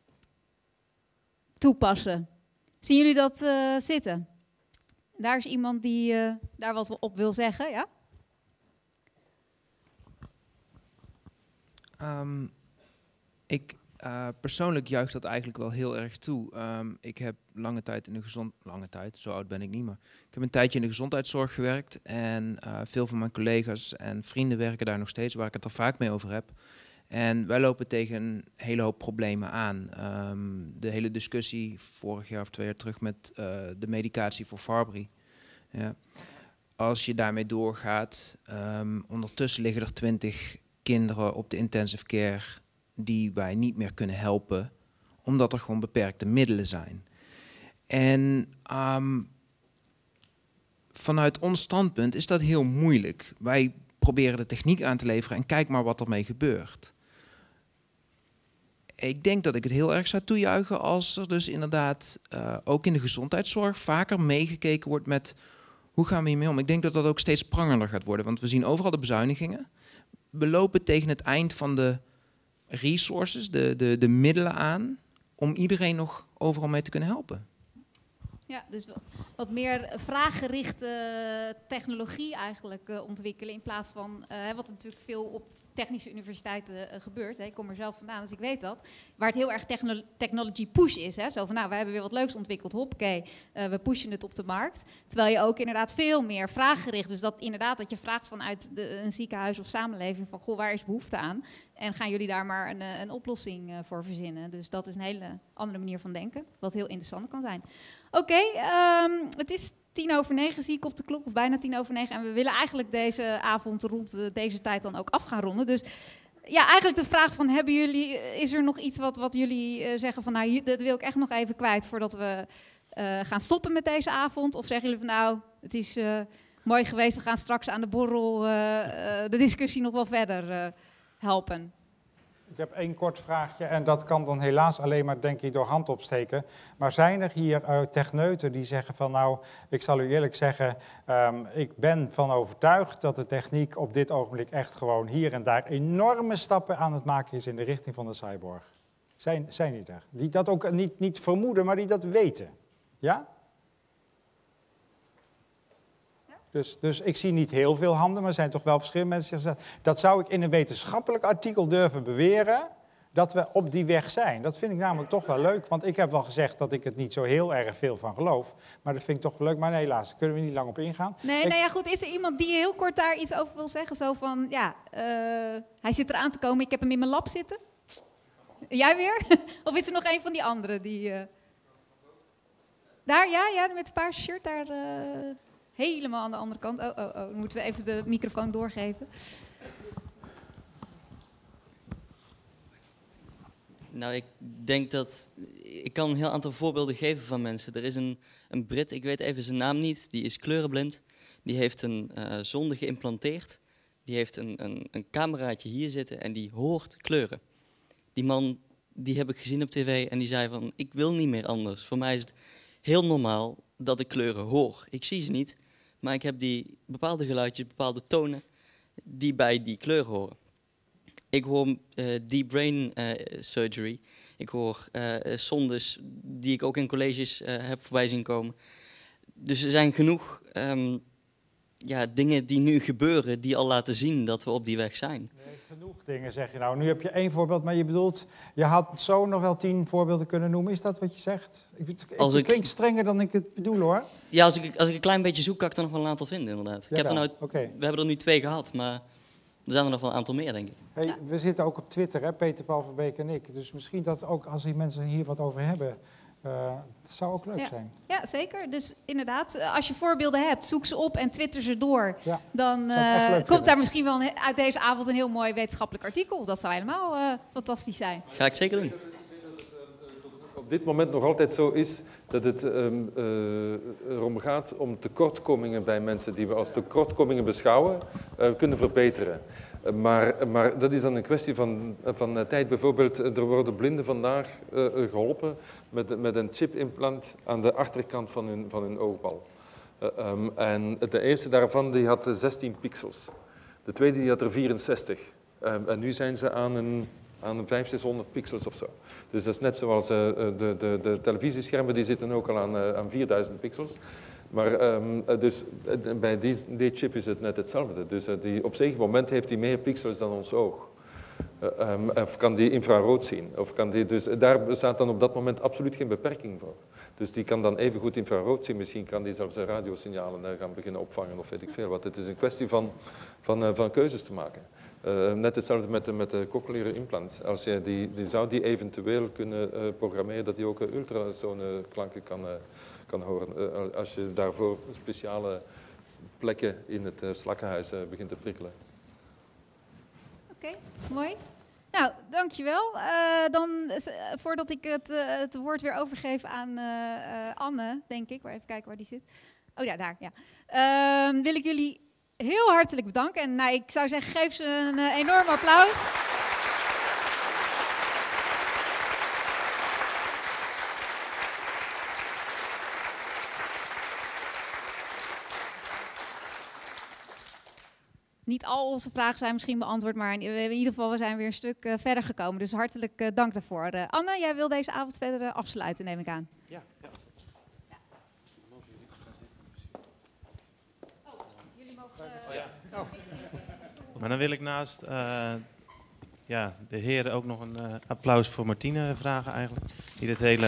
toepassen? Zien jullie dat uh, zitten? Daar is iemand die uh, daar wat op wil zeggen, ja? Um, ik... Uh, persoonlijk juicht dat eigenlijk wel heel erg toe. Um, ik heb lange tijd in de gezond... Lange tijd, zo oud ben ik niet, maar... Ik heb een tijdje in de gezondheidszorg gewerkt. En uh, veel van mijn collega's en vrienden werken daar nog steeds, waar ik het er vaak mee over heb. En wij lopen tegen een hele hoop problemen aan. Um, de hele discussie vorig jaar of twee jaar terug met uh, de medicatie voor Fabry. Ja. Als je daarmee doorgaat... Um, ondertussen liggen er twintig kinderen op de intensive care... die wij niet meer kunnen helpen, omdat er gewoon beperkte middelen zijn. En um, vanuit ons standpunt is dat heel moeilijk. Wij proberen de techniek aan te leveren en kijk maar wat ermee gebeurt. Ik denk dat ik het heel erg zou toejuichen als er dus inderdaad uh, ook in de gezondheidszorg vaker meegekeken wordt met hoe gaan we hiermee om. Ik denk dat dat ook steeds prangender gaat worden, want we zien overal de bezuinigingen. We lopen tegen het eind van de resources, de, de, de middelen aan, om iedereen nog overal mee te kunnen helpen. Ja, dus wat meer vraaggerichte technologie eigenlijk uh, ontwikkelen in plaats van uh, wat natuurlijk veel op technische universiteiten uh, gebeurt. Hè. Ik kom er zelf vandaan, dus ik weet dat. Waar het heel erg techno technology push is. Hè. Zo van, nou, we hebben weer wat leuks ontwikkeld, hoppakee, uh, we pushen het op de markt. Terwijl je ook inderdaad veel meer vraaggericht, dus dat inderdaad dat je vraagt vanuit de, een ziekenhuis of samenleving van, goh, waar is behoefte aan? En gaan jullie daar maar een, een oplossing uh, voor verzinnen. Dus dat is een hele andere manier van denken, wat heel interessant kan zijn. Oké, okay, um, het is tien over negen, zie ik op de klok, of bijna tien over negen. En we willen eigenlijk deze avond rond deze tijd dan ook af gaan ronden. Dus ja, eigenlijk de vraag van, hebben jullie, is er nog iets wat, wat jullie uh, zeggen van, nou, hier, dat wil ik echt nog even kwijt voordat we uh, gaan stoppen met deze avond? Of zeggen jullie van, nou, het is uh, mooi geweest, we gaan straks aan de borrel uh, uh, de discussie nog wel verder uh, helpen? Ik heb één kort vraagje en dat kan dan helaas alleen maar, denk ik, door hand opsteken. Maar zijn er hier uh, techneuten die zeggen van, nou, ik zal u eerlijk zeggen, um, ik ben van overtuigd dat de techniek op dit ogenblik echt gewoon hier en daar enorme stappen aan het maken is in de richting van de cyborg. Zijn, zijn die er? Die dat ook niet, niet vermoeden, maar die dat weten. Ja? Dus, dus ik zie niet heel veel handen, maar er zijn toch wel verschillende mensen die zeggen, dat zou ik in een wetenschappelijk artikel durven beweren, dat we op die weg zijn. Dat vind ik namelijk toch wel leuk, want ik heb wel gezegd dat ik het niet zo heel erg veel van geloof, maar dat vind ik toch wel leuk. Maar nee, helaas, daar kunnen we niet lang op ingaan. Nee, ik... nou ja, goed, is er iemand die heel kort daar iets over wil zeggen? Zo van, ja, uh, hij zit eraan te komen, ik heb hem in mijn lab zitten. Jij weer? Of is er nog een van die anderen die... Uh... Daar, ja, ja, met een paarse shirt, daar... Uh... helemaal aan de andere kant. Oh, oh, oh. Dan moeten we even de microfoon doorgeven. Nou, ik denk dat... Ik kan een heel aantal voorbeelden geven van mensen. Er is een, een Brit, ik weet even zijn naam niet, die is kleurenblind. Die heeft een uh, zonde geïmplanteerd. Die heeft een, een, een cameraatje hier zitten en die hoort kleuren. Die man, die heb ik gezien op tv en die zei van, ik wil niet meer anders. Voor mij is het heel normaal dat ik kleuren hoor. Ik zie ze niet, maar ik heb die bepaalde geluidjes, bepaalde tonen die bij die kleur horen. Ik hoor uh, deep brain uh, surgery. Ik hoor uh, zondes die ik ook in colleges uh, heb voorbij zien komen. Dus er zijn genoeg um, ja, dingen die nu gebeuren die al laten zien dat we op die weg zijn. Nee, genoeg dingen zeg je nou. Nu heb je één voorbeeld, maar je bedoelt, je had zo nog wel tien voorbeelden kunnen noemen. Is dat wat je zegt? Ik, ik, als het ik, klinkt strenger dan ik het bedoel hoor. Ja, als ik, als ik een klein beetje zoek, kan ik er nog wel een aantal vinden inderdaad. Ik heb er nou, okay. We hebben er nu twee gehad, maar er zijn er nog wel een aantal meer, denk ik. Hey, ja. We zitten ook op Twitter, hè? Peter Paul van Beek en ik. Dus misschien dat ook als die mensen hier wat over hebben, uh, dat zou ook leuk ja. zijn. Ja, zeker. Dus inderdaad, als je voorbeelden hebt, zoek ze op en twitter ze door. Ja, dan uh, komt vinden. Daar misschien wel een, uit deze avond een heel mooi wetenschappelijk artikel. Dat zou helemaal uh, fantastisch zijn. Ga ik zeker doen. Ik denk dat het uh, op dit moment nog altijd zo is dat het um, uh, erom gaat om tekortkomingen bij mensen die we als tekortkomingen beschouwen, uh, kunnen verbeteren. Uh, maar, maar dat is dan een kwestie van, van uh, tijd. Bijvoorbeeld, er worden blinden vandaag uh, geholpen met, met een chipimplant aan de achterkant van hun, van hun oogbal. Uh, um, en de eerste daarvan die had zestien pixels. De tweede die had er vierenzestig. Uh, en nu zijn ze aan een... aan vijfhonderd, zeshonderd pixels of zo. Dus dat is net zoals uh, de, de, de televisieschermen, die zitten ook al aan, uh, aan vierduizend pixels. Maar um, dus, uh, bij die, die chip is het net hetzelfde. Dus uh, die, op zeker moment heeft hij meer pixels dan ons oog. Uh, um, of kan die infrarood zien. Of kan die, dus daar bestaat dan op dat moment absoluut geen beperking voor. Dus die kan dan even goed infrarood zien. Misschien kan die zelfs radiosignalen uh, gaan beginnen opvangen of weet ik veel wat. Het is een kwestie van, van, uh, van keuzes te maken. Uh, net hetzelfde met de, met de cochleaire implant. Als je die, die zou die eventueel kunnen uh, programmeren dat die ook uh, ultrasoneklanken kan, uh, kan horen. Uh, als je daarvoor speciale plekken in het uh, slakkenhuis uh, begint te prikkelen. Oké, okay, mooi. Nou, dankjewel. Uh, dan, uh, voordat ik het, uh, het woord weer overgeef aan uh, uh, Anne, denk ik. Maar even kijken waar die zit. Oh ja, daar. Ja. Uh, wil ik jullie heel hartelijk bedanken. En nou, ik zou zeggen, geef ze een uh, enorm applaus. Niet al onze vragen zijn misschien beantwoord, maar in, in ieder geval we zijn weer een stuk uh, verder gekomen. Dus hartelijk uh, dank daarvoor. Uh, Anne, jij wil deze avond verder uh, afsluiten, neem ik aan. Ja, ja. ja. Mogen jullie gaan zitten? Oh, jullie mogen... Uh, oh, ja. oh. Maar dan wil ik naast uh, ja, de heren ook nog een uh, applaus voor Martine vragen eigenlijk. Die dit hele...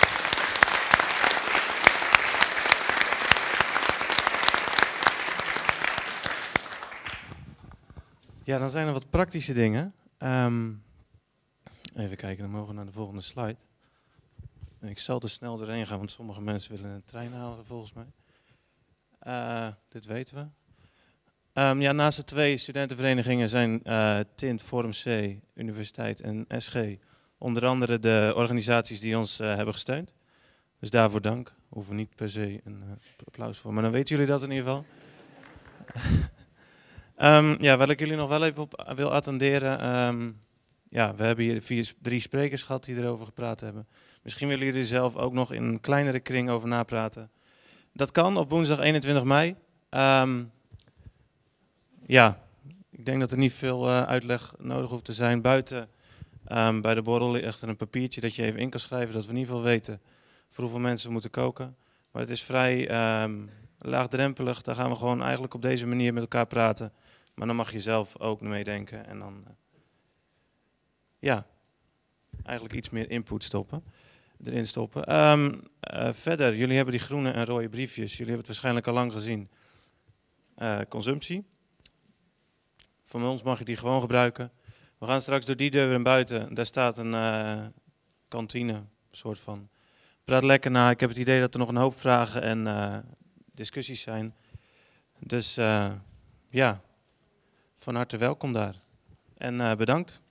Ja, dan zijn er wat praktische dingen. Um, even kijken, dan mogen we naar de volgende slide. En ik zal er snel doorheen gaan, want sommige mensen willen een trein halen volgens mij. Uh, dit weten we. Um, ja, naast de twee studentenverenigingen zijn uh, T I N T, Forum C, Universiteit en S G onder andere de organisaties die ons uh, hebben gesteund. Dus daarvoor dank. Hoeven niet per se een uh, applaus voor, maar dan weten jullie dat in ieder geval. Um, ja, waar ik jullie nog wel even op wil attenderen. Um, ja, we hebben hier vier, drie sprekers gehad die erover gepraat hebben. Misschien willen jullie er zelf ook nog in een kleinere kring over napraten. Dat kan op woensdag eenentwintig mei. Um, ja, ik denk dat er niet veel uh, uitleg nodig hoeft te zijn. Buiten um, bij de borrel ligt er een papiertje dat je even in kan schrijven. Dat we in ieder geval weten voor hoeveel mensen we moeten koken. Maar het is vrij um, laagdrempelig. Daar gaan we gewoon eigenlijk op deze manier met elkaar praten. Maar dan mag je zelf ook meedenken en dan, uh, ja, eigenlijk iets meer input stoppen, erin stoppen. Um, uh, verder, jullie hebben die groene en rode briefjes. Jullie hebben het waarschijnlijk al lang gezien. Uh, consumptie. Van ons mag je die gewoon gebruiken. We gaan straks door die deur weer naar buiten. Daar staat een uh, kantine, een soort van. Praat lekker na. Ik heb het idee dat er nog een hoop vragen en uh, discussies zijn. Dus uh, ja, van harte welkom daar. En uh, bedankt.